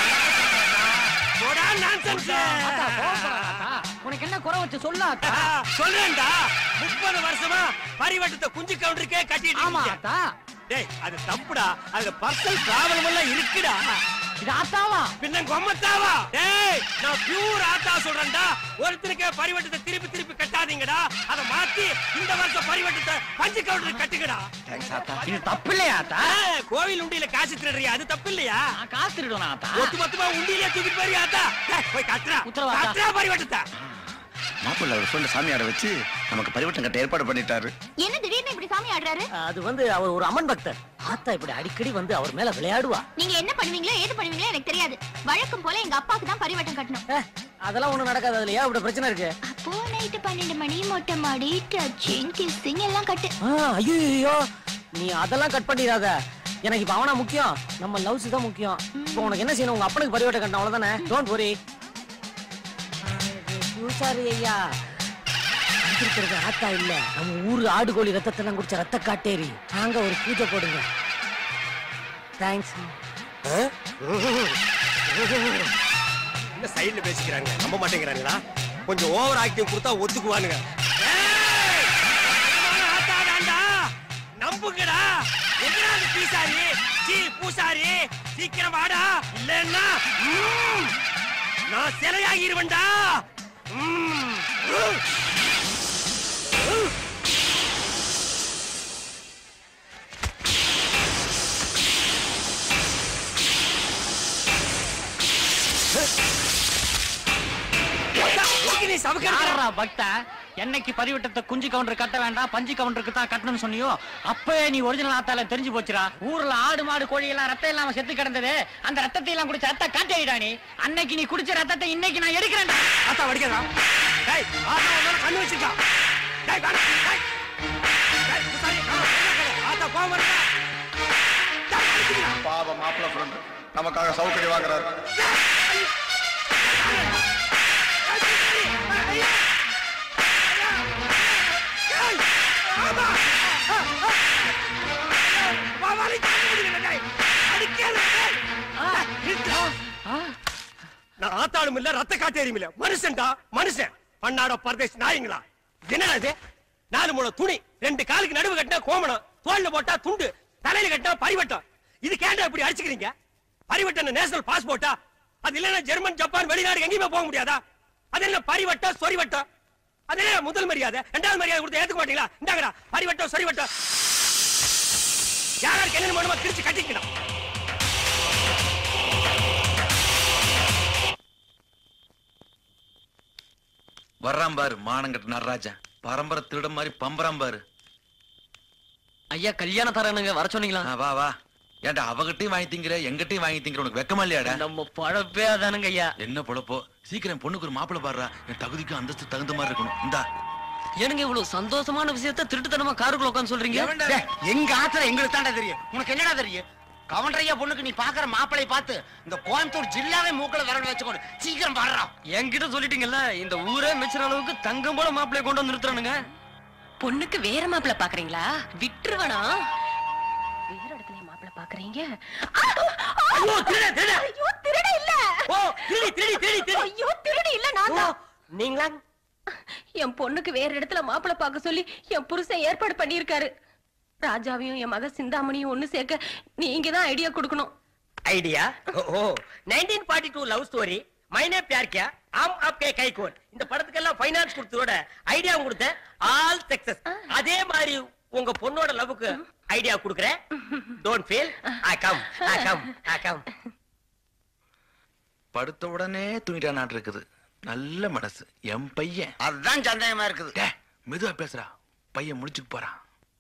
போடா நான்சென்ஸ். உனக்கு என்ன குறை வச்சு சொல்லாத்தா? சொல்றேன்டா. முப்பது வருஷமா பரிவட்டத்தை குஞ்சு கவுண்டருக்கே கட்டிட்டு. ஆமா ஆத்தா. டேய், அது தப்புடா. அதுல பர்சனல் டிராவல் எல்லாம் இருக்குடா. இது ஆத்தாவா? பின்ன கொம்மத்தாவா? டேய், நான் பியூர் ஆத்தா சொல்றேன்டா. ஒருத்தருக்கே பரிவட்டத்தை திருப்பி திருப்பி கட்டாதீங்கடா. அத மாத்தி இந்த வருஷம் பரிவட்டத்தை பஞ்சு கவுண்டருக்கு கட்டுங்கடா. இது தப்பு இல்லையா ஆத்தா? கோவில் உண்டியில காசு திருடுறியா? அது தப்பு இல்லையா? நான் காசு திருடுவேனா ஆத்தா? ஒட்டு மொத்தமா உண்டியிலே தூக்கிட்டு போறியா ஆத்தா? டேய், போய் கட்டுறா. கட்டுறா பரிவட்டத்தை. மாப்பிள்ள அவர் சொல்ல சாமியாரை வச்சு நமக்கு பரிவட்டம் கட்ட ஏற்பாடு பண்ணிட்டாரு. என்ன திடீர்னு இப்படி சாமி ஆடுறாரு? அது வந்து அவர் ஒரு அம்மன் பக்தர். ஆத்தா இப்படி அடிக்கடி வந்து அவர் மேல விளையாடுவா. நீங்க என்ன பண்ணுவீங்களோ ஏது பண்ணுவீங்களோ எனக்கு தெரியாது. வழக்கம் போல எங்க அப்பாவுக்கு தான் பரிவட்டம் கட்டணும். அதெல்லாம் ஒண்ணும் நடக்காது. அதுல ஏன் இப்படி பிரச்சனை இருக்கு? அப்போ நைட்டு பன்னெண்டு மணி மொட்டை மாடி டச்சிங் கிஸ்ஸிங் எல்லாம் கட்டு. ஐயோ, நீ அதெல்லாம் கட் பண்ணிடாத. எனக்கு இப்ப அவனா முக்கியம், நம்ம லவ்ஸ் தான் முக்கியம். இப்போ உனக்கு என்ன செய்யணும்? உங்க அப்பனுக்கு பரிவட்டம் கட்டணும், அவ்வளவுதானே. Don't worry. பூசாரி ஐயா, இருக்கிறது ஆத்தா இல்ல, நம்ம ஊரு ஆடு கோழி ரத்தத்தெல்லாம் குடிச்ச ரத்த காட்டேரி. நாங்க ஒரு பூஜை போடுங்க. தேங்க்ஸ். என்ன சைடுல பேசிக்கிறாங்க, நம்ப மாட்டேங்கிறாங்களா? கொஞ்சம் ஓவர் ஆக்டிவ் கொடுத்தா ஒத்துக்குவானுங்க. நம்புங்கடா. எங்கடா அந்த பீசாரி? சீ பூசாரி, சீக்கிரம் வாடா, இல்லன்னா நான் சிலையாகிருவேன்டா. பக்தா, என்னைக்கு பரிவட்டத்தை குஞ்சு கவுண்டர் கட்ட வேண்டாம் பஞ்சு கவுண்டருக்கு தான் கட்டணும்னு சொன்னியோ அப்பவே நீ ஒரிஜினல் ஆத்தால தெரிஞ்சு போச்சுடா. ஊர்ல ஆடு மாடு கோழி எல்லாம் ரத்தம் இல்லாம செத்து கிடந்தது, அந்த ரத்தத்தை எல்லாம் குடிச்ச ரத்த காட்டிடா. நீ அன்னைக்கு நீ குடிச்ச ரத்தத்தை இன்னைக்கு நான் எடுக்கிறேன். ஆத்தா வடிக்கிறா. டேய் ஆத்தா உன்னால கண்ணு வச்சிருக்கா. டேய் வாடா. டேய் டேய் பூசாரி, ஆத்தா கோவம் வருதா? பாவ மாப்பிள்ள ஃப்ரெண்ட் நமக்காக சௌகரிய வாங்குறாரு. நான் ஆத்தாளும் இல்ல ரத்த காட்டேரியும் இல்ல, மனுஷன்டா மனுஷன். பன்னாட பரதேஷ் நாயங்களா? என்னடா இது? நாலு மூணு துணி, ரெண்டு காலுக்கு நடுவு கட்டினா கோமணம், தோல்ல போட்டா துண்டு, தலையில கட்டினா பரிவட்டம். இது கேண்டா இப்படி அடிச்சுக்கிறீங்க? பரிவட்டம் நேஷனல் பாஸ்போர்ட்டா? அது இல்லன்னா ஜெர்மன் ஜப்பான் வெளிநாடு எங்கேயுமே போக முடியாதா? அது என்ன பரிவட்டம் சொரிவட்டம்? அது என்ன முதல் மரியாதை? இரண்டாவது மரியாதை கொடுத்து ஏத்துக்க மாட்டீங்களா? இந்தாங்கடா பரிவட்டம் சொரிவட்டம். யாருக்கு என்ன பண்ணுமா திருச்சி கட்டிக்கணும். வர்றான் பாரு மானங்கட்ட நடராஜா, பரம்பரை திருடம் மாதிரி பம்பராம் பாரு. ஐயா கல்யாண தரணுங்க, வர சொன்னீங்களா? வா வா. ஏன்டா அவகிட்டையும் வாங்கி திங்கிற எங்கிட்டையும் வாங்கி திங்கிற, உனக்கு வெக்கமா இல்லையாடா? நம்ம பழப்பே அதானுங்க ஐயா. என்ன பொழப்போ? சீக்கிரம் பொண்ணுக்கு ஒரு மாப்பிள்ள பாடுறா, என் தகுதிக்கும் அந்தஸ்து தகுந்த மாதிரி இருக்கணும். இந்தா ஏனுங்க இவ்வளவு சந்தோஷமான விஷயத்த திருட்டுத்தனமா காருக்குள்ள உட்காந்து சொல்றீங்க? எங்க ஆத்துல எங்களுக்கு தாண்டா தெரியும், உனக்கு என்னடா தெரியும்? கவுண்டரையா பொண்ணுக்கு நீ பாக்குற மாப்பிளை பார்த்து இந்த கோயம்புத்தூர் ஜில்லாவே மூக்கல விரல் வச்சுக்கணும். சீக்கிரம் பாடுறா. என்கிட்ட சொல்லிட்டீங்கல்ல, இந்த ஊரே மெச்சுற அளவுக்கு தங்கம் போல மாப்பிளைய கொண்டு வந்து நிறுத்துறானுங்க. பொண்ணுக்கு வேற மாப்பிளை பாக்குறீங்களா? விட்டுருவனா? வேற இடத்துல மாப்பிளை பாக்குறீங்க? ஐயோ திருட திருட. ஐயோ திருட இல்ல. ஓ திருடி திருடி திருடி திருடி. ஐயோ திருட இல்ல, நான் தான். நீங்களா? என் பொண்ணுக்கு வேற இடத்துல மாப்பிளை பார்க்க சொல்லி என் புருஷன் ஏற்பாடு பண்ணியிருக்காரு. ராஜாவையும் என் மக சிந்தாமணியும் ஒண்ணு சேர்க்க நீங்க தான் ஐடியா கொடுக்கணும். Idea? Oh nineteen forty two love story Maine Pyar Kiya Hum Aapke கைகோல். இந்த படத்துக்கு எல்லாம் ஃபைனான்ஸ் கொடுத்ததோட ஐடியா கொடுத்த ஆல் சக்சஸ். அதே மாதிரி உங்க பொண்ணோட லவ்வுக்கு ஐடியா கொடுக்கறேன். Don't feel. I come I come I come. படுத்த உடனே தூங்கிட்டா நாட்டு இருக்குது. நல்ல மனசு என் பையன். அதுதான் சந்தேகமா இருக்குது. மெதுவா பேசுறா, பையன் முடிச்சுட்டு போறான்.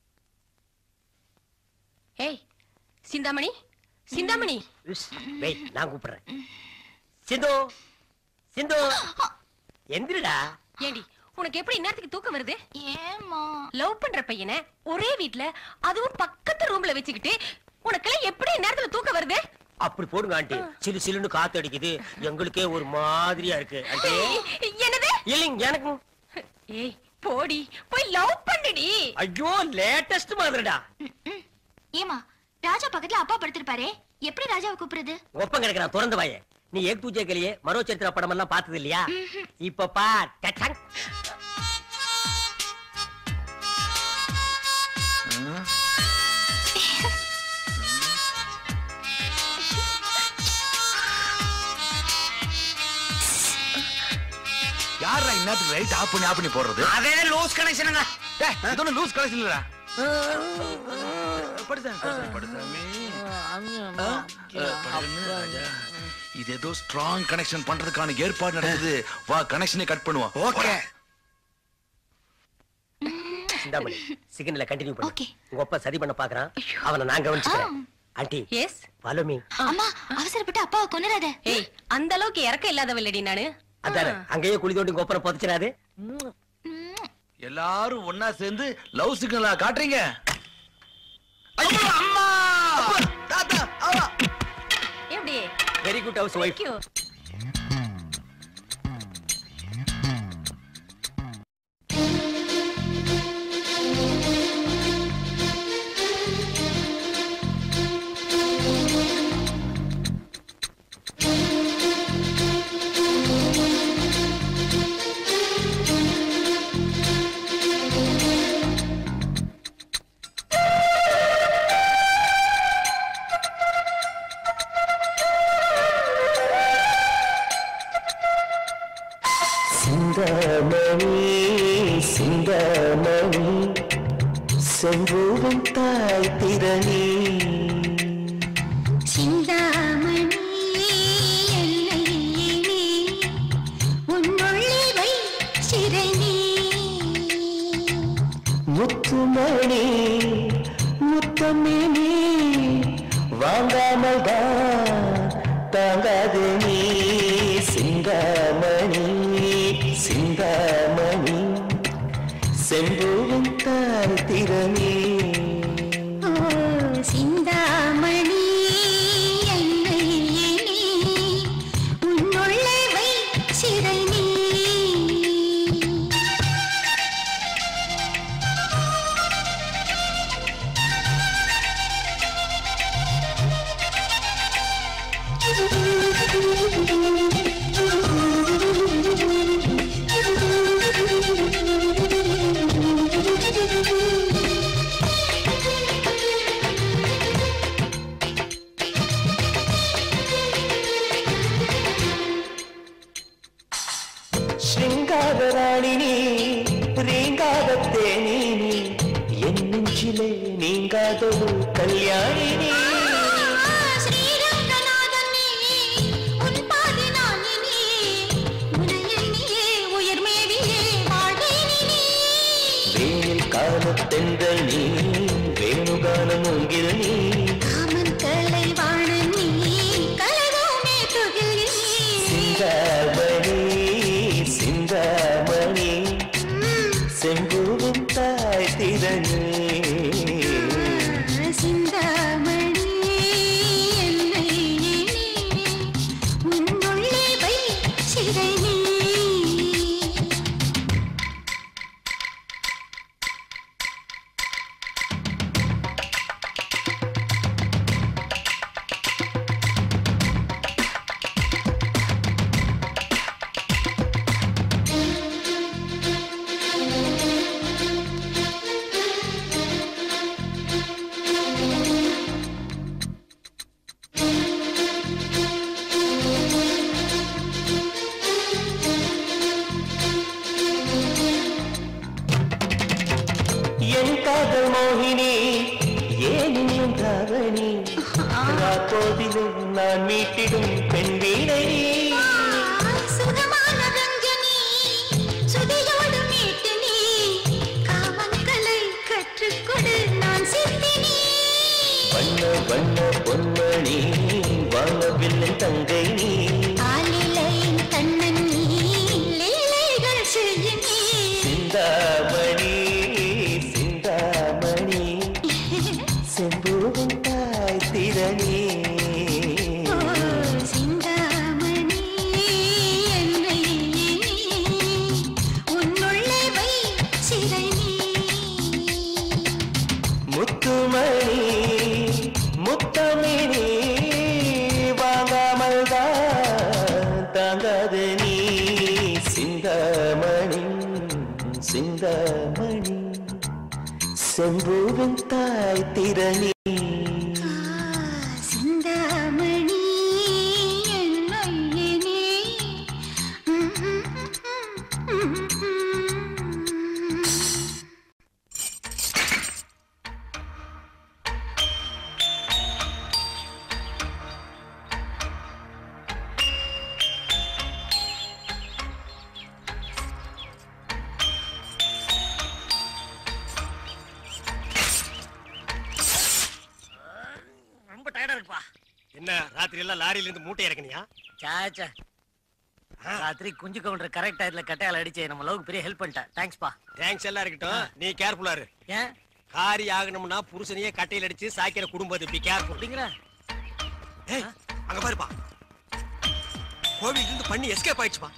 ஏய் சிந்தாமணி, சிந்தாமணி. வெயிட், நான் கூப்பிடுறேன். சிந்து சிந்து எந்திரடா. ஏண்டி உனக்கு எப்படி நேரத்துக்கு தூக்கம் வருது? ஏமா லவ் பண்ற பையனை ஒரே வீட்ல அதுவும் பக்கத்து ரூம்ல வச்சுக்கிட்டு உனக்கெல்லாம் எப்படி நேரத்துல தூக்கம் வருது? அப்படி போடுங்க ஆண்டி. சிலு சிலுன்னு காத்து அடிக்குது, எங்களுக்கே ஒரு மாதிரியா இருக்கு ஆண்டி. என்னது? இல்லைங்க எனக்கு. ஏய் போடி போய் லவ் பண்ணுடி. ஐயோ லேட்டஸ்ட் மாதிரிடா. ஏமா ராஜா பக்கத்துல அப்பா படுத்திருப்பாரே, எப்படி ராஜாவை கூப்பிடுறது? ஒப்பம் கிடக்குறான் திறந்து வாயே. நீ ஏக் தூஜே கலியே மரோ சரித்திர படம் எல்லாம் பார்த்தது இல்லையா? இப்ப பார். டடங். யாரா இன்னத்துக்கு லைட் ஆஃப் பண்ணி ஆஃப் பண்ணி போடுறது? அதே லூஸ் கனெக்ஷனுங்க. டேய் இது ஒண்ணு லூஸ் கனெக்ஷன் இல்லடா. படுதேன் படுதேன் படுதேமே. இது ஏதோ ஸ்ட்ராங் கனெக்ஷன் பண்றதுக்கான ஏற்பாடு நடக்குது. வா கனெக்ஷனை கட் பண்ணுவோம். ஓகே. சிந்தாமணி சிக்னல்ல கண்டினியூ பண்ணு. உங்க அப்பா சரி பண்ண பாக்குறான், அவனை நான் கவனிச்சுக்கிறேன். Aunty yes follow me. அம்மா அவசரப்பட்டு அப்பாவை கொன்னுறாத. ஏய் அந்த அளவுக்கு இறக்க இல்லாதவல்லடி நானு. அதானே அங்கேயே குழி தோண்டி உங்க ஒப்பரை புதைச்சிடாது. எல்லாரும் ஒன்னா சேர்ந்து லவ் சிக்னலா காட்டுறீங்க. அம்மா தாத்தா அவா. எப்படி? Very good housewife. Chintamani Chintamani செம்பூவின் தாய் திரணி சிந்தாமணி என்னை நீ உன்னுள்ளே வை சிரணி முத்துமணி முத்தமினி வாங்காமல் தான் தாங்காது நீ சிந்தாமணி சிந்தாமணி செம்பூவின் தாய் திறனே சிந்தாமணி என்னை நீ உன்னுள்ளே வை சிரணி ஸ்ருங்காரராணினி ரீங்காரத்தேனி என் நெஞ்சிலே நீங்காதொரு கல்யாணினி காலத்தெந்தல் நீ வேணுகாலம் உங்கிற நீ காமன் கலை வாழ நீ கலகோமே துகில் சிந்தாமணி சிந்தாமணி செம்பூவின் தாய் திறனே சிந்தாமணி என்னை நீ உன்னுள்ளே வை சிரணி என் காதல் மோகினி ஏனியும் தாரணி ராப்போதிலே நான் மீட்டிடும் பெண் வீணை சுகமான ரஞ்சனி சுதியோடு மீட்டு நீ காமன் கலை கற்றுக்கொடு நான் சித்தினி வண்ண வண்ண பொன்மணி வாழவில்லை தங்கை நீ ஆலிலையின் கண்ணன் நீ லீலைகள் செய்ய நீ சிந்தாமணி சிந்தாமணி செம்பூவின் தாய் திறனே சிந்தாமணி என்னை நீ உன்னுள்ளே வை சிரணி முத்துமணி முத்தமினி வாங்காமல் தான் தாங்காது நீ சிந்தாமணி சிந்தாமணி செம்பூவின் தாய் திறனே சிந்தாமணி என்னை நீ ரொம்ப டயர்டா இருக்குப்பா. என்ன ராத்திரி எல்லாம் லாரியில இருந்து மூட்டை இறக்குனியா? சாச்சா ராத்திரி குஞ்சு கவுண்டர் கரெக்ட் டயத்துல கட்டையால அடிச்சு நம்ம லவ்க்கு பெரிய ஹெல்ப் பண்ணிட்டா. தேங்க்ஸ்பா. தேங்க்ஸ் எல்லாம் இருக்கட்டும், நீ கேர்ஃபுல்லா இரு. ஏன் காரி ஆகணும்னா புருஷனையே கட்டையில அடிச்சு சாய்க்கிற குடும்பம் இது. Be careful. அப்படிங்கற? ஏய் அங்க பாருப்பா, கோவில்ல இருந்து பண்ணி எஸ்கேப் ஆயிடுச்சுப்பா.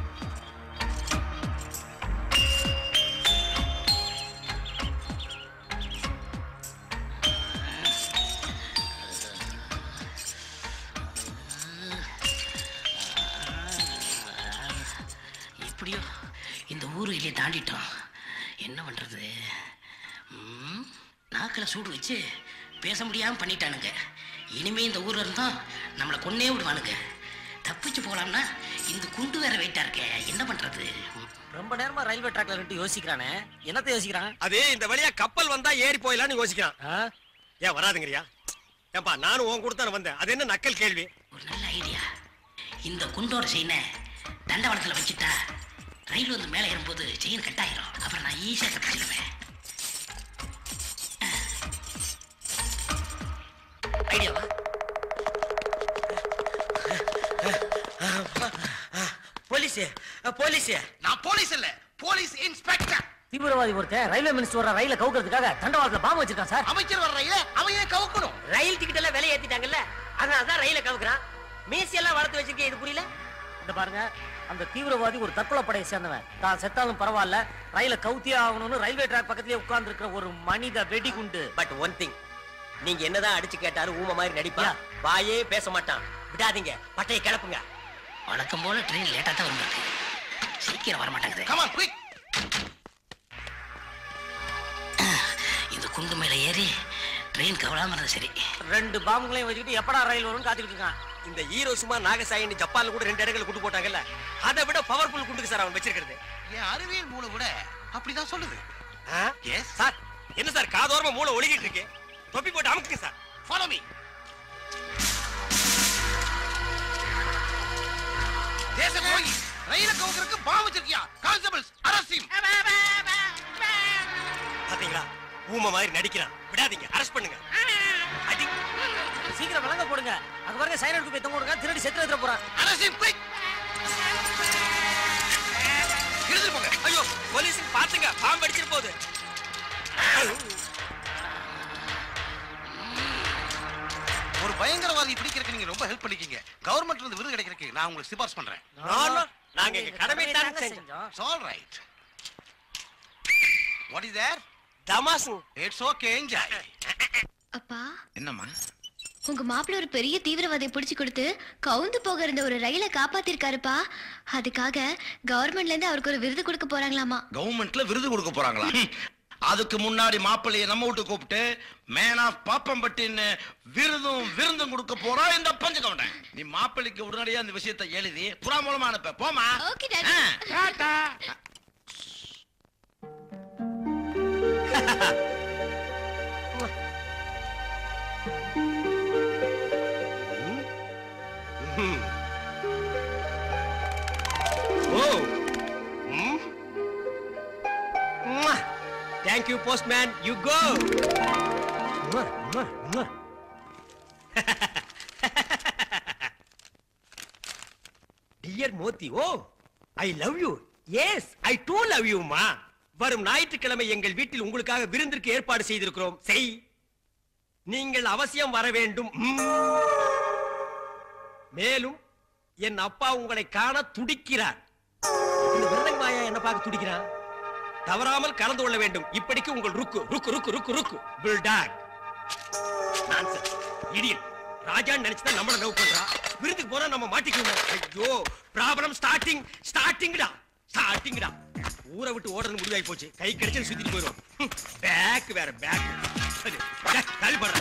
எப்படியோ இந்த ஊர் இல்லையே தாண்டிட்டோம். என்ன பண்றது? ம், நாக்கில் சூடு வச்சு பேச முடியாம பண்ணிட்டானுங்க. இனிமே இந்த ஊர்ல இருந்தோம் நம்மளை கொன்னே விடுவானுங்க. தப்பிச்சு போலாம்னா இந்த குண்டு வேற வெயிட்டா இருக்கே, என்ன பண்றது? ரொம்ப நேரமா ரயில்வே ட்ராக்ல நின்று யோசிக்கிறானே, என்னத்தை யோசிக்கிறான்? அது இந்த வழியா கப்பல் வந்தா ஏறி போயிடலாம்னு யோசிக்கிறான். ஏன் வராதுங்கறியா? ஏன்பா நானும் உன் கூட தானே வந்தேன், அது என்ன நக்கல் கேள்வி? ஒரு நல்ல ஐடியா. இந்த குண்டோட செயினை தண்டவாளத்துல வச்சுட்டா ரயில் வந்து மேலே ஏறும்போது செயின் கட் ஆயிரும். அப்புறம் நான் ஈஸியா தப்பிச்சிடுவேன். ஐடியாவா? போலீஸ் போலீஸ் நான் போலீஸ் இல்ல, போலீஸ் இன்ஸ்பெக்டர். தீவிரவாதி ஒருத்தன் ரயில்வே மினிஸ்டர் வர ரயில கவுக்கிறதுக்காக தண்டவாளத்துல பாம்பு வச்சிருக்கான் சார். அமைச்சர் வர ரயில அவன் ஏன் கவுக்கணும்? ரயில் டிக்கெட் எல்லாம் விலை ஏத்திட்டாங்கல்ல, அதனால தான் ரயில கவுக்குறான். மீசி எல்லாம் வளர்த்து வச்சிருக்கேன், இது புரியல? இந்த பாருங்க, அந்த தீவிரவாதி ஒரு தற்கொலை படையை சேர்ந்தவன். தான் செத்தாலும் பரவாயில்ல, ரயில கவுத்தியே ஆகணும்னு ரயில்வே ட்ராக் பக்கத்திலே உட்கார்ந்து இருக்கிற ஒரு மனித வெடிகுண்டு. பட் ஒன் திங், நீங்க என்னதான் அடிச்சு கேட்டாலும் ஊம மாதிரி நடிப்பா, வாயே பேச மாட்டான். விடாதீங்க, பட்டையை கிளப்புங்க. வழக்கம் போல ட்ரெயின் லேட்டா தான் வந்திருக்கு, சீக்கிரம் வர மாட்டேங்குது. Come on quick. இந்த குண்டு மேல ஏறி ட்ரெயின் கவலாம இருந்தா சரி. ரெண்டு பாம்புகளையும் வச்சுக்கிட்டு எப்படா ரயில் வரும்னு காத்துக்கிட்டு இருக்கான். இந்த ஹீரோ சும்மா நாகசாயின்னு ஜப்பான்ல கூட ரெண்டு இடங்களை கூட்டு போட்டாங்கல்ல, அதை விட பவர்ஃபுல் குண்டுக்கு சார் அவன் வச்சிருக்கிறது. என் அறிவியல் மூளை கூட அப்படிதான் சொல்லுது. Yes sir. என்ன சார் காதோரமா மூளை ஒழுகிட்டு இருக்கு? தொப்பி போட்டு அமுக்குங்க சார். Follow me. தேச துரோகி, ரயில கவுக்கறதுக்கு பாம்பு வச்சிருக்கியா? Constables arrest him. பாத்தீங்களா, ஊம மாதிரி நடிக்கிறான். விடாதீங்க, அரெஸ்ட் பண்ணுங்க. அடி சீக்கிரம் விலங்க போடுங்க. அங்க பாருங்க, சைலண்ட் குப்பை தொங்க விடுங்க, திருடி செத்து எடுத்து போறான். Arrest him quick. இழுத்து போங்க. ஐயோ, போலீஸ் பாத்துங்க, பாம்பு அடிச்சிட்டு போகுது. ஒரு பயங்கரவாதி பிடிக்கிறதுக்கு நீங்க ரொம்ப ஹெல்ப் பண்ணிக்கீங்க. கவர்மெண்ட்ல இருந்து விருது கிடைக்கிறதுக்கு நான் உங்களுக்கு சிபாரிசு பண்றேன். நாங்க எங்க கடமை தான் செஞ்சோம். It's all right. What is there? தமாசு. It's okay, enjoy. அப்பா, என்னம்மா? உங்க மாப்பிள்ள ஒரு பெரிய தீவிரவாதியை பிடிச்சு கொடுத்து கவுந்து போக இருந்த ஒரு ரயிலை காப்பாத்திருக்காருப்பா. அதுக்காக கவர்மெண்ட்ல இருந்து அவருக்கு ஒரு விருது கொடுக்க போறாங்களாமா. கவர்மெண்ட்ல விருது கொடுக்க போறாங்களா? அதுக்கு முன்னாடி மாப்பிள்ளைய நம்ம வீட்டு கூப்பிட்டு மேன் ஆஃப் பாப்பம்பட்டின்னு விருதும் விருந்தும் கொடுக்க போறா இந்த பஞ்சகவுண்டன். நீ மாப்பிள்ளைக்கு உடனடியா அந்த விஷயத்தை எழுதி புறா மூலமா அனுப்ப. போமா. Okay daddy. டாடா. ஓ. Thank you, postman. You go. Dear Moti, oh, I love you. Yes, I too love you, ma. வரும் ஞாயிற்றுக்கிழமை எங்கள் வீட்டில் உங்களுக்காக விருந்திற்கு ஏற்பாடு செய்திருக்கிறோம். செய். நீங்கள் அவசியம் வர வேண்டும். மேலும் என் அப்பா உங்களை காண துடிக்கிறார். இந்த விருந்தங்காயா என்ன பார்க்க துடிக்கிறான்? தவறாமல் கலந்து கொள்ள வேண்டும். இப்படிக்கு உங்கள் ருக்கு ருக்கு ருக்கு ருக்கு ருக்கு புல்டாக். நான்சென்ஸ். இடியட். ராஜான்னு நினைச்சுதான் நம்மள லவ் பண்றா. விருந்துக்கு போனா நம்ம மாட்டிக்குவோம். ஐயோ, ப்ராப்ளம் ஸ்டார்டிங் ஸ்டார்டிங்டா ஸ்டார்டிங்டா. ஊரை விட்டு ஓடுறது முடிவாகி போச்சு. கை கிடைச்சு சுத்திட்டு போயிடும். பேக் வேற பேக். தள்ளி படுற.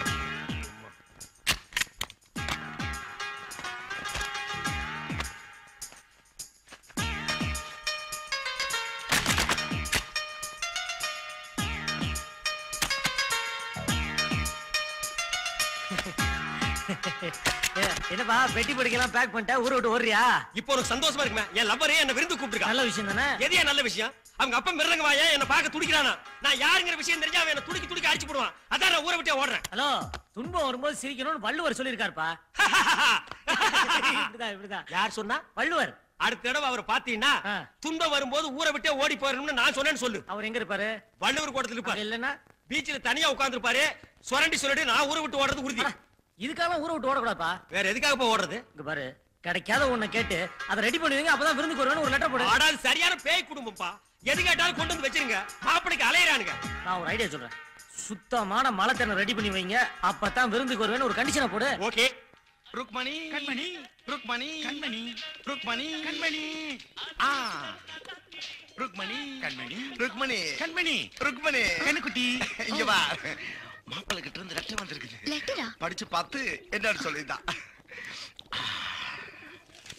என்னப்பா பெட்டி படிக்கலாம் பேக் பண்ணிட்டா ஊரை விட்டு ஓடுறியா? இப்போ ஒரு சந்தோஷமா இருக்குமே. என் லவ்வரே என்ன விருந்து கூப்பிட்டுருக்கா. நல்ல விஷயம் தானே? எதையா நல்ல விஷயம்? அவங்க அப்பா மிருதங்க வாயா என்ன பார்க்க துடிக்கிறானா? நான் யாருங்கிற விஷயம் தெரிஞ்சா அவன் என்ன துடிக்கி துடிக்கி அடிச்சு போடுவான். அதான் நான் ஊரை விட்டே ஓடுறேன். ஹலோ, துன்பம் வரும்போது சிரிக்கணும்னு வள்ளுவர் சொல்லியிருக்காருப்பா. இப்படிதான் இப்படிதான். யார் சொன்னா? வள்ளுவர். அடுத்த தடவை அவர் பாத்தீங்கன்னா துன்பம் வரும்போது ஊரை விட்டே ஓடி போறணும்னு நான் சொன்னேன்னு சொல்லு. அவர் எங்க இருப்பாரு? வள்ளுவர் கூடத்துல இருப்பாரு. இல்லன்னா பீச்ல தனியா உட்கார்ந்து இருப்பாரு. சுரண்டி சொல்லிட்டு நான் ஊரை விட்டு ஓடுறது உறுதி. இதுக்காக ஊரை விட்டு ஓடக்கூடாதுப்பா. வேற எதுக்காக போய் ஓடுறது? இங்க பாரு, கிடைக்காத ஒண்ணு கேட்டு அதை ரெடி பண்ணுவீங்க, அப்பதான் விருந்துக்கு வருவேன்னு ஒரு லெட்டர் போடு. ஆடாது சரியான பேய் குடும்பம்ப்பா. எது கேட்டாலும் கொண்டு வந்து வச்சிருங்க. மாப்பிளைக்கு அலையறானுங்க. நான் ஒரு ஐடியா சொல்றேன். சுத்தமான மலை தண்ணி ரெடி பண்ணி வைங்க, அப்பதான் விருந்துக்கு வருவேன்னு ஒரு கண்டிஷனை போடு. ஓகே. ருக்மணி கண்மணி ருக்மணி கண்மணி ருக்மணி கண்மணி ஆ ருக்மணி கண்மணி ருக்மணி கண்மணி ருக்மணி கண்ணுக்குட்டி இங்க வா. மாப்பிள்ளை கிட்ட இருந்து லெட்டர் வந்திருக்குது. லெட்டரா? படிச்சு பார்த்து என்னன்னு சொல்லிதான்.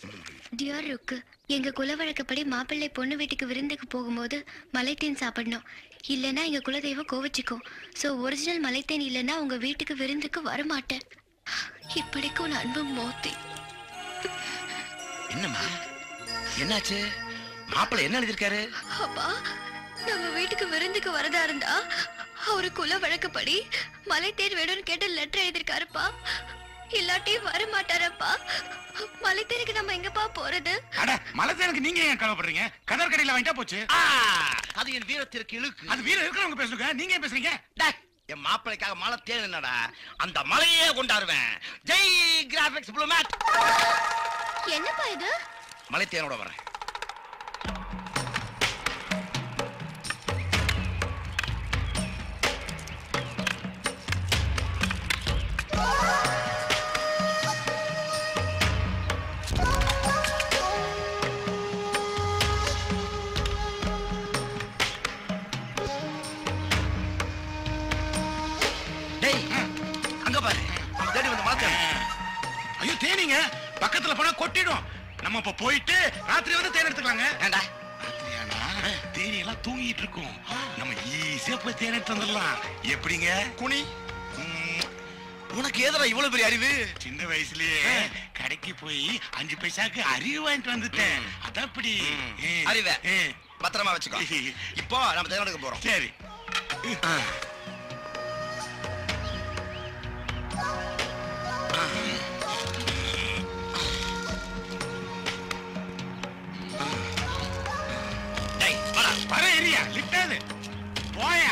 டியர் ருக்கு, எங்க குல வழக்கப்படி மாப்பிள்ளை பொண்ணு வீட்டுக்கு விருந்துக்கு போகும்போது மலைத்தேன் சாப்பிடணும். இல்லைன்னா எங்க குலதெய்வம் கோவிச்சுக்கும். ஸோ ஒரிஜினல் மலைத்தேன் இல்லைன்னா உங்க வீட்டுக்கு விருந்துக்கு வரமாட்டேன். இப்படிக்கும் ஒரு அன்பு மோத்தி. என்னம்மா என்னாச்சு? மாப்பிள்ளை என்ன எழுதிருக்காரு? அப்பா, நம்ம வீட்டுக்கு விருந்துக்கு வரதா இருந்தா அவரு குல வழக்கப்படி மலைத்தேன் வேணும்னு கேட்டு லெட்டர் எழுதிருக்காருப்பா. இல்லாட்டி வர மாட்டாரப்பா. மலைத்தேனுக்கு நம்ம எங்கப்பா போறது? அட மலைத்தேனுக்கு நீங்க ஏன் கவலைப்படுறீங்க? கதர் கடையில வாங்கிட்டா போச்சு. அது என் வீரத்திற்கு இழுக்கு. அது வீரம் இருக்கிறவங்க பேசுங்க, நீங்க ஏன் பேசுறீங்க? என் மாப்பிளைக்காக மலை தேன் என்னடா, அந்த மலையே கொண்டாடுவேன். Jai graphics blue mat. என்னப்பா இது? மலை தேனோட வரேன். ஐயோ தேனீங்க பக்கத்துல போனா கொட்டிடும். நம்ம இப்ப போயிட்டு ராத்திரி வந்து தேன் எடுத்துக்கலாங்க. ஏண்டா ராத்திரியானா தேனி எல்லாம் தூங்கிட்டு இருக்கும். நம்ம ஈஸியா போய் தேன் எடுத்து வந்துடலாம். எப்படிங்க குனி? உனக்கு எதுல இவ்வளவு பெரிய அறிவு? சின்ன வயசுலயே கடைக்கு போய் அஞ்சு பைசாக்கு அறிவு வாங்கிட்டு வந்துட்டேன். அதான் அப்படி அறிவை பத்திரமா வச்சுக்கோ. இப்போ நம்ம தேன் எடுக்க போறோம். சரி. வர ஏரியா லிட்டாது போயா.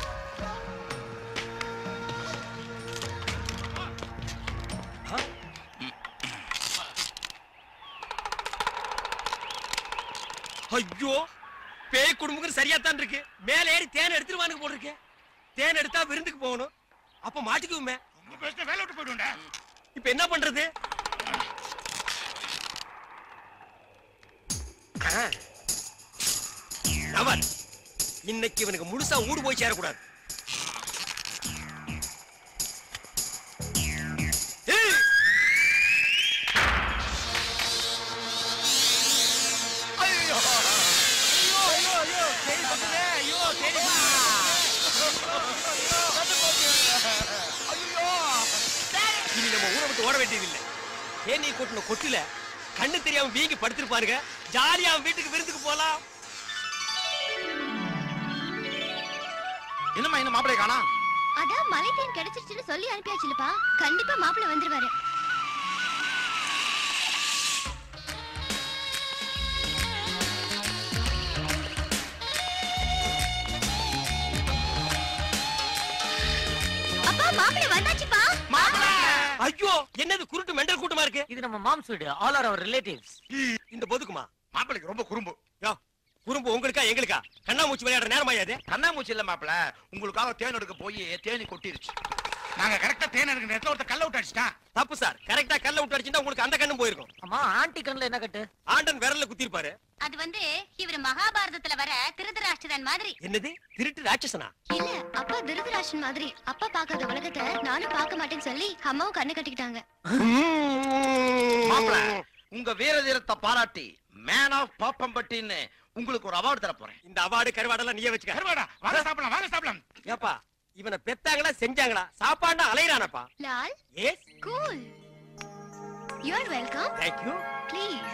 ஐயோ, பேய் குடும்பம் சரியா தான் இருக்கு. மேல ஏறி தேன் எடுத்துருவானுங்க போல இருக்கு. தேன் எடுத்தா விருந்துக்கு போகணும். அப்ப மாட்டிக்குமே. வேலை விட்டு போயிடும்டா. இப்ப என்ன பண்றது? அவன் இன்னைக்கு இவனுக்கு முழுசா ஊடு போய் சேரக்கூடாது. இனி நம்ம ஊரை விட்டு ஓட வேண்டியதில்லை. தேனீ கொட்டின கொட்டில கண்ணு தெரியாம வீங்கி படுத்திருப்பாருங்க. ஜாலியா வீட்டுக்கு விருந்துக்கு போலாம். என்னம்மா இன்னும் மாப்பிள்ளை காணா? அதான் மலைத்தேன் கிடைச்சிருச்சுன்னு சொல்லி அனுப்பியாச்சுலப்பா. கண்டிப்பா மாப்பிள்ளை வந்துருவாரு. அப்பா மாப்பிள்ளை வந்தாச்சுப்பா. ஐயோ, என்னது குருட்டு மெண்டல் கூட்டமா இருக்கு? இது நம்ம மாம்ஸ் வீடு. All are our relatives. இந்த பொதுக்குமா மாப்பிளைக்கு ரொம்ப குறும்பு. யோ, குறும்பு உங்களுக்கா எங்களுக்கா? கண்ணாமூச்சி விளையாடுற நேரமா இது? கண்ணாமூச்சி இல்ல மாப்பிள, உங்களுக்காக தேன் எடுக்க போய் தேனி கொட்டிருச்சு. நாங்க கரெக்டா தேன் எடுக்கிற நேரத்துல ஒருத்த கல்ல விட்டு அடிச்சிட்டான். தப்பு சார். கரெக்டா கல்ல விட்டு அடிச்சிட்டா உங்களுக்கு அந்த கண்ணும் போயிருக்கும். அம்மா, ஆண்டி கண்ணுல என்ன கட்டு? ஆண்டன் விரல்ல குத்திருப்பாரு. அது வந்து இவர் மகாபாரதத்துல வர திருதராஷ்டிரன் மாதிரி. என்னது திருட்டு ராட்சசனா? இல்ல, அப்பா திருதராஷ்டிரன் மாதிரி. அப்பா பார்க்காத உலகத்தை நானும் பார்க்க மாட்டேன்னு சொல்லி அம்மாவும் கண்ணு கட்டிக்கிட்டாங்க. மாப்பிள, உங்க வீர தீரத்தை பாராட்டி மேன் ஆஃப் பாப்பம்பட்டின்னு உங்களுக்கு ஒரு அவார்டு தர போறேன். இந்த அவார்டு கருவாடெல்லாம் நீயே வச்சுக்க. கருவாடா வாங்க சாப்பிடலாம், வாங்க சாப்பிடலாம். ஏப்பா, இவனை பெத்தாங்களா செஞ்சாங்களா? சாப்பாடுனா அலையறானப்பா. Lal, yes cool. You are welcome. Thank you. Please.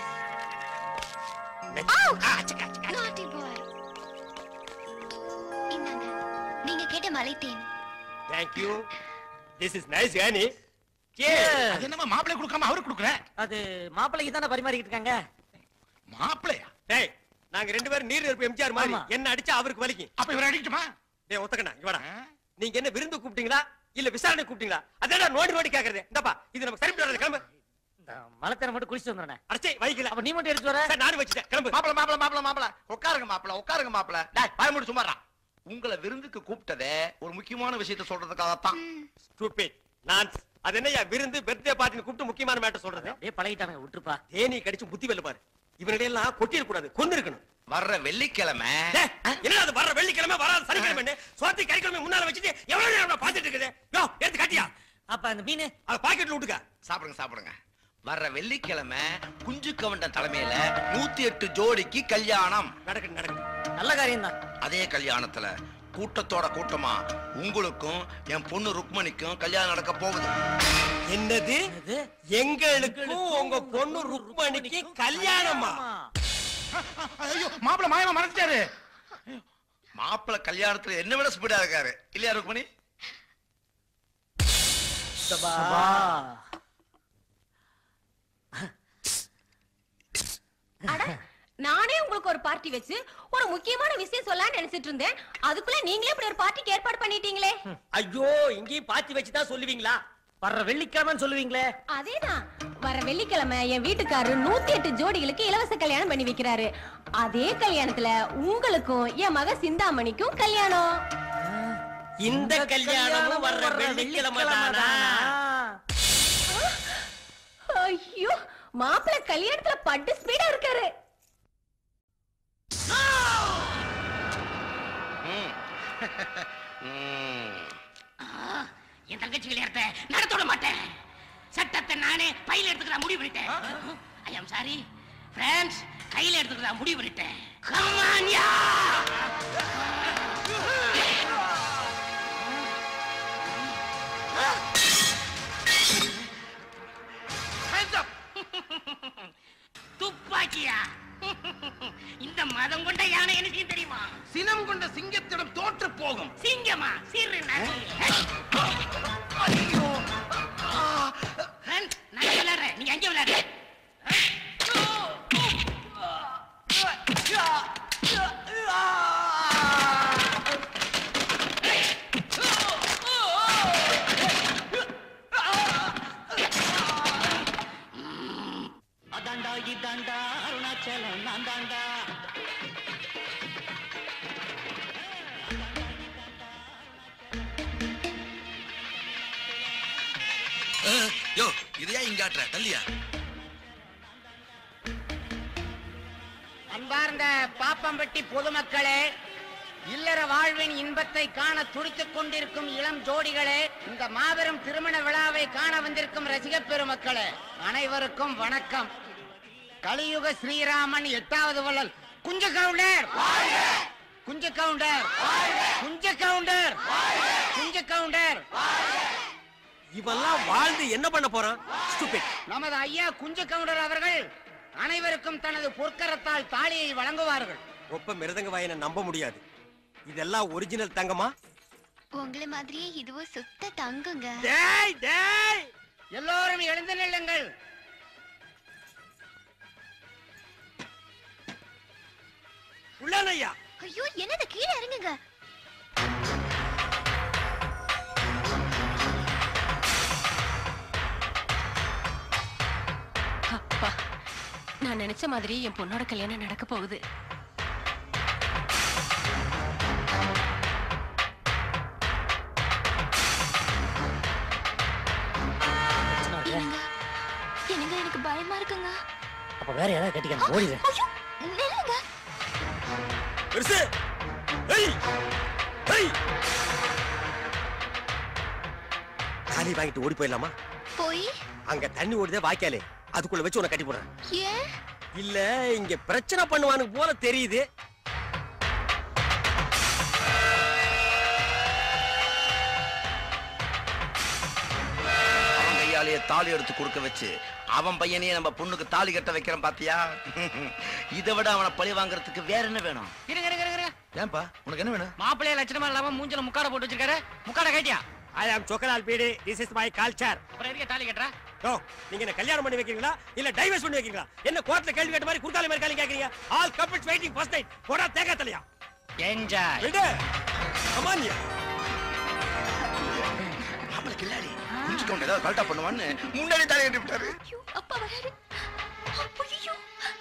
Naughty boy. இந்தாங்க, நீங்க கேட்ட மலைத்தேன். Thank you. This is nice யானி. அது என்னமா மாப்பிளை கொடுக்காம அவருக்கு கொடுக்குற? அது மாப்பிளைக்கு தானே பரிமாறிக்கிட்டு இருக்காங்க. மாப்பிளையா? டேய், நாங்க ரெண்டு பேரும் நீர் நெருப்பு எம்ஜிஆர் மாதிரி. என்ன அடிச்சா அவருக்கு வலிக்கும். அப்ப இவரை அடிக்கட்டுமா? டேய் ஒத்தக்கண்ணா, இங்க வாடா. நீங்க என்ன விருந்து கூப்பிட்டீங்களா இல்ல விசாரணை கூப்பிட்டீங்களா? அதேடா நோடி நோடி கேக்குறது. இந்தப்பா, இது நமக்கு சரிப்பட்டு வராது. கிளம்பு. மலத்தேனை மட்டும் குடிச்சிட்டு வந்துறேன். அடச்சே வைக்கல. அப்ப நீ மட்டும் எடுத்து வர? சரி, நானும் வச்சிட்டேன். கிளம்பு. மாப்பிள மாப்பிள மாப்பிள மாப்பிள உட்காருங்க மாப்பிள, உட்காருங்க மாப்பிள. டேய், வாய மூடி சும்மாடா. உங்களை விருந்துக்கு கூப்பிட்டதே ஒரு முக்கியமான விஷயத்தை சொல்றதுக்காக தான். Stupid nonsense. அது என்னையா விருந்து பர்த்டே பார்ட்டின்னு கூப்பிட்டு முக்கியமான மேட்டர் சொல்றது? அப்படியே பழகிட்டானுங்க, விட்டுருப்பா. தேனி கடிச்சு புத்தி வெல்ல பாரு. இவனுடைய எல்லாம் கொட்டிட கூடாது, கொன்னு இருக்கணும். வர்ற வெள்ளிக்கிழமை என்ன அது வர்ற வெள்ளிக்கிழமை வராது சனிக்கிழமை சோத்தி கறிக்கிழமை முன்னால வச்சுட்டு எவ்வளவு நேரம் பாத்துட்டு இருக்குது? யோ எடுத்து கட்டியா. அப்ப அந்த மீன் அது பாக்கெட்ல விட்டுக்க. சாப்பிடுங்க சாப்பிடுங்க. வர்ற வெள்ளிக்கிழமை குஞ்சு கவுண்டன் தலைமையில நூத்தி எட்டு ஜோடிக்கு கல்யாணம் நடக்கு நடக்கு நல்ல காரியம் தான். அதே கல்யாணத்துல கூட்டத்தோட கூட்டமா உங்களுக்கும் என் பொண்ணு ருக்மணிக்கும் கல்யாணம் நடக்க போகுது. என்னது? எங்களுக்கும் உங்க பொண்ணு ருக்மணிக்கு கல்யாணமா? ஐயோ மாப்பிள்ள மாயமா மறந்துட்டாரு. மாப்பிள்ள கல்யாணத்துல என்ன விட ஸ்பீடா இருக்காரு இல்லையா ருக்மணி? நானே உங்களுக்கு ஒரு பார்ட்டி வச்சு ஒரு முக்கியமான விஷயம் சொல்லலாம்னு நினைச்சிட்டு இருந்தேன். அதுக்குள்ள நீங்களே இப்படி ஒரு பார்ட்டிக்கு ஏற்பாடு பண்ணிட்டீங்களே. ஐயோ இங்கேயும் பார்ட்டி வச்சுதான் சொல்லுவீங்களா? வர்ற வெள்ளிக்கிழமை சொல்லுவீங்களே. அதேதான், வர வெள்ளிக்கிழமை என் வீட்டுக்காரரு நூத்தி எட்டு ஜோடிகளுக்கு இலவச கல்யாணம் பண்ணி வைக்கிறாரு. அதே கல்யாணத்துல உங்களுக்கும் என் மக சிந்தாமணிக்கும் கல்யாணம். இந்த கல்யாணமும் வர்ற வெள்ளிக்கிழமை தானா? ஐயோ மாப்பிள்ளை கல்யாணத்துல பட்டு ஸ்பீடா இருக்காரு. என் தங்கச்சி கல்யாணத்தை நடத்த விட மாட்டேன். சட்டத்தை நானே பையில எடுத்துக்கிற முடிவு பண்ணிட்டேன். ஐ அம் சாரி ஃப்ரெண்ட்ஸ், கையில எடுத்துக்கிற முடிவு பண்ணிட்டேன். Come on ya. துப்பாக்கியா? இந்த மதம் கொண்ட யானை என்ன செய்யும் தெரியுமா? சினம் கொண்ட சிங்கத்திடம் தோற்று போகும். சிங்கமா? சிறு ஐயோ நான் விளையாடுறேன், நீங்க அங்கே விளையாடுற. அதாண்டா இதாண்டா அருணாச்சலம் நான் தாண்டா. யோ இதையா இங்காட்டுற தள்ளியா? அன்பார்ந்த பாப்பம்பட்டி பொதுமக்களே, இல்லற வாழ்வின் இன்பத்தை காண துடித்துக் கொண்டிருக்கும் இளம் ஜோடிகளே, இந்த மாபெரும் திருமண விழாவை காண வந்திருக்கும் ரசிக பெருமக்களே, அனைவருக்கும் வணக்கம். கலியுக ஸ்ரீராமன் எட்டாவது வள்ளல் குஞ்ச கவுண்டர் குஞ்ச கவுண்டர் குஞ்ச கவுண்டர் குஞ்ச கவுண்டர் இவெல்லாம் வாழ்ந்து என்ன பண்ண போறான்? நமது ஐயா குஞ்ச கவுண்டர் அவர்கள் அனைவருக்கும் தனது பொற்கரத்தால் தாலியை வழங்குவார்கள். ஒப்ப மிருதங்க வாயனை நம்ப முடியாது. இதெல்லாம் ஒரிஜினல் தங்கமா? உங்களை மாதிரியே இதுவும் சுத்த தங்குங்க. டேய் டேய் எல்லோரும் எழுந்து நில்லுங்கள். உள்ளனையா? ஐயோ என்னது, கீழே இறங்குங்க. அப்பா, நான் நினைச்ச மாதிரி என் பொண்ணோட கல்யாணம் நடக்க போகுது. என்னங்க எனக்கு பயமா இருக்குங்க. அப்ப வேற யாராவது கட்டிக்க ஓடிடு. நில்லுங்க. பெருசு ஏய் ஏய் தாலி வாங்கிட்டு ஓடி போயிடலாமா? போய் அங்க தண்ணி ஓடுதே வாய்க்காலே, அதுக்குள்ள வச்சு உன்னை கட்டி போடுறேன். ஏன்? இல்ல இங்க பிரச்சனை பண்ணுவானுக்கு போல தெரியுது. அவன் கையாலேயே தாலி எடுத்து கொடுக்க வச்சு அவன் பையனையே நம்ம பொண்ணுக்கு தாலி கட்ட வைக்கிறேன் பாத்தியா? இதை விட அவனை பழி வாங்குறதுக்கு வேற என்ன வேணும்? இருங்க இருங்க இருங்க. ஏன்பா உனக்கு என்ன வேணும்? மாப்பிள்ளைய லட்சணமா இல்லாம மூஞ்சில முக்காட போட்டு வச்சிருக்காரு. முக்காட கேட்டியா? I am Chokkalal beedi. This is my culture. அப்புறம் எதுக்கு தாலி கட்டற? ஓ, நீங்க என்ன கல்யாணம் பண்ணி வைக்கிறீங்களா இல்ல டைவர்ஸ் பண்ணி வைக்கிறீங்களா? என்ன கோர்ட்ல கேள்வி கேட்ட மாதிரி குறுக்கால மாதிரி கேள்வி கேக்குறீங்க? All couples waiting first night. போடா தேங்க தலையா. என்ஜாய். விடு. கமான்யா. மாப்பிள்ளை கில்லாடி குஞ்சு கவுண்டர் ஏதாவது கல்ட்டா பண்ணுவான்னு முன்னாடி தாலி கட்டி விட்டாரு. அப்பா வராரு. ஐயோ.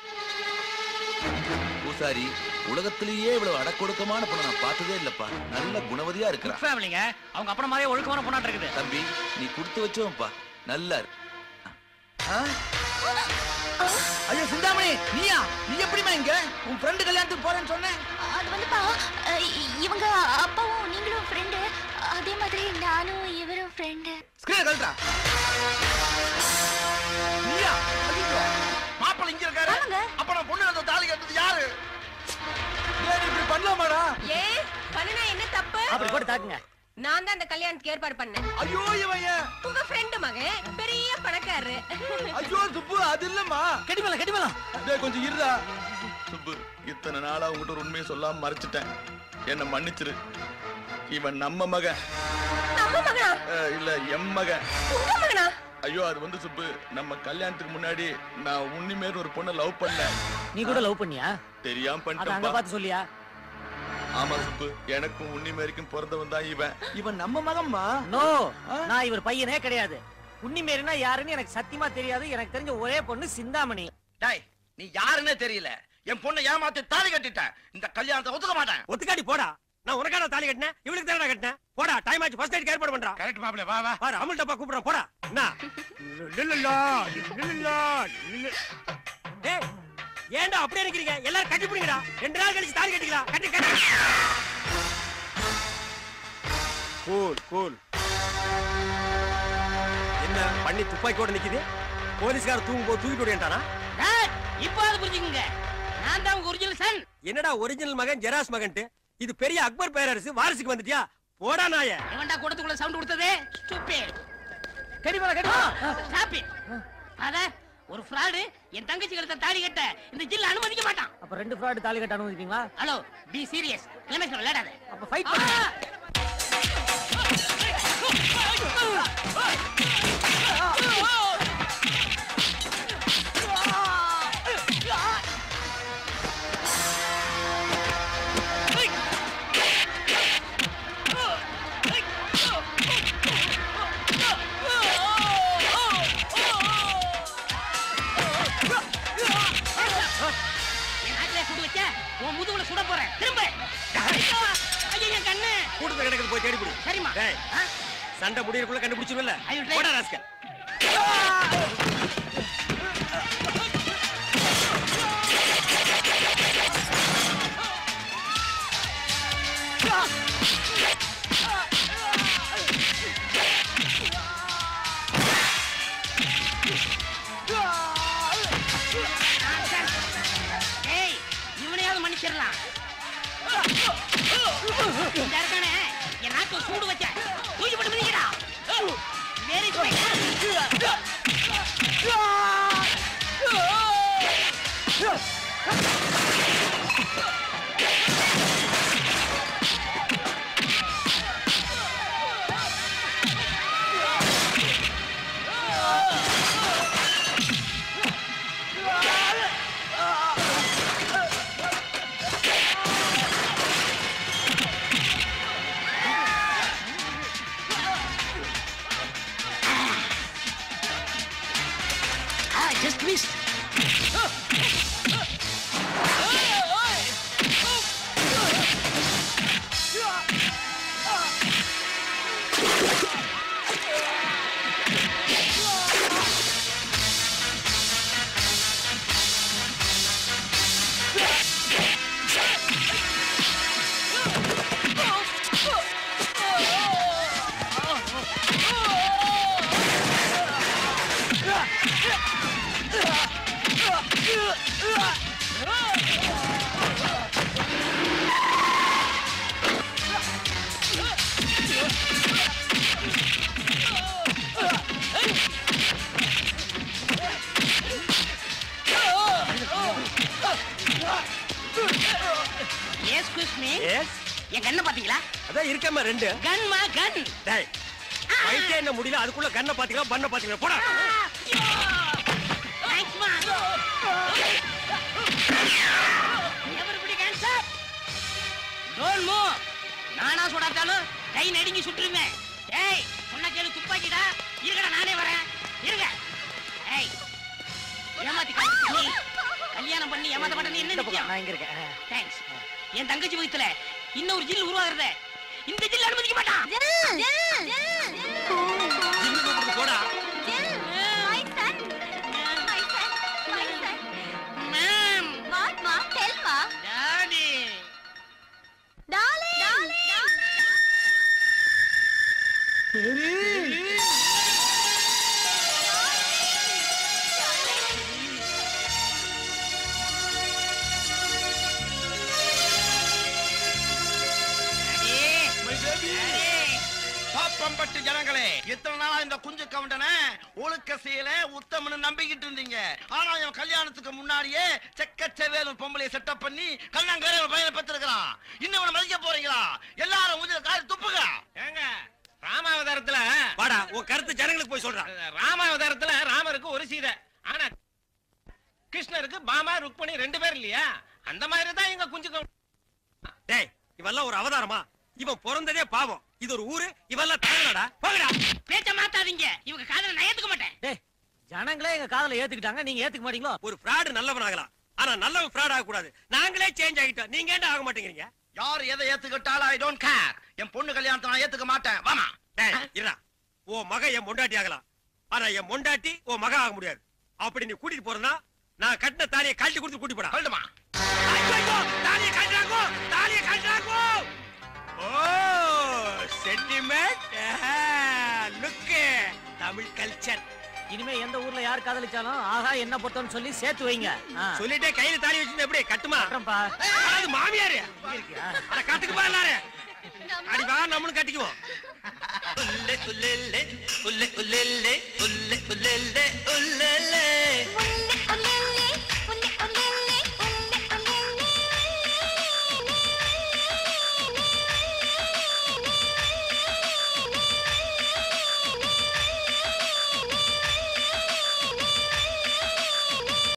பூசாரி, உலகத்திலேயே இவ்வளவு அடக்கொடுக்கமான பொண்ணை நான் பார்த்ததே இல்லப்பா. நல்ல குணவதியா இருக்கிறா. ஃபேமிலிங்க, அவங்க அப்புறம் மாதிரியே ஒழுக்கமான பொண்ணாட்ட இருக்குது. தம்பி நீ கொடுத்து வச்சோம்ப்பா. நல்லா இருக்கு. ஐயோ சிந்தாமணி, நீயா? நீ எப்படிமா இங்க? உன் ஃப்ரெண்டு கல்யாணத்துக்கு போறேன்னு சொன்னேன். அது வந்துப்பா, இவங்க அப்பாவும் நீங்களும் ஃப்ரெண்டு, அதே மாதிரி நானும் இவரும் ஃப்ரெண்டு. ஸ்கிரீன் கல்ட்டா. நீயா? கல்யாணத்துக்கு ஏற்பாடு பண்ண. ஐயோ இவன் உங்க ஃப்ரெண்ட் மகன் பெரிய பணக்காரரு. ஐயோ சுப்பு அது இல்லம்மா. கடிமலா கடிமலா டேய் கொஞ்சம் இருடா. சுப்பு இத்தனை நாளா உன்கிட்ட ஒரு உண்மையை சொல்லாம மறைச்சிட்டேன். என்ன மன்னிச்சிரு. இவன் நம்ம மகன். நம்ம மகனா? இல்ல எம் மகன். உங்க மகனா? ஐயோ அது வந்து சுப்பு நம்ம கல்யாணத்துக்கு முன்னாடி நான் உன்னிமேல் ஒரு பொண்ணை லவ் பண்ணேன். நீ கூட லவ் பண்ணியா? தெரியாம அத அங்க பண்ணிட்டேன். பார்த்து சொல்லியா? ஆமா சுப்பு எனக்கும் உன்னிமேரிக்கும் பிறந்தவன் தான் இவன். இவன் நம்ம மகன்மா. நோ நான் இவர் பையனே கிடையாது. உன்னிமேரினா யாருன்னு எனக்கு சத்தியமா தெரியாது. எனக்கு தெரிஞ்ச ஒரே பொண்ணு சிந்தாமணி. டேய் நீ யாருன்னே தெரியல. என் பொண்ணை ஏமாத்தி தாலி கட்டிட்டேன். இந்த கல்யாணத்தை ஒத்துக்க மாட்டேன். ஒத்துக்காடி போடா. நான் உனக்கான தாலி கட்டினேன், இவளுக்கு தானே கட்டினேன். போடா, டைம் ஆச்சு. ஃபர்ஸ்ட் எய்ட் ஏற்பாடு பண்றா. கரெக்ட் மாப்ள, வா வா. பாரு அமுல் டப்பா கூப்பிடுறா. போடா. என்ன இல்லல்ல இல்லல்ல. டேய் ஏன்டா அப்படியே நிக்கிறீங்க? எல்லாரும் கட்டி பிடிங்கடா. ரெண்டு நாள் கழிச்சு தாலி கட்டிக்கலாம். கட்டி கட்டி. Cool cool. என்ன பண்ணி துப்பாக்கியோட நிக்குது? போலீஸ்கார தூங்கும் போது தூக்கிட்டு ஓடிட்டானா? இப்போ அது புரிஞ்சுக்குங்க. நான் தான் உங்க ஒரிஜினல் சன். என்னடா ஒரிஜினல் மகன் ஜெராஸ் மகன்ட்டு? இது பெரிய அக்பர் பேரரசு வாரிசுக்கு வந்துட்டியா? போடா நாய. எவன்டா கூடத்துக்குள்ள சவுண்ட் கொடுத்தது? ஸ்டூபிட். கடிமலா கடிமலா. Stop it. அத ஒரு ஃப்ராட் என் தங்கச்சி கழுத்தை தாலி கட்ட இந்த ஜில்ல அனுமதிக்க மாட்டான். அப்ப ரெண்டு ஃப்ராட் தாலி கட்ட அனுமதிப்பீங்களா? Hello be serious. கிளைமேக்ஸ் விளையாடாத. அப்ப ஃபைட் பண்ணு. உன் முதுகுல சுட போறேன். திரும்ப. ஐயா கண்ணு. கூட்டத்துல கிடக்குது, போய் தேடி புடி. சரிமா. டேய் சண்டை முடியறதுக்குள்ள கண்டுபிடிச்சிருவல்ல? போடா ராஸ்கல். ஏய் இவனையாவது மன்னிச்சிடலாம். இந்த இருக்கானே என் நாக்கு சூடு வச்ச தூக்கி போட்டு மிதிக்கடா. Very good. Just missed. Excuse me. Yes. என் கண்ணை பாத்தீங்களா? அதான் இருக்கேம்மா ரெண்டு. கன்மா கன். டேய் ஃபைட்டே என்ன முடியல, அதுக்குள்ள கண்ணை பாத்தீங்களா பண்ண பாத்தீங்களா? போடா. Thanks ma. Everybody hands up. Don't move. நானா சுடாட்டாலும் கை நடுங்கி சுட்டுருமே. டேய் சொன்ன கேளு, துப்பாக்கிடா. இருங்கடா நானே வரேன். இருங்க. ஏய் ஏமாத்தி காட்டி கல்யாணம் பண்ணி ஏமாத்த மாட்டேன்னு என்ன நிச்சயம்? நான் இங்க இருக்கேன். தேங்க்ஸ். என் தங்கச்சி வயித்துல இன்னொரு ஜில் உருவாகிறத இந்த ஜில் அனுமதிக்க மாட்டான். போடா. Ma'am What, Mom? Tell, Mom. Daddy Darling. Darling. Stop பம்பட்டு ஜனங்களே, இத்தனை நாளா இந்த குஞ்சு கவுண்டனை ஒழுக்க செய்யல உத்தமனு நம்பிக்கிட்டு இருந்தீங்க. ஆனா இவன் கல்யாணத்துக்கு முன்னாடியே செக்கச்சவேலும் பொம்பளைய செட்டப் பண்ணி கண்ணாங்கரை பையனை பெற்றிருக்கிறான். இன்னும் இவனை மதிக்க போறீங்களா? எல்லாரும் மூஞ்சில காரி துப்புங்க. ஏங்க ராமாவதாரத்துல வாடா உன் கருத்து ஜனங்களுக்கு போய் சொல்றான். ராமாவதாரத்துல ராமருக்கு ஒரு சீதை, ஆனா கிருஷ்ணருக்கு பாமா ருக்மணி ரெண்டு பேர் இல்லையா? அந்த மாதிரி தான் எங்க குஞ்சு கவுண்டன். டேய் இவெல்லாம் ஒரு அவதாரமா? இவன் பிறந்ததே பாவம். இது ஒரு ஊரு, இவெல்லாம் தாங்கடா. போங்கடா. பேச்ச மாத்தாதீங்க. இவங்க காதல நான் ஏத்துக்க மாட்டேன். டேய் ஜனங்களே எங்க காதல ஏத்துக்கிட்டாங்க, நீங்க ஏத்துக்க மாட்டீங்களோ? ஒரு ஃப்ராட் நல்லவன் ஆகலாம், ஆனா நல்லவன் ஃப்ராட் ஆக கூடாது. நாங்களே சேஞ்ச் ஆகிட்டோம், நீங்க ஏன்டா ஆக மாட்டேங்கிறீங்க? யார் எதை ஏத்துக்கிட்டாலும் ஐ டோன்ட் கேர். என் பொண்ணு கல்யாணத்தை நான் ஏத்துக்க மாட்டேன். வாமா. டேய் இருடா. ஓ மக என் பொண்டாட்டி ஆகலாம், ஆனா என் பொண்டாட்டி ஓ மக ஆக முடியாது. அப்படி நீ கூட்டிட்டு போறனா நான் கட்டின தாலியை கழட்டி கொடுத்து கூட்டி போடா. கழட்டுமா. ஐயோ தாலியை கழட்டாங்கோ, தாலியை கழட்டாங்கோ. ஓ சென்டிமெண்ட் லுக் தமிழ் கல்ச்சர். இனிமே எந்த ஊர்ல யார் காதலிச்சாலும் ஆஹா என்ன பொறுத்தோன்னு சொல்லி சேர்த்து வைங்க. சொல்லிட்டே கையில தாலி வச்சிருந்தா எப்படி கட்டுமா? கட்டும்பா. அது மாமியாரு. அட கட்டுக்குப்பா எல்லாரும். அடி வா நம்மளும் கட்டிக்குவோம். உல்லே உல்லே உல்லே உல்லே உல்லே உல்லே